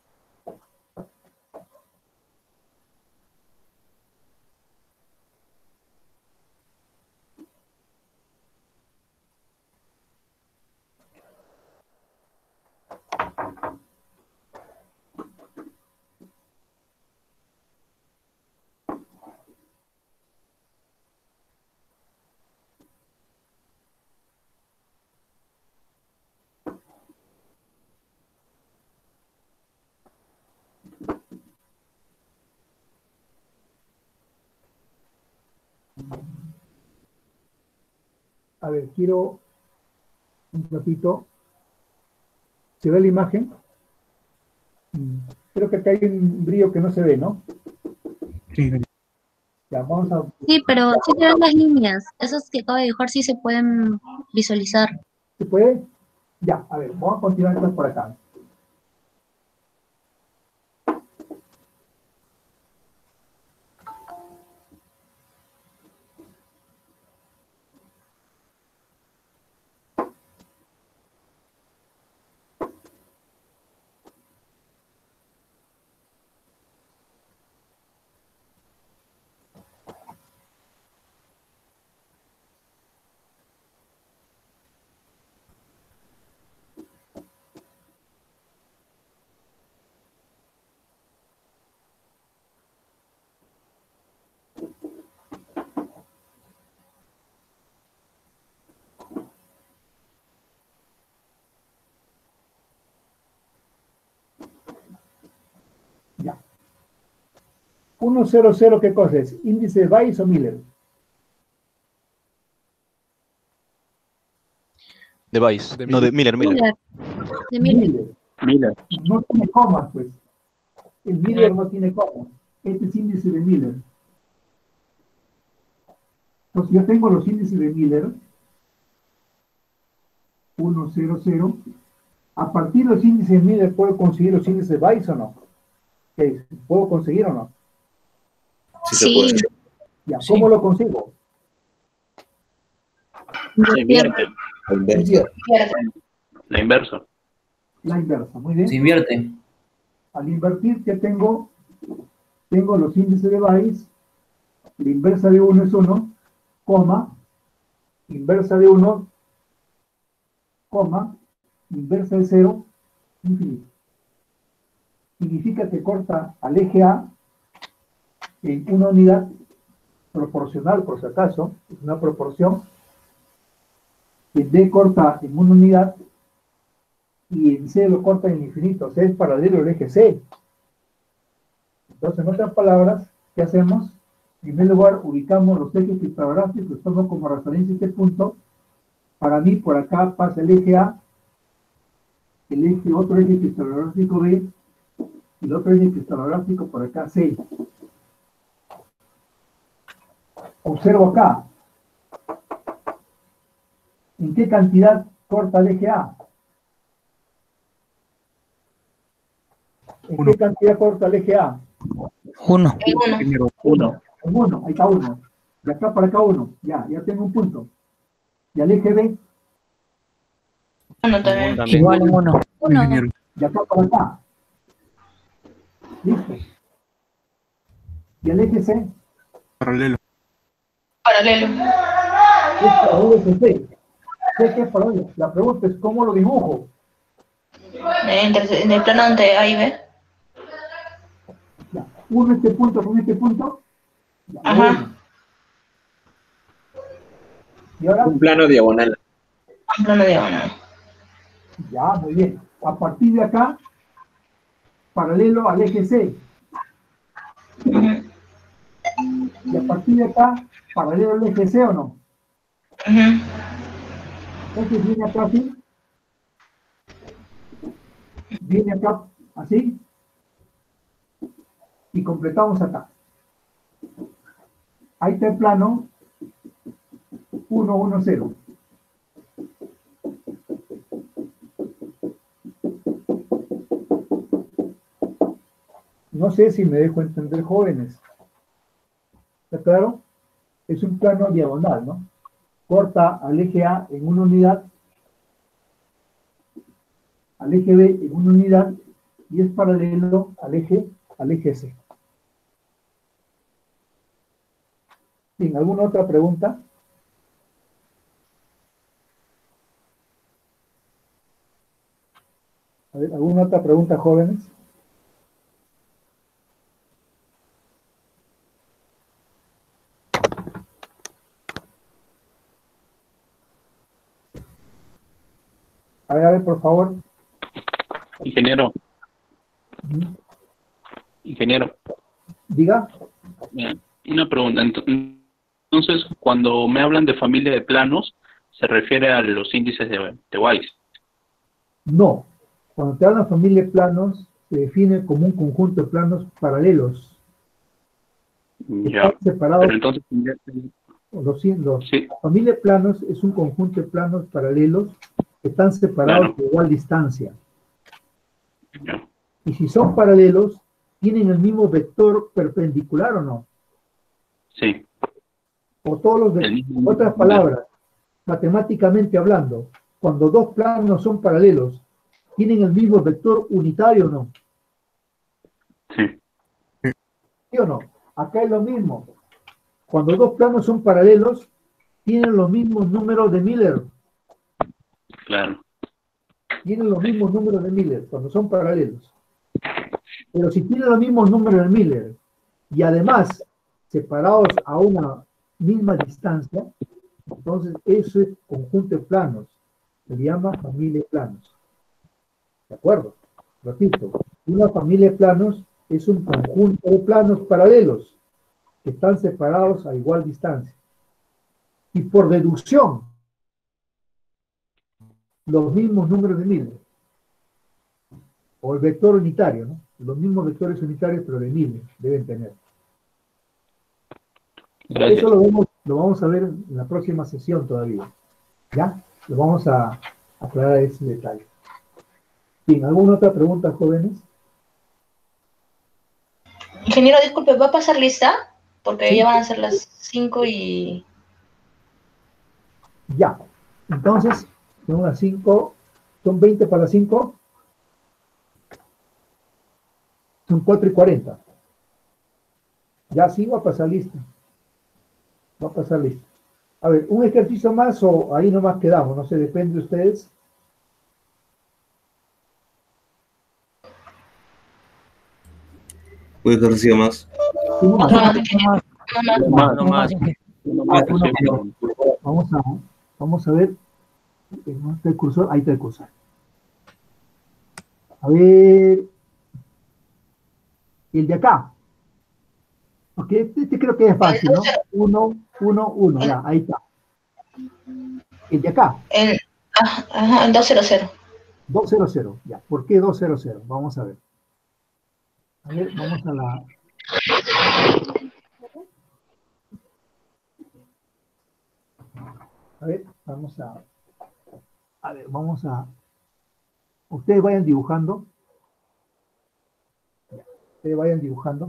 A ver, quiero un ratito. ¿Se ve la imagen? Creo que acá hay un brillo que no se ve, ¿no? Sí. Ya, vamos a... Sí, pero sí te ven las líneas. Esas que acabo de dibujar sí se pueden visualizar. ¿Se puede? Ya, a ver, vamos a continuar entonces por acá. Ya. 1, 0, 0, ¿qué cosa es? ¿Índice de Bayes o Miller? De Weiss. No, de Miller. De Miller. No tiene comas, pues. El Miller no tiene comas. Este es índice de Miller. Entonces yo tengo los índices de Miller. 1, 0, 0. A partir de los índices Miller, ¿puedo conseguir los índices Bayes o no? ¿Qué? ¿Puedo conseguir o no? Sí. Ya, ¿cómo lo consigo? Se invierte. La inversa. La inversa, muy bien. Se invierte. Al invertir, ¿qué tengo? Tengo los índices de Bayes, la inversa de 1 es 1, coma, inversa de 1, coma, inversa de 0, infinito. Significa que corta al eje A en una unidad proporcional, por si acaso, es una proporción, en D corta en una unidad y en C lo corta en el infinito, o sea, es paralelo al eje C. Entonces, en otras palabras, ¿qué hacemos? En primer lugar, ubicamos los ejes criptográficos, tomo como referencia este punto. Para mí, por acá pasa el eje A, otro eje criptográfico B, y el otro eje criptográfico por acá C. Observo acá. ¿En qué cantidad corta el eje A? ¿En qué cantidad corta el eje A? 1. Uno. En 1, ahí está 1. De acá para acá 1. Ya tengo un punto. ¿Y al eje B? 1 también. Igual en 1. De acá para acá. Listo. ¿Y al eje C? Paralelo. Paralelo. Es paralelo con C. Sé que es paralelo. La pregunta es, ¿cómo lo dibujo? En el plano entre A y B. Ya. Uno este punto con este punto. Ya, Ajá. ¿Y ahora? Un plano diagonal. Un plano diagonal. Ya, muy bien. A partir de acá, paralelo al eje C. Y a partir de acá, paralelo al eje C o no. Entonces viene acá así. Viene acá así. Y completamos acá. Ahí está el plano 1, 1, 0. No sé si me dejo entender, jóvenes. ¿Está claro? Es un plano diagonal, ¿no? Corta al eje A en una unidad, al eje B en una unidad, y es paralelo al eje C. Bien, ¿alguna otra pregunta? A ver, ¿alguna otra pregunta, jóvenes? A ver, por favor. Ingeniero. Ingeniero. Diga. Una pregunta. Entonces, cuando me hablan de familia de planos, ¿se refiere a los índices de Bayes? No. Cuando te hablan de familia de planos, se define como un conjunto de planos paralelos. Ya. Están separados. Pero entonces... La familia de planos es un conjunto de planos paralelos que están separados por igual distancia. Ya. Y si son paralelos, ¿tienen el mismo vector perpendicular o no? Sí. O todos los vectores. En otras palabras, matemáticamente hablando, cuando dos planos son paralelos, ¿tienen el mismo vector unitario o no? Sí. ¿Sí o no? Acá es lo mismo. Cuando dos planos son paralelos, tienen los mismos números de Miller. Claro. Tienen los mismos números de Miller cuando son paralelos. Pero si tienen los mismos números de Miller y además separados a una misma distancia, entonces ese conjunto de planos se llama familia de planos. ¿De acuerdo? Repito, una familia de planos es un conjunto de planos paralelos que están separados a igual distancia. Y por deducción, los mismos números de Miller. O el vector unitario, ¿no? Los mismos vectores unitarios, pero de Miller deben tener. Gracias. Eso lo vamos a ver en la próxima sesión todavía. ¿Ya? Lo vamos a aclarar ese detalle. Bien, ¿alguna otra pregunta, jóvenes? Ingeniero, disculpe, ¿va a pasar lista? Porque Sí. ya van a ser las 5 y... Ya. Entonces, son las 5, son 20 para las 5, son 4:40. Ya sí va a pasar lista. Va a pasar lista. A ver, ¿un ejercicio más o ahí nomás quedamos? No sé, depende de ustedes. Un ejercicio más. Uno más. No más. Vamos a ver. ¿Dónde está el cursor? Ahí está el cursor. A ver. El de acá. Ok, este creo que es fácil, ¿no? 1, 1, 1. Ya, ahí está. El de acá. El 200. 200. Ya, ¿por qué 200? Vamos a ver. A ver, vamos a la... A ver, vamos a... A ver, vamos a... Ustedes vayan dibujando. Ustedes vayan dibujando.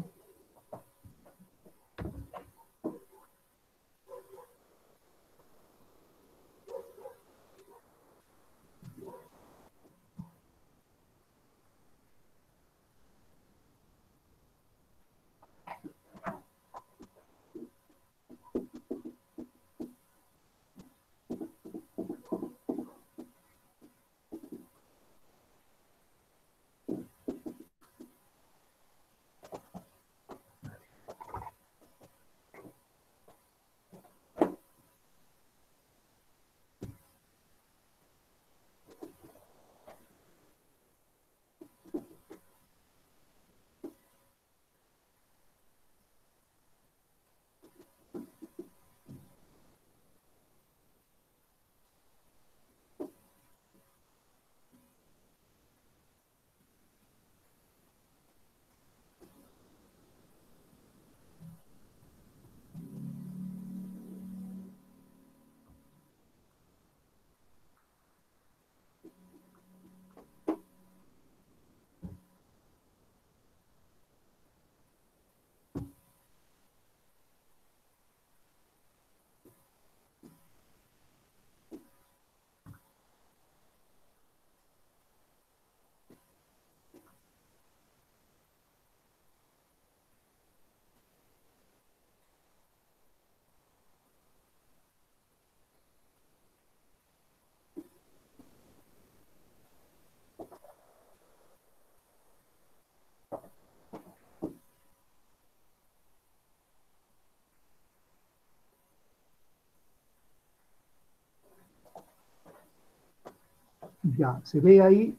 Ya, ¿se ve ahí?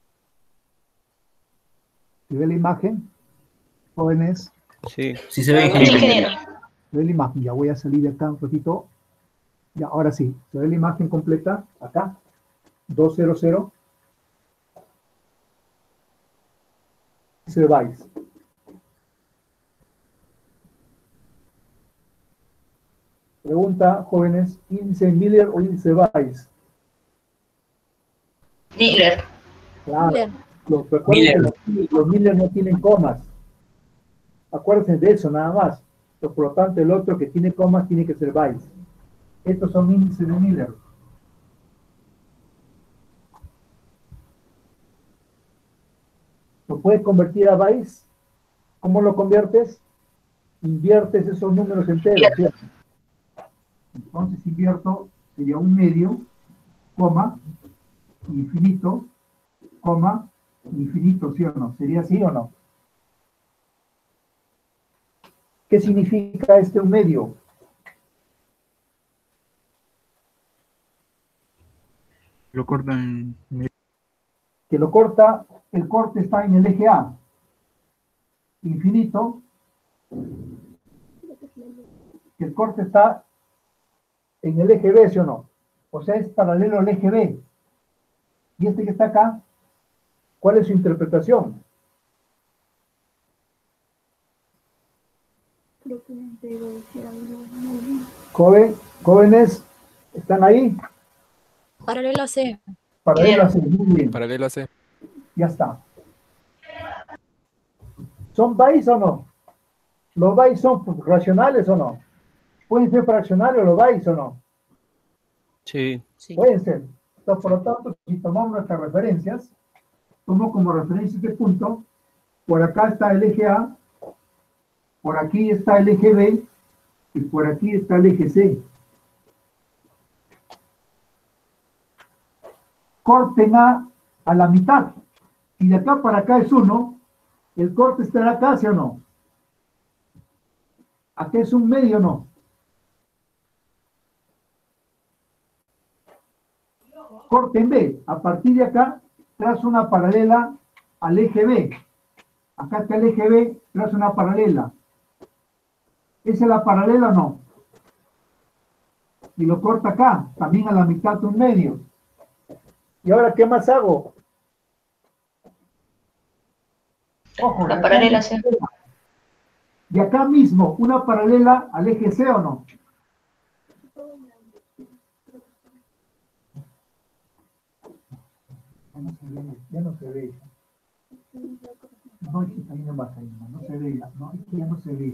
¿Se ve la imagen? Jóvenes. Sí. Sí se ve, ingeniero. Se ve la imagen, ya voy a salir de acá un ratito. Ya, ahora sí, se ve la imagen completa, acá, 200. Se vais. Pregunta, jóvenes, ¿índice Miller o índice Weiss? Miller. Claro. Recuerden que los Miller no tienen comas. Acuérdense de eso, nada más. Por lo tanto, el otro que tiene comas tiene que ser Weiss. Estos son índices de Miller. ¿Lo puedes convertir a Weiss? ¿Cómo lo conviertes? Inviertes esos números enteros, ¿cierto? Entonces invierto, sería un medio, coma, infinito, coma, infinito, ¿sí o no? ¿Sería así o no? ¿Qué significa este un medio? Lo cortan. Que lo corta, el corte está en el eje A. Infinito. Que el corte está en el eje B, ¿sí o no? O sea, es paralelo al eje B. Y este que está acá, ¿cuál es su interpretación? Jóvenes, ¿están ahí? Paralelo a C. Paralelo a C, muy bien. Paralelo a C. Ya está. ¿Son bytes o no? ¿Los bytes son racionales o no? ¿Pueden ser fraccionarios los bytes o no? Sí. Pueden ser. Entonces, por lo tanto, si tomamos nuestras referencias, tomo como referencia este punto, por acá está el eje A, por aquí está el eje B, y por aquí está el eje C. Corten A la mitad. Y de acá para acá es 1, el corte estará acá, ¿sí o no? Aquí es un medio, ¿no? Corten B. A partir de acá, trazo una paralela al eje B. Acá está el eje B, trazo una paralela. ¿Esa es la paralela o no? Y lo corta acá, también a la mitad de un medio. ¿Y ahora qué más hago? Ojo, la paralela C. Y acá mismo, una paralela al eje C o no. Ya no se ve. No, es que ahí no va a salir, no se ve, no, es que ya no se ve.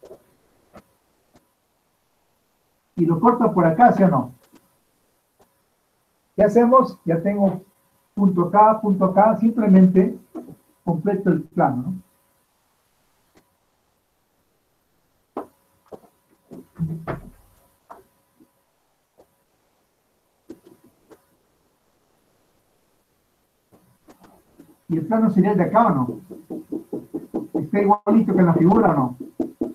Y lo corta por acá, ¿sí o no? ¿Qué hacemos? Ya tengo punto acá, simplemente completo el plano, ¿no? ¿Y el plano sería el de acá o no? ¿Está igualito que en la figura o no?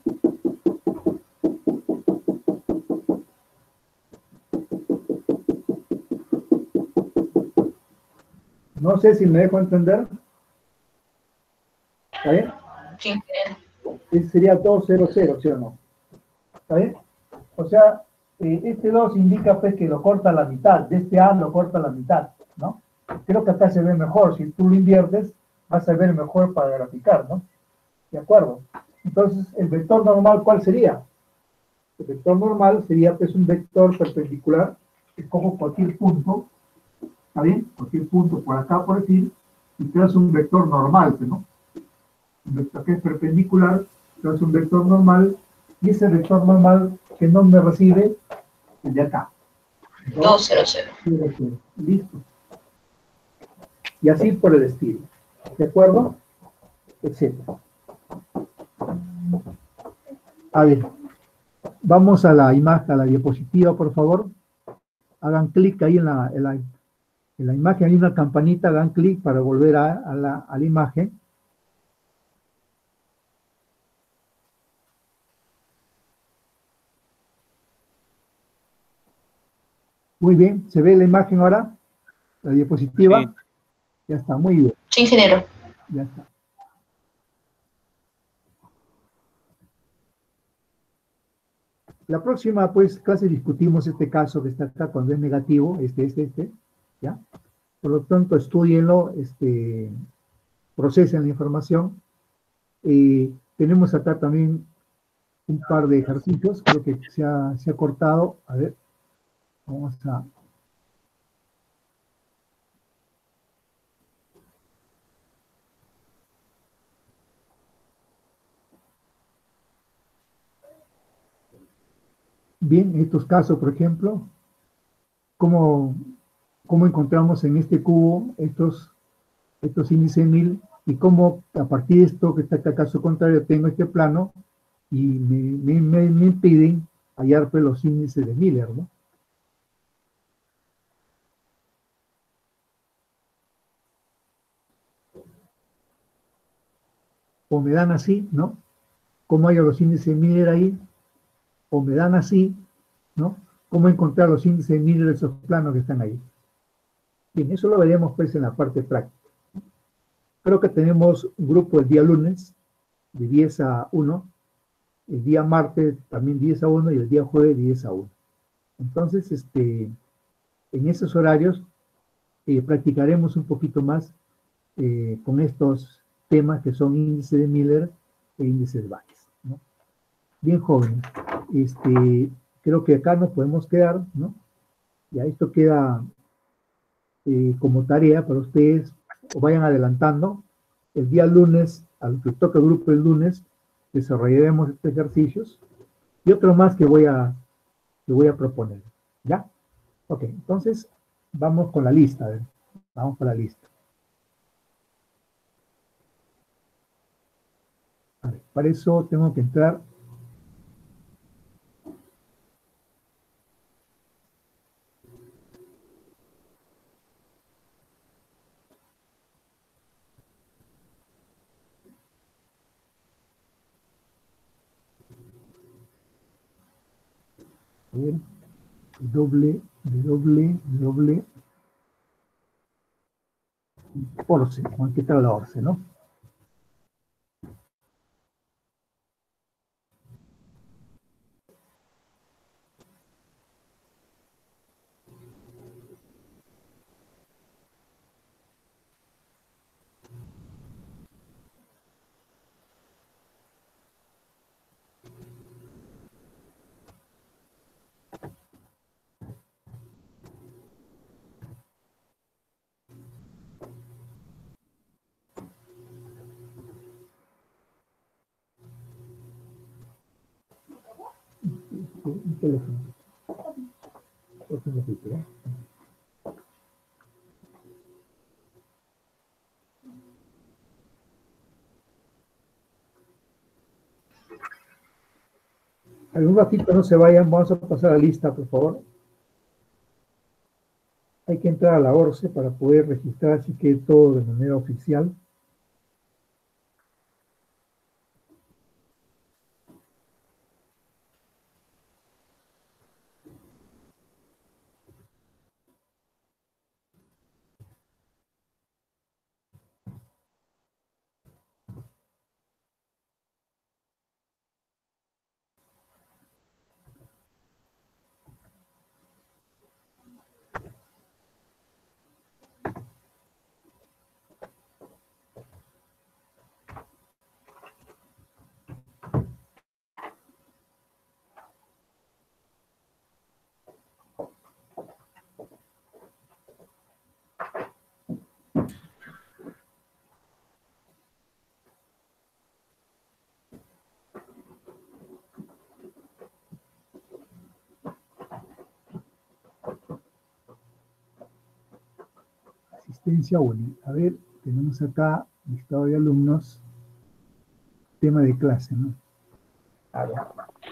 No sé si me dejo entender. ¿Está bien? Sí. Ese sería 200, ¿sí o no? ¿Está bien? O sea, este 2 indica pues que lo corta a la mitad. De este A lo corta a la mitad, ¿no? Creo que acá se ve mejor. Si tú lo inviertes, vas a ver mejor para graficar, ¿no? ¿De acuerdo? Entonces, ¿el vector normal cuál sería? El vector normal sería pues un vector perpendicular. Escojo cualquier punto, ¿está bien? Cualquier punto por acá, por decir, y trazo un vector normal, ¿no? Un vector que es perpendicular, trazo un vector normal, y ese vector normal que no me recibe, el de acá. 200. Listo. Y así por el estilo. ¿De acuerdo? Etcétera. A ver, vamos a la imagen, a la diapositiva, por favor. Hagan clic ahí en la imagen, hay una campanita, hagan clic para volver a la imagen. Muy bien, ¿se ve la imagen ahora? La diapositiva. Sí. Ya está, muy bien. Sí, ingeniero. Ya está. La próxima, pues, clase discutimos este caso que está acá cuando es negativo, ¿ya? Por lo tanto, estudienlo, procesen la información. Tenemos acá también un par de ejercicios, creo que se ha cortado. A ver, vamos a... Bien, en estos casos, por ejemplo, ¿cómo encontramos en este cubo estos índices 1000 y cómo a partir de esto, que está acá, caso contrario, tengo este plano y me impiden hallar pues, los índices de Miller, ¿no? O me dan así, ¿no? ¿Cómo hallo los índices de Miller ahí? O me dan así, ¿no? ¿Cómo encontrar los índices de Miller de esos planos que están ahí? Bien, eso lo veremos pues en la parte práctica. Creo que tenemos un grupo el día lunes, de 10 a 1, el día martes también 10 a 1 y el día jueves 10 a 1. Entonces, en esos horarios practicaremos un poquito más con estos temas que son índice de Miller e índice de Bayes, ¿no? Bien jóvenes. Creo que acá nos podemos quedar, ¿no? Ya esto queda como tarea para ustedes o vayan adelantando. El día lunes, al que toque el grupo el lunes, desarrollaremos estos ejercicios y otro más que voy a proponer. ¿Ya? Ok, entonces vamos con la lista. A ver. Vamos con la lista. A ver, para eso tengo que entrar. A ver, doble ORCE, vamos a quitar la ORCE, ¿no? Un teléfono. Otro ratito, ¿eh? Un ratito no se vayan, vamos a pasar a la lista, por favor. Hay que entrar a la ORCE para poder registrar así que todo de manera oficial. Asistencia UNI. A ver, tenemos acá listado de alumnos, tema de clase, ¿no? A ver.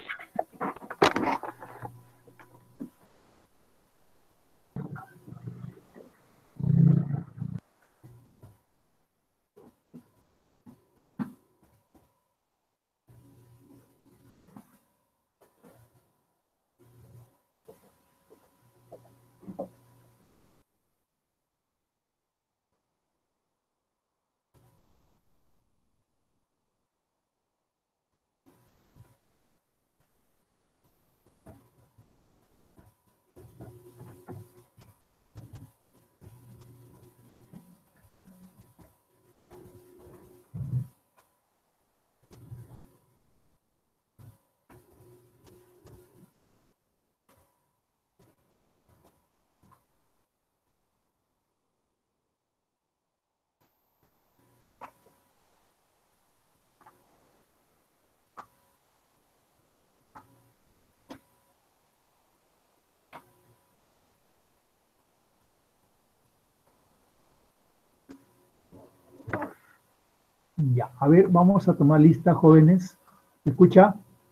Ya, a ver, vamos a tomar lista, jóvenes. ¿Me escucha?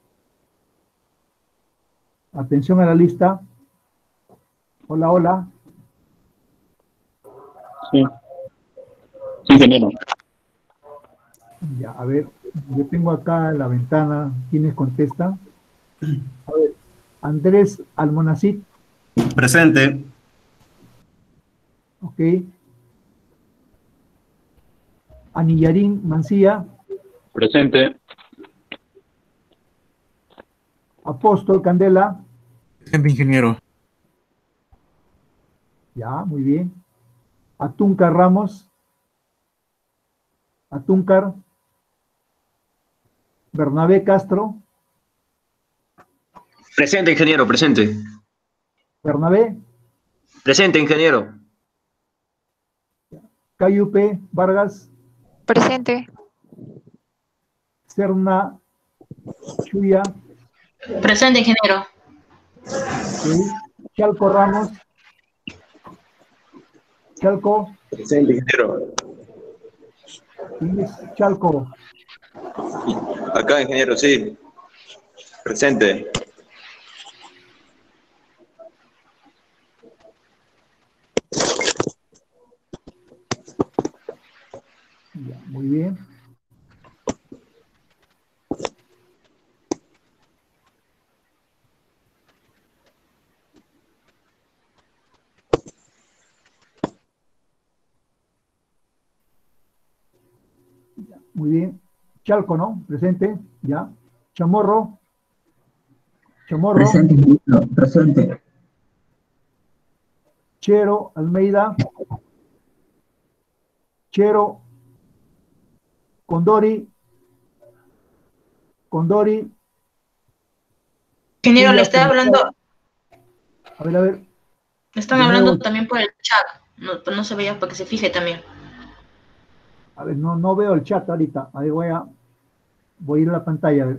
Atención a la lista. Hola, hola. Sí. Sí, ingeniero. Ya, a ver, yo tengo acá en la ventana quiénes contestan. A ver, Andrés Almonacid. Presente. Ok. Anillarín Mancilla. Presente. Apóstol Candela. Presente, ingeniero. Ya, muy bien. Atúncar Ramos. Atúncar. Bernabé Castro. Presente, ingeniero, presente. Bernabé. Presente, ingeniero. Cayupe Vargas. Presente. Serna Chuya. Presente, ingeniero. Chalco Ramos. Chalco. Presente, ingeniero. ¿Quién es Chalco? Acá, ingeniero, sí. Presente. Ya, muy bien. Ya, muy bien. Chalco, ¿no? Presente, ya. Chamorro. Chamorro. Presente, ingeniero. Presente. Chero Almeida. Chero Condori. Condori. Ingeniero, le estoy hablando. A ver, a ver. Me están hablando también por el chat. No se veía para que se fije también. A ver, no veo el chat ahorita. Ahí voy a ir a la pantalla. A ver.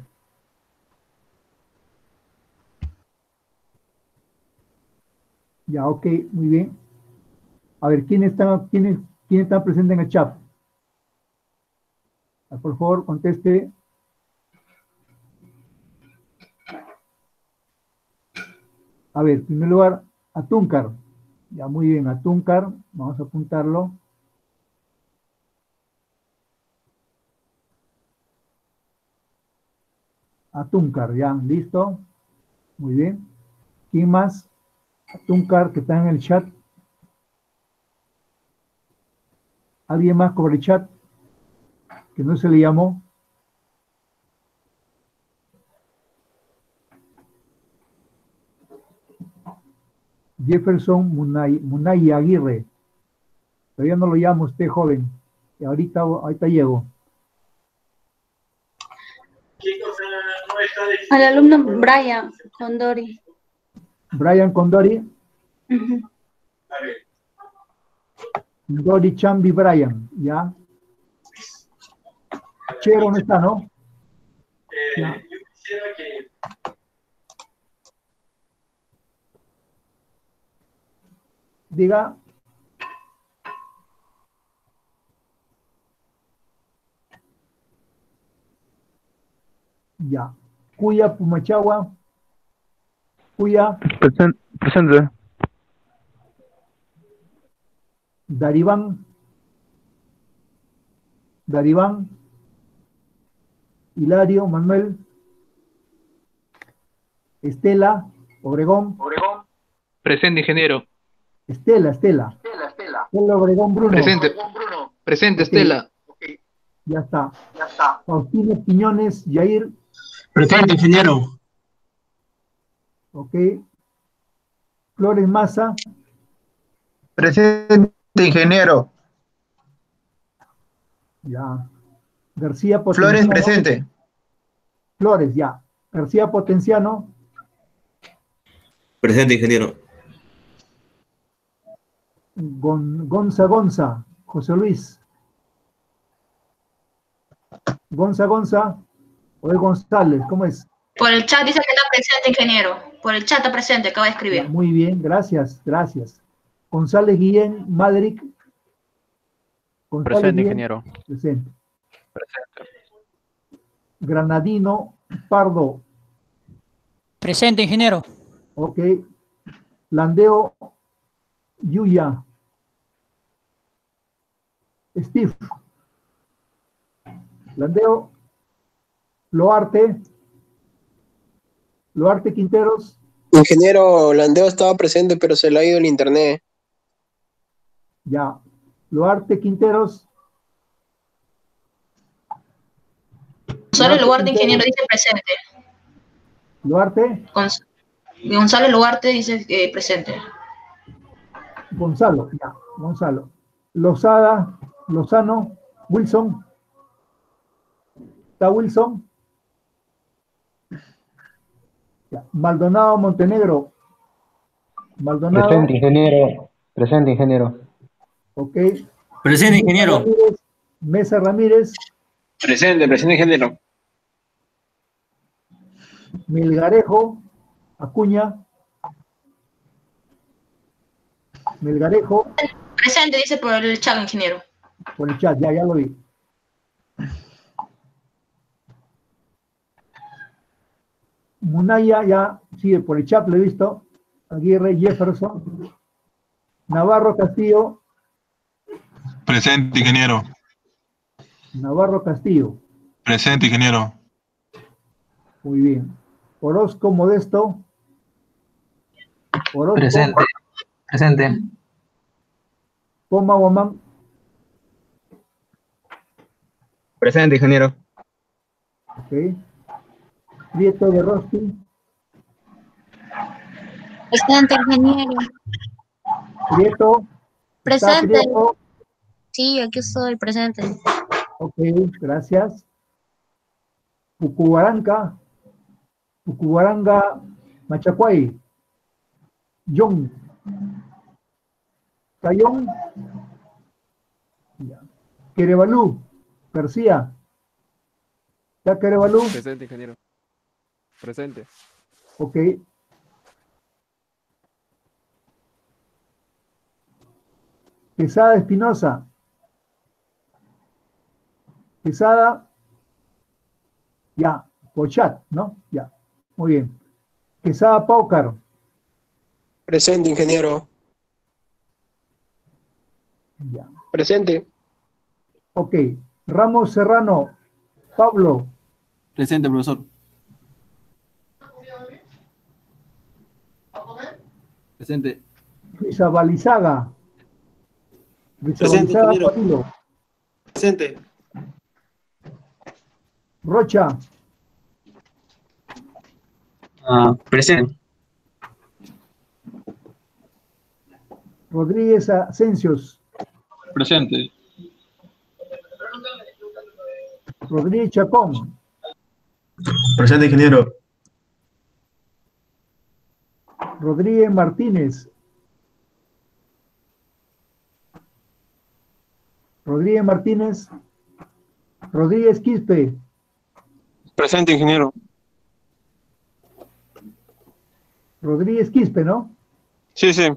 Ya, ok, muy bien. A ver, ¿quién está presente en el chat? Por favor, conteste. A ver, en primer lugar, Atúncar. Ya, muy bien, Atúncar. Vamos a apuntarlo. Atúncar, ya, listo. Muy bien. ¿Quién más? Atúncar, que está en el chat. ¿Alguien más por el chat? Que no se le llamó. Jefferson Munay Aguirre. Todavía no lo llamo usted, joven. Y ahorita llego. Al alumno Brian Condori. Brian Condori. Condori Chambi Brian, ¿ya? Chero no está, ¿no? Ya. Yo quisiera que... Diga. Ya. Cuya Pumachagua. Cuya. Presente. Dariván. Hilario Manuel. Estela Obregón. Presente, ingeniero. Estela Obregón Bruno. Presente. Presente, Estela. Ya está. Faustino Quiñones Yair. Presente, ingeniero. Ok. Flores Maza. Presente, ingeniero. Ya. García Potenciano. Flores, presente. Flores, ya. García Potenciano. Presente, ingeniero. Gonza. José Luis. Gonza. O es González, ¿cómo es? Por el chat dice que está presente, ingeniero. Por el chat está presente, acaba de escribir. Ya, muy bien, gracias. González Guillén Madric. Presente, ingeniero. Presente. Granadino Pardo. Presente, ingeniero. Ok. Landeo Yuya. Steve. Landeo Loarte Quinteros. Ingeniero, Landeo estaba presente, pero se le ha ido el internet. Ya. Loarte Quinteros. Gonzalo Luarte, ingeniero, dice presente. Luarte. Gonzalo Luarte dice presente. Gonzalo. Lozano, Wilson. ¿Está Wilson? Ya. Maldonado Montenegro. Presente, ingeniero. Ok. Presente, ingeniero. Mesa Ramírez, Presente, ingeniero. Melgarejo, Acuña, Melgarejo, Presente, dice por el chat, ingeniero. por el chat, ya lo vi. Munaya, ya sigue por el chat, lo he visto. Aguirre, Jefferson, Navarro Castillo, Presente, ingeniero. Navarro Castillo, Presente, ingeniero. muy bien. Orozco Modesto, Orozco, Presente. Poma Guamán, Presente, ingeniero. ok. Prieto de Rosti, Presente, ingeniero. Prieto, ¿está Presente. Prieto? Sí, aquí estoy, presente. Ok, gracias. Pucubaranga, Machacuay, John, Tayón, Querebalú, García, ¿está Querebalú? Presente, ingeniero. Presente. Ok. Quesada Espinosa. Quesada. Ya, por chat, ¿no? Ya, muy bien. Quesada Paucar. Presente, ingeniero. Ya. Presente. Ok. Ramos Serrano. Pablo. Presente, profesor. Presente. Rizabalizaga. Presente, Rizabalizaga ingeniero. Camilo. Presente. Rocha. Presente. Rodríguez Asencios. Presente. Rodríguez Chacón. Presente, ingeniero. Rodríguez Martínez. Rodríguez Martínez. Rodríguez Quispe. Presente, ingeniero. Rodríguez Quispe, ¿no? Sí, sí.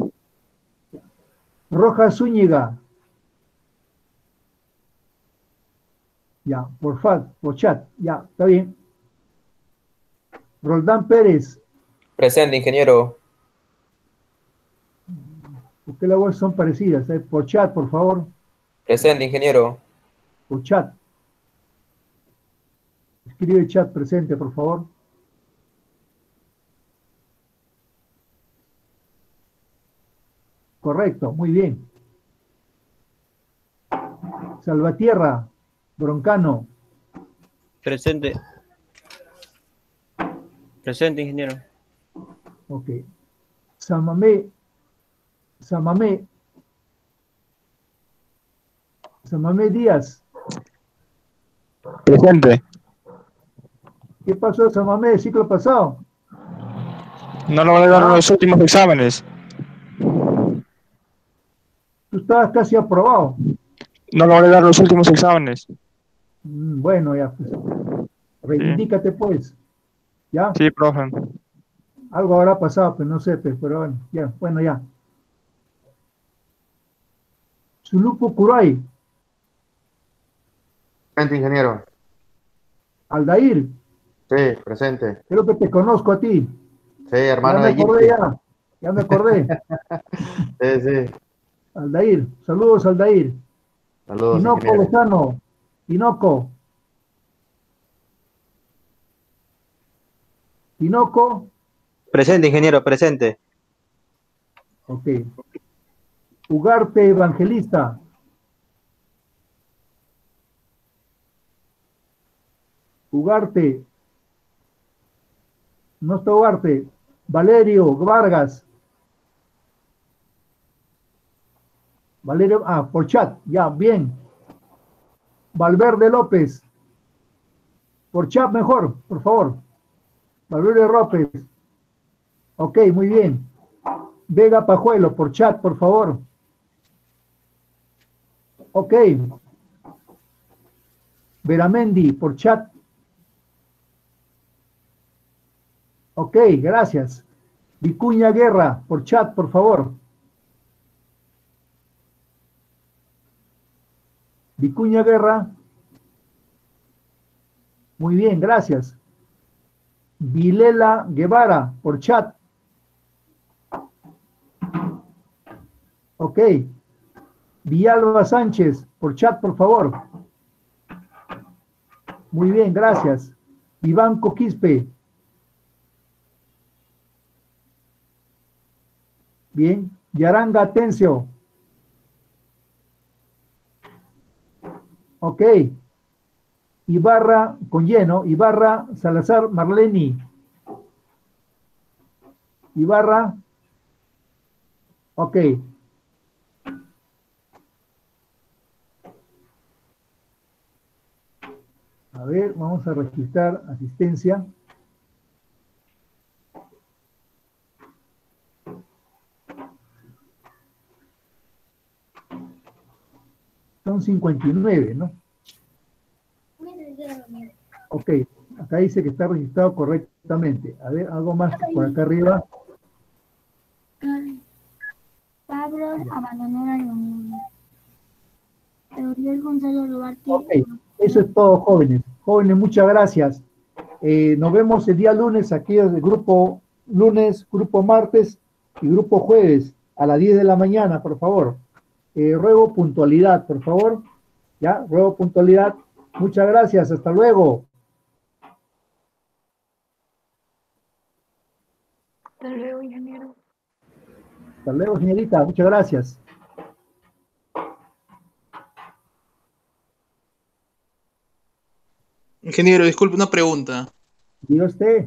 Rojas Zúñiga. Ya, por chat. Ya, está bien. Roldán Pérez. Presente, ingeniero. ¿Por qué las voces son parecidas? Por chat, por favor. Presente, ingeniero. Por chat. Escribe chat presente, por favor. Correcto, muy bien. Salvatierra, Broncano. Presente. Presente, ingeniero. Ok. Samamé. Samamé Díaz. Presente. ¿Qué pasó, Samamé, el ciclo pasado? No lograron los últimos exámenes. Tú estabas casi aprobado. No logré dar los últimos exámenes. Bueno, ya, pues. Reivindícate, pues. ¿Ya? Sí, profe. Algo habrá pasado, pues no sé, pues, pero bueno, ya, bueno, ya. Sulupo Curay. Presente, ingeniero. Aldair. Sí, presente. Creo que te conozco a ti. Sí, hermano Ya de me acordé Gipsy. ya me acordé. Sí, sí. Aldair, saludos, Aldair. Saludos, Tinoco ingeniero. Lozano. Tinoco. Tinoco. Presente, ingeniero, presente. Ok. Ugarte Evangelista. Ugarte. No está Ugarte. Valerio Vargas. Valerio, por chat, ya, bien. Valverde López. Por chat mejor, por favor. Valverde López. Ok, muy bien. Vega Pajuelo, por chat, por favor. Ok. Veramendi, por chat. Ok, gracias. Vicuña Guerra, por chat, por favor. Vicuña Guerra. Muy bien, gracias. Vilela Guevara, por chat. Ok. Villalba Sánchez, por chat, por favor. Muy bien, gracias. Iván Coquispe. Bien. Yaranga Atencio. Ok. Ibarra, con lleno. Ibarra Salazar Marleni. Ibarra. Ok. A ver, vamos a registrar asistencia. Son 59, ¿no? Ok, acá dice que está registrado correctamente. A ver, algo más por acá arriba. Pablo abandonó la reunión. Gabriel Gonzalo Duarte. Ok, eso es todo, jóvenes. Jóvenes, muchas gracias. Nos vemos el día lunes aquí en el grupo lunes, grupo martes y grupo jueves a las 10 de la mañana, por favor. Ruego puntualidad, por favor. Ya, ruego puntualidad. Muchas gracias, hasta luego. Hasta luego, ingeniero. Hasta luego, señorita, muchas gracias. Ingeniero, disculpe, una pregunta. Diga usted.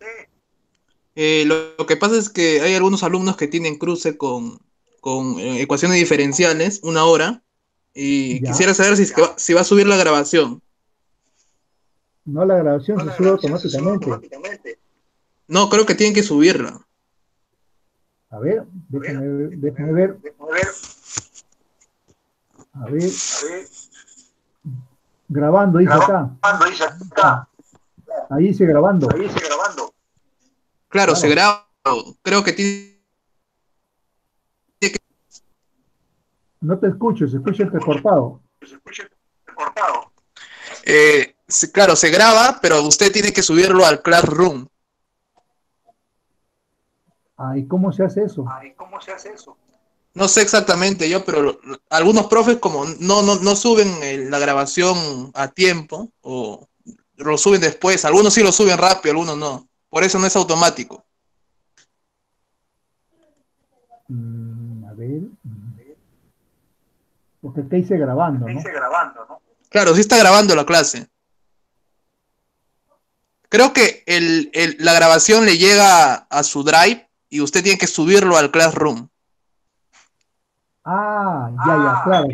Lo que pasa es que hay algunos alumnos que tienen cruce con ecuaciones diferenciales, 1 hora, y Ya. quisiera saber si va a subir la grabación. No, la grabación se sube automáticamente. No, creo que tienen que subirla. A ver, déjame ver. A ver. Grabando, dice acá. Ahí dice grabando. Claro, se graba. Creo que tiene que... No te escucho, se escucha entrecortado. Claro, se graba, pero usted tiene que subirlo al Classroom. ¿Y cómo se hace eso? No sé exactamente yo, pero algunos profes como no suben la grabación a tiempo, o lo suben después. Algunos sí lo suben rápido, algunos no. Por eso no es automático. A ver. Porque acá dice grabando, ¿no? Claro, sí está grabando la clase. Creo que la grabación le llega a su Drive y usted tiene que subirlo al Classroom. Ya, claro.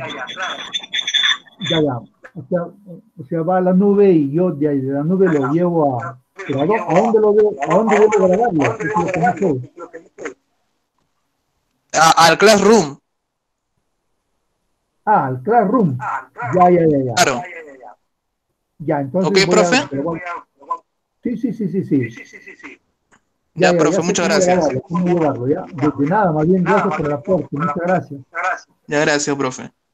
Ya. O sea, va a la nube y yo de la nube lo llevo a... Pero ¿a dónde lo veo? ¿A dónde debo grabarlo? Eso es lo que no sé. Al Classroom. Al Classroom. Ya. Claro. Ya, entonces. ¿Ok, profe? Sí. Ya, profe, muchas gracias. ¿Ya? De nada, más bien, gracias por el aporte. Muchas gracias. Ya, gracias, profe.